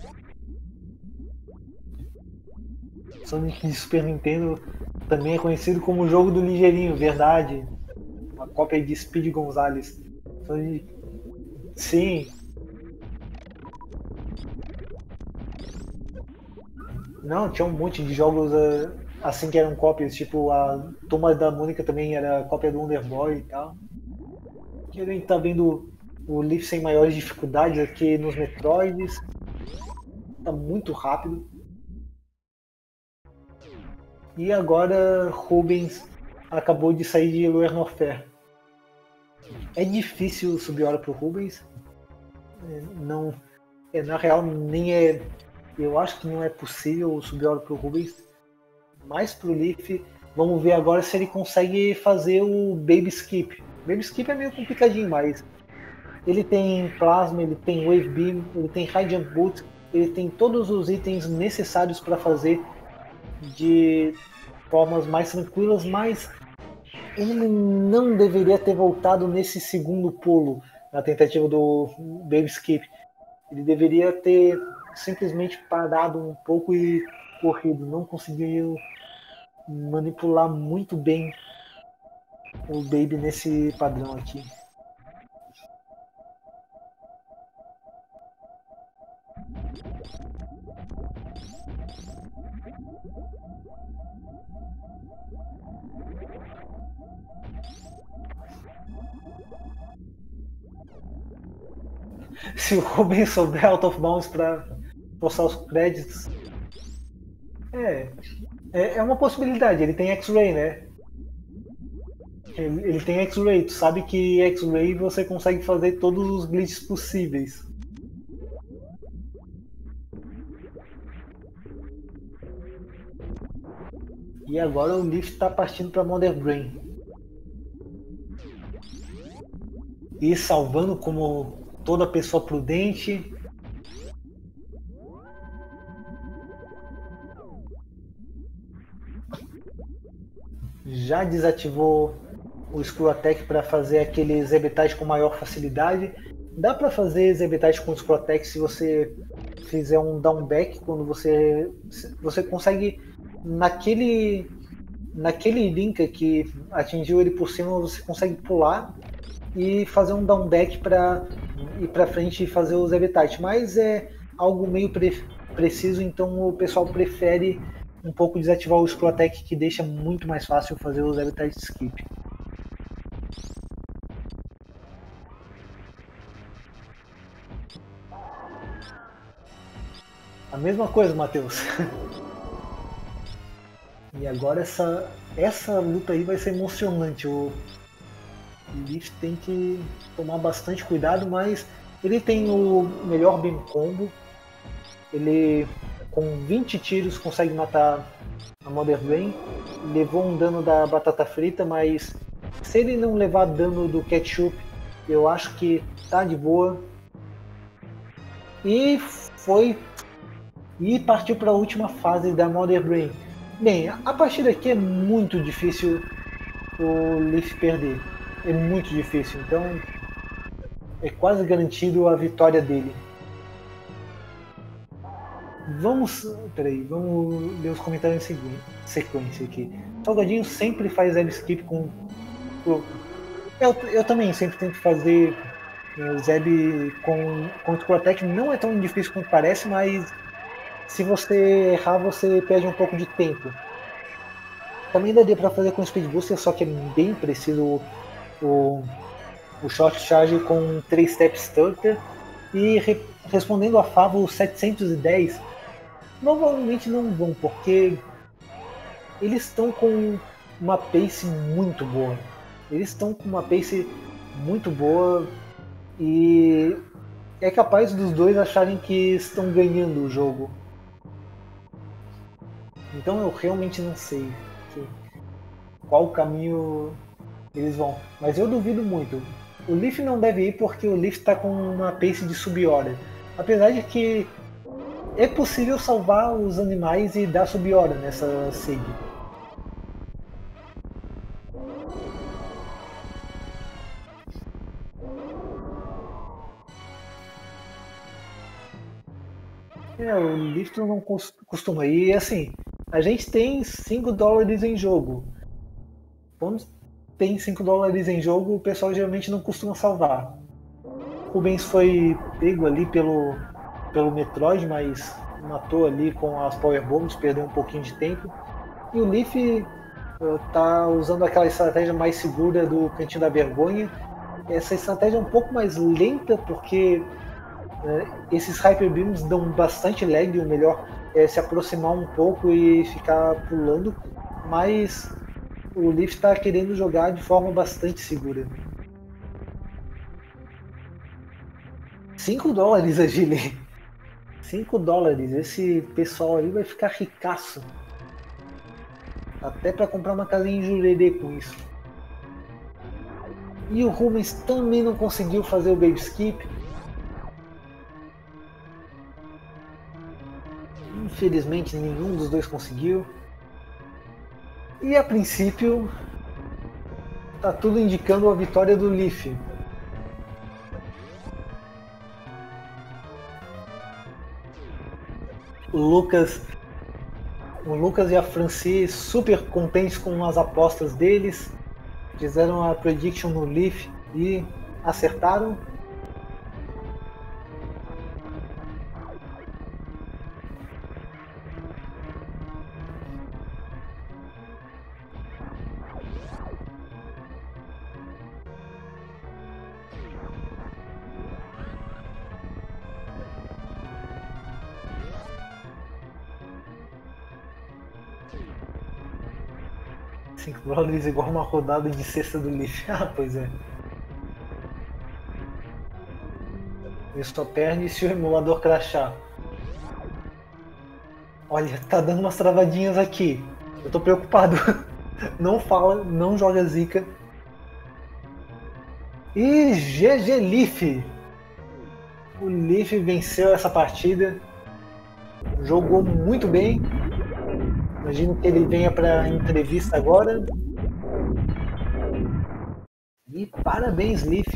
Sonic de Super Nintendo também é conhecido como o jogo do ligeirinho, verdade. Uma cópia de Speed Gonzales. Sonic... Sim. Não, tinha um monte de jogos assim que eram cópias, tipo a Turma da Mônica também era cópia do Wonder Boy e tal. Aqui a gente tá vendo o Leaf sem maiores dificuldades aqui nos Metroids. Tá muito rápido. E agora Rubens acabou de sair de Lower Norfair. É difícil subir hora pro Rubens. Não, na real nem é. Eu acho que não é possível subir hora pro Rubens. Mas pro Leaf, vamos ver agora se ele consegue fazer o Baby Skip. Baby Skip é meio complicadinho, mas ele tem Plasma, ele tem Wave Beam, ele tem High Jump Boot, ele tem todos os itens necessários para fazer de formas mais tranquilas, mas ele não deveria ter voltado nesse segundo pulo na tentativa do Baby Skip. Ele deveria ter simplesmente parado um pouco e corrido. Não conseguiu manipular muito bem o Baby nesse padrão aqui. Se o Rubens souber out of bounds para forçar os créditos. É uma possibilidade, ele tem X-Ray, né? Ele tem X-Ray, tu sabe que X-Ray você consegue fazer todos os glitches possíveis. E agora o Leaf está partindo para Mother Brain. E salvando como toda pessoa prudente. Já desativou o Screw Attack para fazer aqueles Zebetais com maior facilidade. Dá para fazer Zebetais com Screw Attack se você fizer um down back, quando você consegue naquele link que atingiu ele por cima, você consegue pular e fazer um down back para ir para frente e fazer os Zebetais, mas é algo meio preciso, então o pessoal prefere um pouco desativar o Screw Attack, que deixa muito mais fácil fazer os Zebetais skip. A mesma coisa, Matheus. E agora essa luta aí vai ser emocionante. O Leaf tem que tomar bastante cuidado, mas ele tem o melhor beam combo. Ele com 20 tiros consegue matar a Mother Brain. Levou um dano da batata frita, mas se ele não levar dano do ketchup, eu acho que tá de boa. E partiu para a última fase da Mother Brain. Bem, a partir daqui é muito difícil o Leaf perder. É muito difícil, então é quase garantido a vitória dele. Vamos ler os comentários em sequência aqui. Salgadinho sempre faz zero skip com... Eu também sempre tento fazer Zeb com Screw Attack. Não é tão difícil quanto parece, mas se você errar, você perde um pouco de tempo. Também daria para fazer com Speed Booster, só que é bem preciso o Short Charge com 3 Step Stutter. E respondendo a Favo, os 710 provavelmente não vão, porque eles estão com uma pace muito boa. E é capaz dos dois acharem que estão ganhando o jogo. Então eu realmente não sei qual caminho eles vão. Mas eu duvido muito. O Leaf não deve ir porque o Leaf está com uma pace de sub-hora. Apesar de que é possível salvar os animais e dar sub-hora nessa seed. O Lifton não costuma. E assim, a gente tem $5 em jogo. Quando tem $5 em jogo, o pessoal geralmente não costuma salvar. O Rubens foi pego ali pelo Metroid, mas matou ali com as Power Bombs, perdeu um pouquinho de tempo. E o Leaf tá usando aquela estratégia mais segura do Cantinho da Vergonha. Essa estratégia é um pouco mais lenta, porque esses Hyper Beams dão bastante lag. O melhor é se aproximar um pouco e ficar pulando, mas o Leaf está querendo jogar de forma bastante segura. $5, Agile. $5. Esse pessoal aí vai ficar ricaço. Até para comprar uma casinha em Jurerê com isso. E o Rubens também não conseguiu fazer o Baby Skip. Infelizmente nenhum dos dois conseguiu. E a princípio tá tudo indicando a vitória do Leaf. O Lucas e a Franci super contentes com as apostas deles. Fizeram a prediction no Leaf e acertaram. Cinco Brawlers igual uma rodada de cesta do Leaf. Ah, pois é. Ele só perde se o emulador crashar. Olha, tá dando umas travadinhas aqui. Eu tô preocupado. Não fala, não joga zica. E GG Leaf. O Leaf venceu essa partida. Jogou muito bem. Imagino que ele venha pra entrevista agora. E parabéns, Leaf.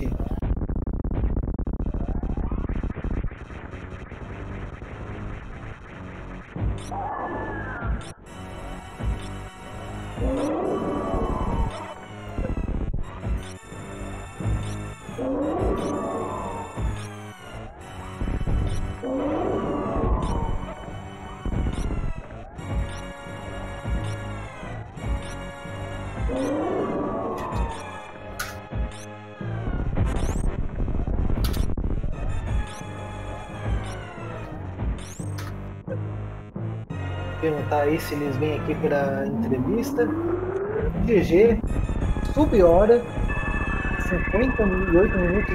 Perguntar aí se eles vêm aqui para entrevista. GG, sub-hora, 58 minutos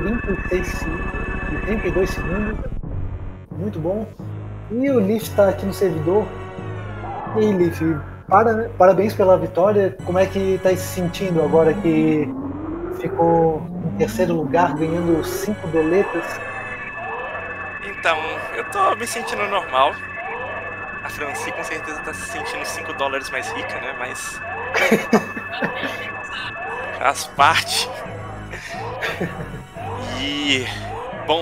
e 32 segundos. Muito bom. E o Leaf está aqui no servidor. E aí, Leaf, parabéns pela vitória. Como é que está se sentindo agora que ficou em terceiro lugar, ganhando 5 doletas? Então, eu tô me sentindo normal. A Franci com certeza tá se sentindo 5 dólares mais rica, né? Mas faz parte. E bom,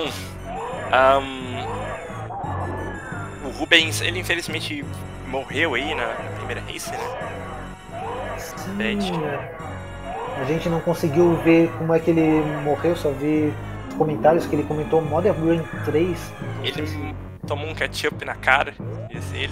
o Rubens, ele infelizmente morreu aí na primeira race, né? Sim, a gente não conseguiu ver como é que ele morreu, só vi os comentários que ele comentou Modern Brain 3. Ele tomou um ketchup na cara, esse ele.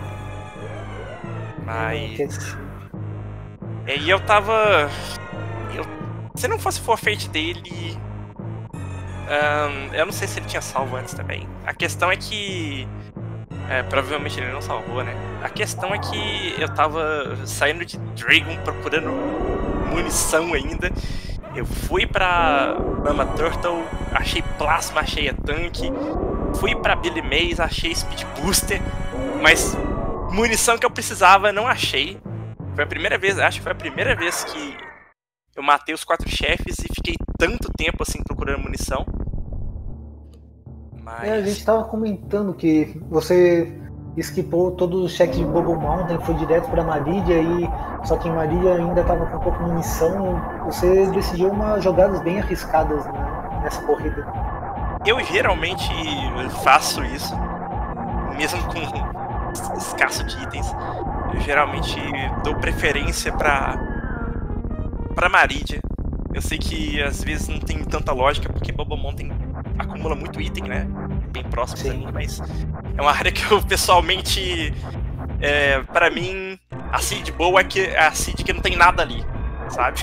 Mas aí eu tava... Se não fosse o forfeit dele... eu não sei se ele tinha salvo antes também. A questão é que... provavelmente ele não salvou, né? A questão é que eu tava saindo de Dragon procurando munição ainda. Eu fui pra Mama Turtle, achei Plasma, achei a tanque. Fui pra Billy Mays, achei Speed Booster. Mas munição que eu precisava não achei. Foi a primeira vez, acho que foi a primeira vez que eu matei os 4 chefes e fiquei tanto tempo assim procurando munição. Mas... a gente tava comentando que você esquipou todos os cheques de Bubble Mountain, foi direto pra Maridia, e só que em Maridia ainda tava com pouca munição. Você decidiu umas jogadas bem arriscadas, né, nessa corrida. Eu geralmente faço isso, mesmo com escasso de itens. Eu geralmente dou preferência pra Maridia. Eu sei que às vezes não tem tanta lógica, porque Bubble Mountain acumula muito item, né? Bem próximo a mim, mas é uma área que eu pessoalmente, pra mim, a seed boa é a seed que não tem nada ali, sabe?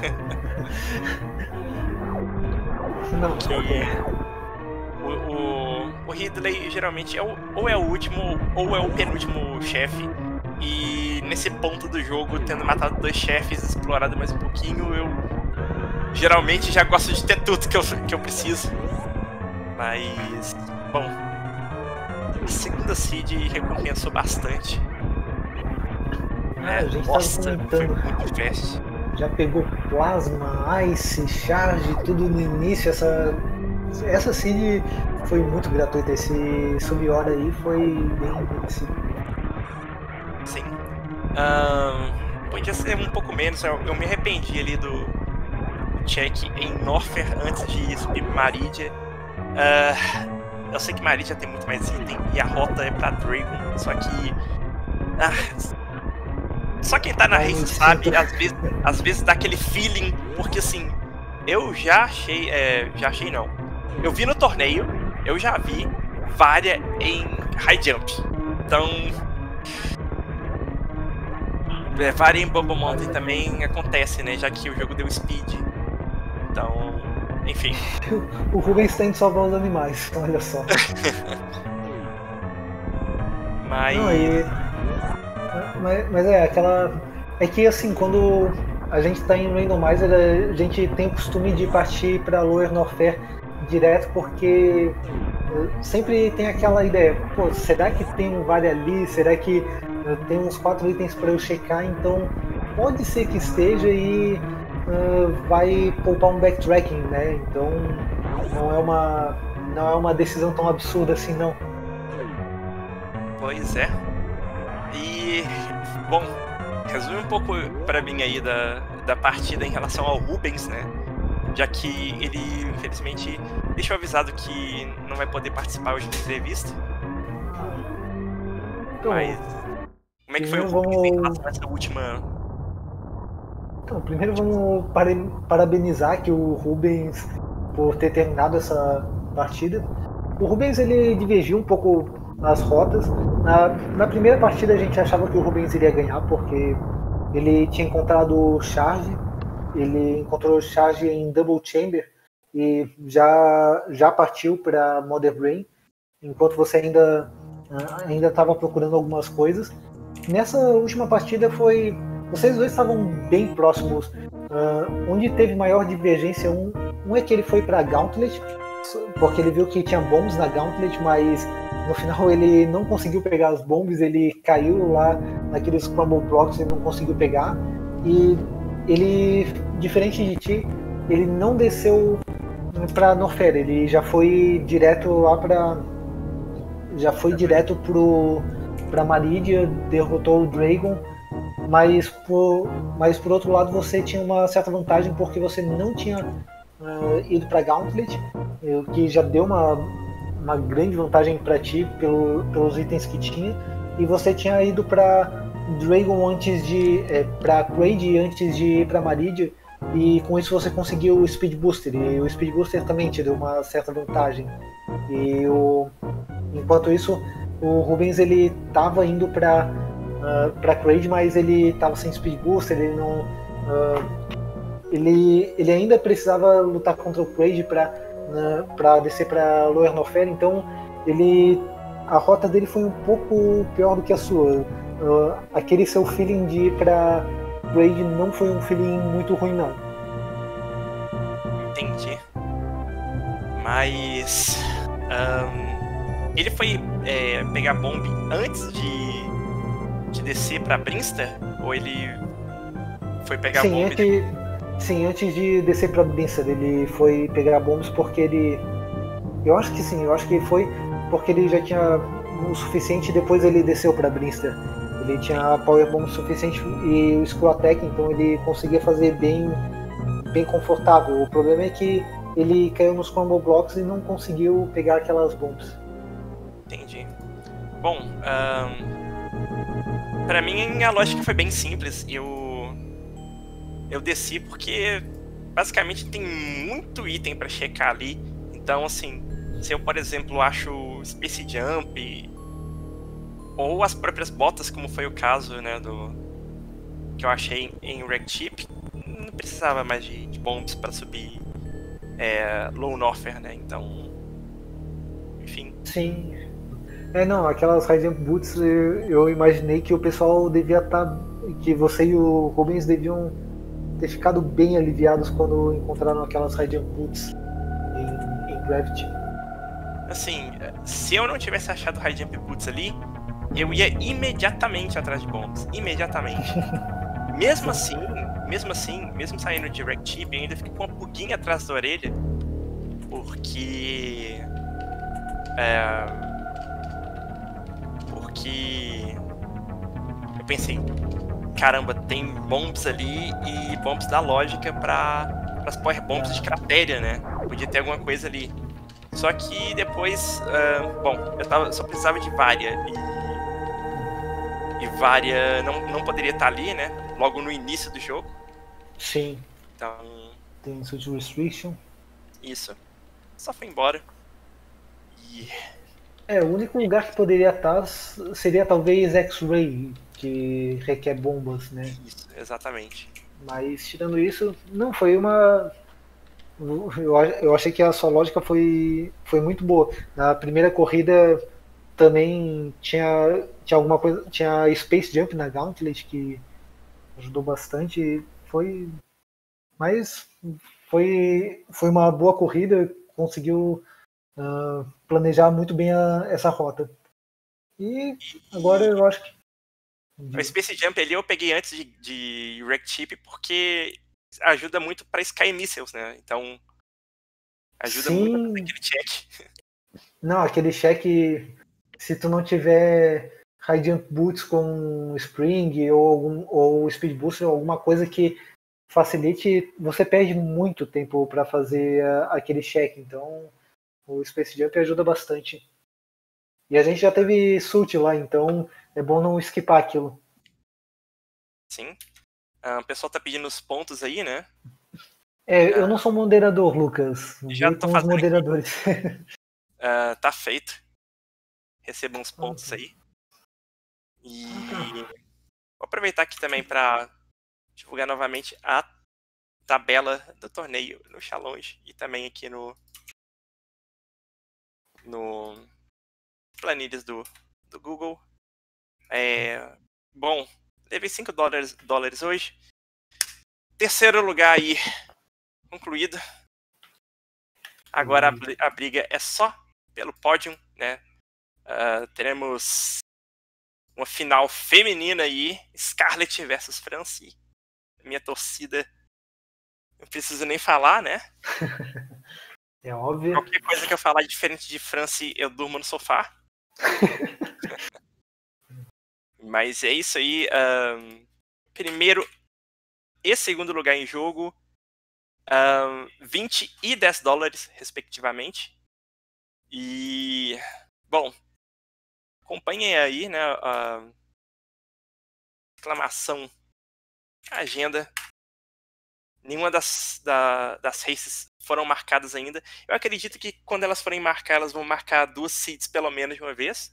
Não, o Ridley geralmente ou é o último ou é o penúltimo chefe. E nesse ponto do jogo, tendo matado 2 chefes, explorado mais um pouquinho, eu geralmente já gosto de ter tudo que eu preciso. Mas, bom, a segunda seed recompensou bastante. A gente Nossa, tava foi comentando. muito fast. Já pegou Plasma, Ice, Charge, tudo no início. Essa seed foi muito gratuita. Esse sub-hora aí foi bem merecido. Sim. Podia ser um pouco menos. Eu me arrependi ali do check em Norfair antes de subir Maridia. Eu sei que Maridia tem muito mais item e a rota é pra Dragon. Só que Só quem tá na race sabe, às vezes dá aquele feeling, porque assim, eu já achei não. Eu vi no torneio, eu já vi Varia em high jump. Então, Varia em Bubble Mountain também acontece, né? Já que o jogo deu speed. Então, enfim. O Rubens tem de salvar os animais, olha só. Mas... Não, mas é aquela... É que assim, quando a gente tá em Randomizer, a gente tem o costume de partir pra Lower Norfair direto, porque sempre tem aquela ideia, pô, será que tem um vale ali? Será que tem uns 4 itens para eu checar? Então pode ser que esteja e vai poupar um backtracking, né? Então não é uma decisão tão absurda assim, não. Pois é. E, bom, resume um pouco para mim aí da partida em relação ao Rubens, né? Já que ele, infelizmente, deixou avisado que não vai poder participar hoje da entrevista. Então, mas como é que foi o Rubens em relação a essa última... Então, primeiro vamos parabenizar aqui o Rubens por ter terminado essa partida. O Rubens, ele divergiu um pouco nas rotas. Na primeira partida a gente achava que o Rubens iria ganhar, porque ele tinha encontrado o Charge. Ele encontrou o Charge em Double Chamber e já partiu para Mother Brain, enquanto você ainda estava procurando algumas coisas. Nessa última partida vocês dois estavam bem próximos. Onde teve maior divergência, um é que ele foi para Gauntlet, porque ele viu que tinha bombs na Gauntlet, mas no final ele não conseguiu pegar as bombs, ele caiu lá naqueles Crumble Blocks e não conseguiu pegar. E ele, diferente de ti, ele não desceu para Norfair, ele já foi direto lá para Maridia, derrotou o Dragon, mas por outro lado você tinha uma certa vantagem porque você não tinha ido para Gauntlet, o que já deu uma grande vantagem para ti pelos itens que tinha, e você tinha ido para Dragon antes de para Kraid antes de ir para Maridia, e com isso você conseguiu o Speed Booster, e o Speed Booster também te deu uma certa vantagem. Enquanto isso, o Rubens ele estava indo para Kraid, mas ele estava sem Speed Booster, ele não ele ainda precisava lutar contra o Kraid para descer para Lower Norfair, então a rota dele foi um pouco pior do que a sua. Aquele seu feeling de ir pra Kraid não foi um feeling muito ruim, não. Entendi. Mas ele foi pegar bomb antes de descer pra Brimster? Ou ele foi pegar bomb? Sim, antes de descer pra Brimster ele foi pegar bombs porque eu acho que foi porque ele já tinha o suficiente, depois ele desceu pra Brimster. Ele tinha a Power Bomb suficiente e o Screw Attack, então ele conseguia fazer bem confortável. O problema é que ele caiu nos Combo Blocks e não conseguiu pegar aquelas bombs. Entendi. Bom, pra mim a lógica foi bem simples. Eu desci porque basicamente tem muito item pra checar ali. Então, assim, se eu, por exemplo, acho Space Jump ou as próprias botas, como foi o caso, né, que eu achei em Wrecked Ship, não precisava mais de bombs para subir Low Norfair, né, então, enfim. Sim. Não, aquelas High Jump Boots, eu imaginei que o pessoal devia estar, que você e o Rubens deviam ter ficado bem aliviados quando encontraram aquelas High Jump Boots em Gravity. Assim, se eu não tivesse achado High Jump Boots ali, eu ia imediatamente atrás de bombs. Imediatamente. Mesmo saindo de Wrecked Ship, eu ainda fiquei com uma pulguinha atrás da orelha. Porque eu pensei, caramba, tem bombs ali e bombs da lógica para as Power Bombs de cratéria, né? Podia ter alguma coisa ali. Só que depois, bom, só precisava de Varia E Varia não poderia estar ali, né? Logo no início do jogo. Sim. Então. Tem Switch Restriction. Isso. Só foi embora. E. O único lugar que poderia estar seria talvez X-Ray, que requer bombas, né? Isso, exatamente. Mas tirando isso, não foi uma. Eu achei que a sua lógica foi muito boa. Na primeira corrida também tinha alguma coisa. Tinha Space Jump na Gauntlet que ajudou bastante. Mas foi uma boa corrida, conseguiu planejar muito bem essa rota. E agora eu acho que. O Space Jump ali eu peguei antes de Wreck Chip porque ajuda muito para Sky Missiles, né? Então ajuda muito a fazer aquele check. Não, aquele check, se tu não tiver High Jump Boots com Spring ou Speed Booster, alguma coisa que facilite, você perde muito tempo para fazer aquele check. Então o Space Jump ajuda bastante. E a gente já teve Sult lá, então é bom não skipar aquilo. Sim. O pessoal tá pedindo os pontos aí, né? Eu não sou moderador, Lucas. Já Vê tô com os fazendo aqui. moderadores. Tá feito. Receba uns pontos aí. E vou aproveitar aqui também para divulgar novamente a tabela do torneio no Challenge e também aqui no planilhas do Google. Bom, levei $5 hoje. Terceiro lugar aí concluído. Agora a briga é só pelo pódio, né? Teremos uma final feminina aí, Scarlett versus Franci. Minha torcida, não preciso nem falar, né? É óbvio. Qualquer coisa que eu falar diferente de Franci, eu durmo no sofá. Mas é isso aí. Primeiro e segundo lugar em jogo. 20 e $10, respectivamente. E, bom, acompanhem aí, né, a exclamação, a agenda. Nenhuma das races foram marcadas ainda. Eu acredito que quando elas forem marcar, elas vão marcar 2 seeds pelo menos de uma vez.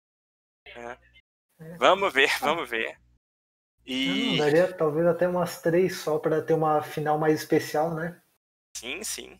Vamos ver, vamos ver. Não, daria talvez até umas 3 só para ter uma final mais especial, né? Sim, sim.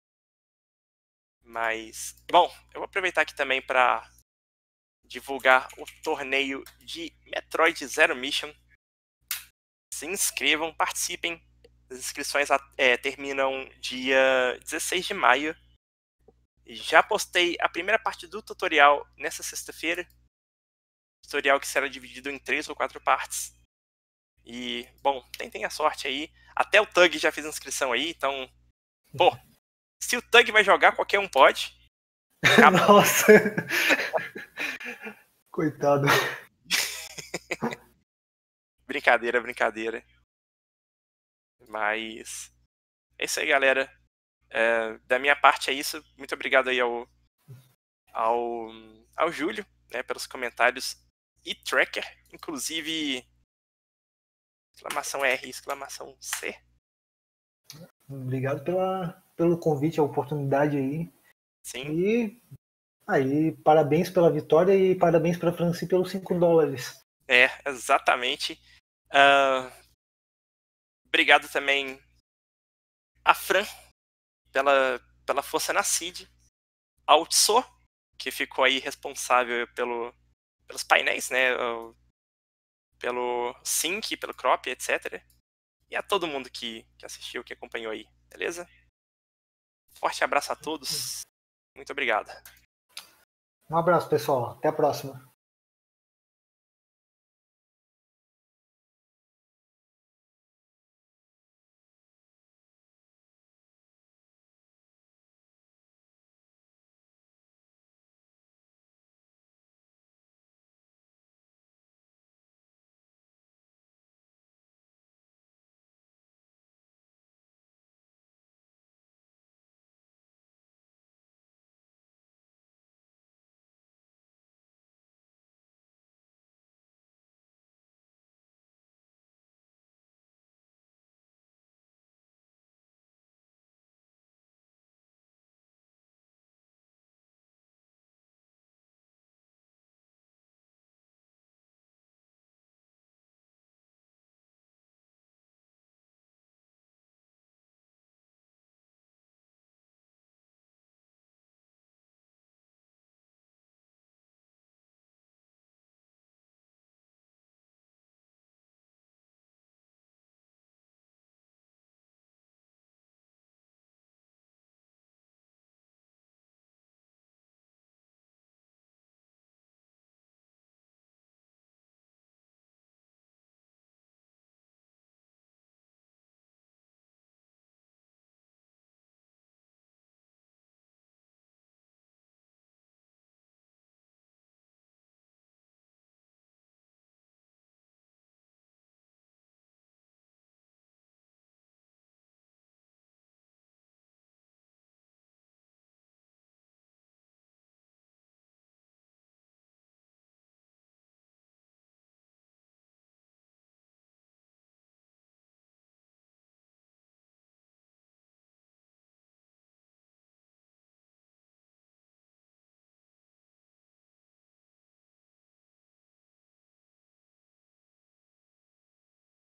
Mas, bom, eu vou aproveitar aqui também para divulgar o torneio de Metroid Zero Mission. Se inscrevam, participem. As inscrições terminam dia 16 de maio. Já postei a primeira parte do tutorial nessa sexta-feira. Tutorial que será dividido em 3 ou 4 partes. E, bom, tentem a sorte aí. Até o Tug já fez inscrição aí, então... Pô, se o Tug vai jogar, qualquer um pode. Nossa! Coitado. Brincadeira, brincadeira. Mas... é isso aí, galera. Da minha parte é isso. Muito obrigado aí ao Júlio, né, pelos comentários e tracker. Inclusive... exclamação R, exclamação C. Obrigado pelo convite, a oportunidade aí. Sim. E aí, parabéns pela vitória e parabéns para a Franci pelos $5. Exatamente. Obrigado também a Fran pela força na seed. Ao Tso, que ficou aí responsável pelos painéis, né? Pelo sync, pelo crop, etc. E a todo mundo que assistiu, que acompanhou aí, beleza? Forte abraço a todos. Muito obrigado. Um abraço, pessoal. Até a próxima.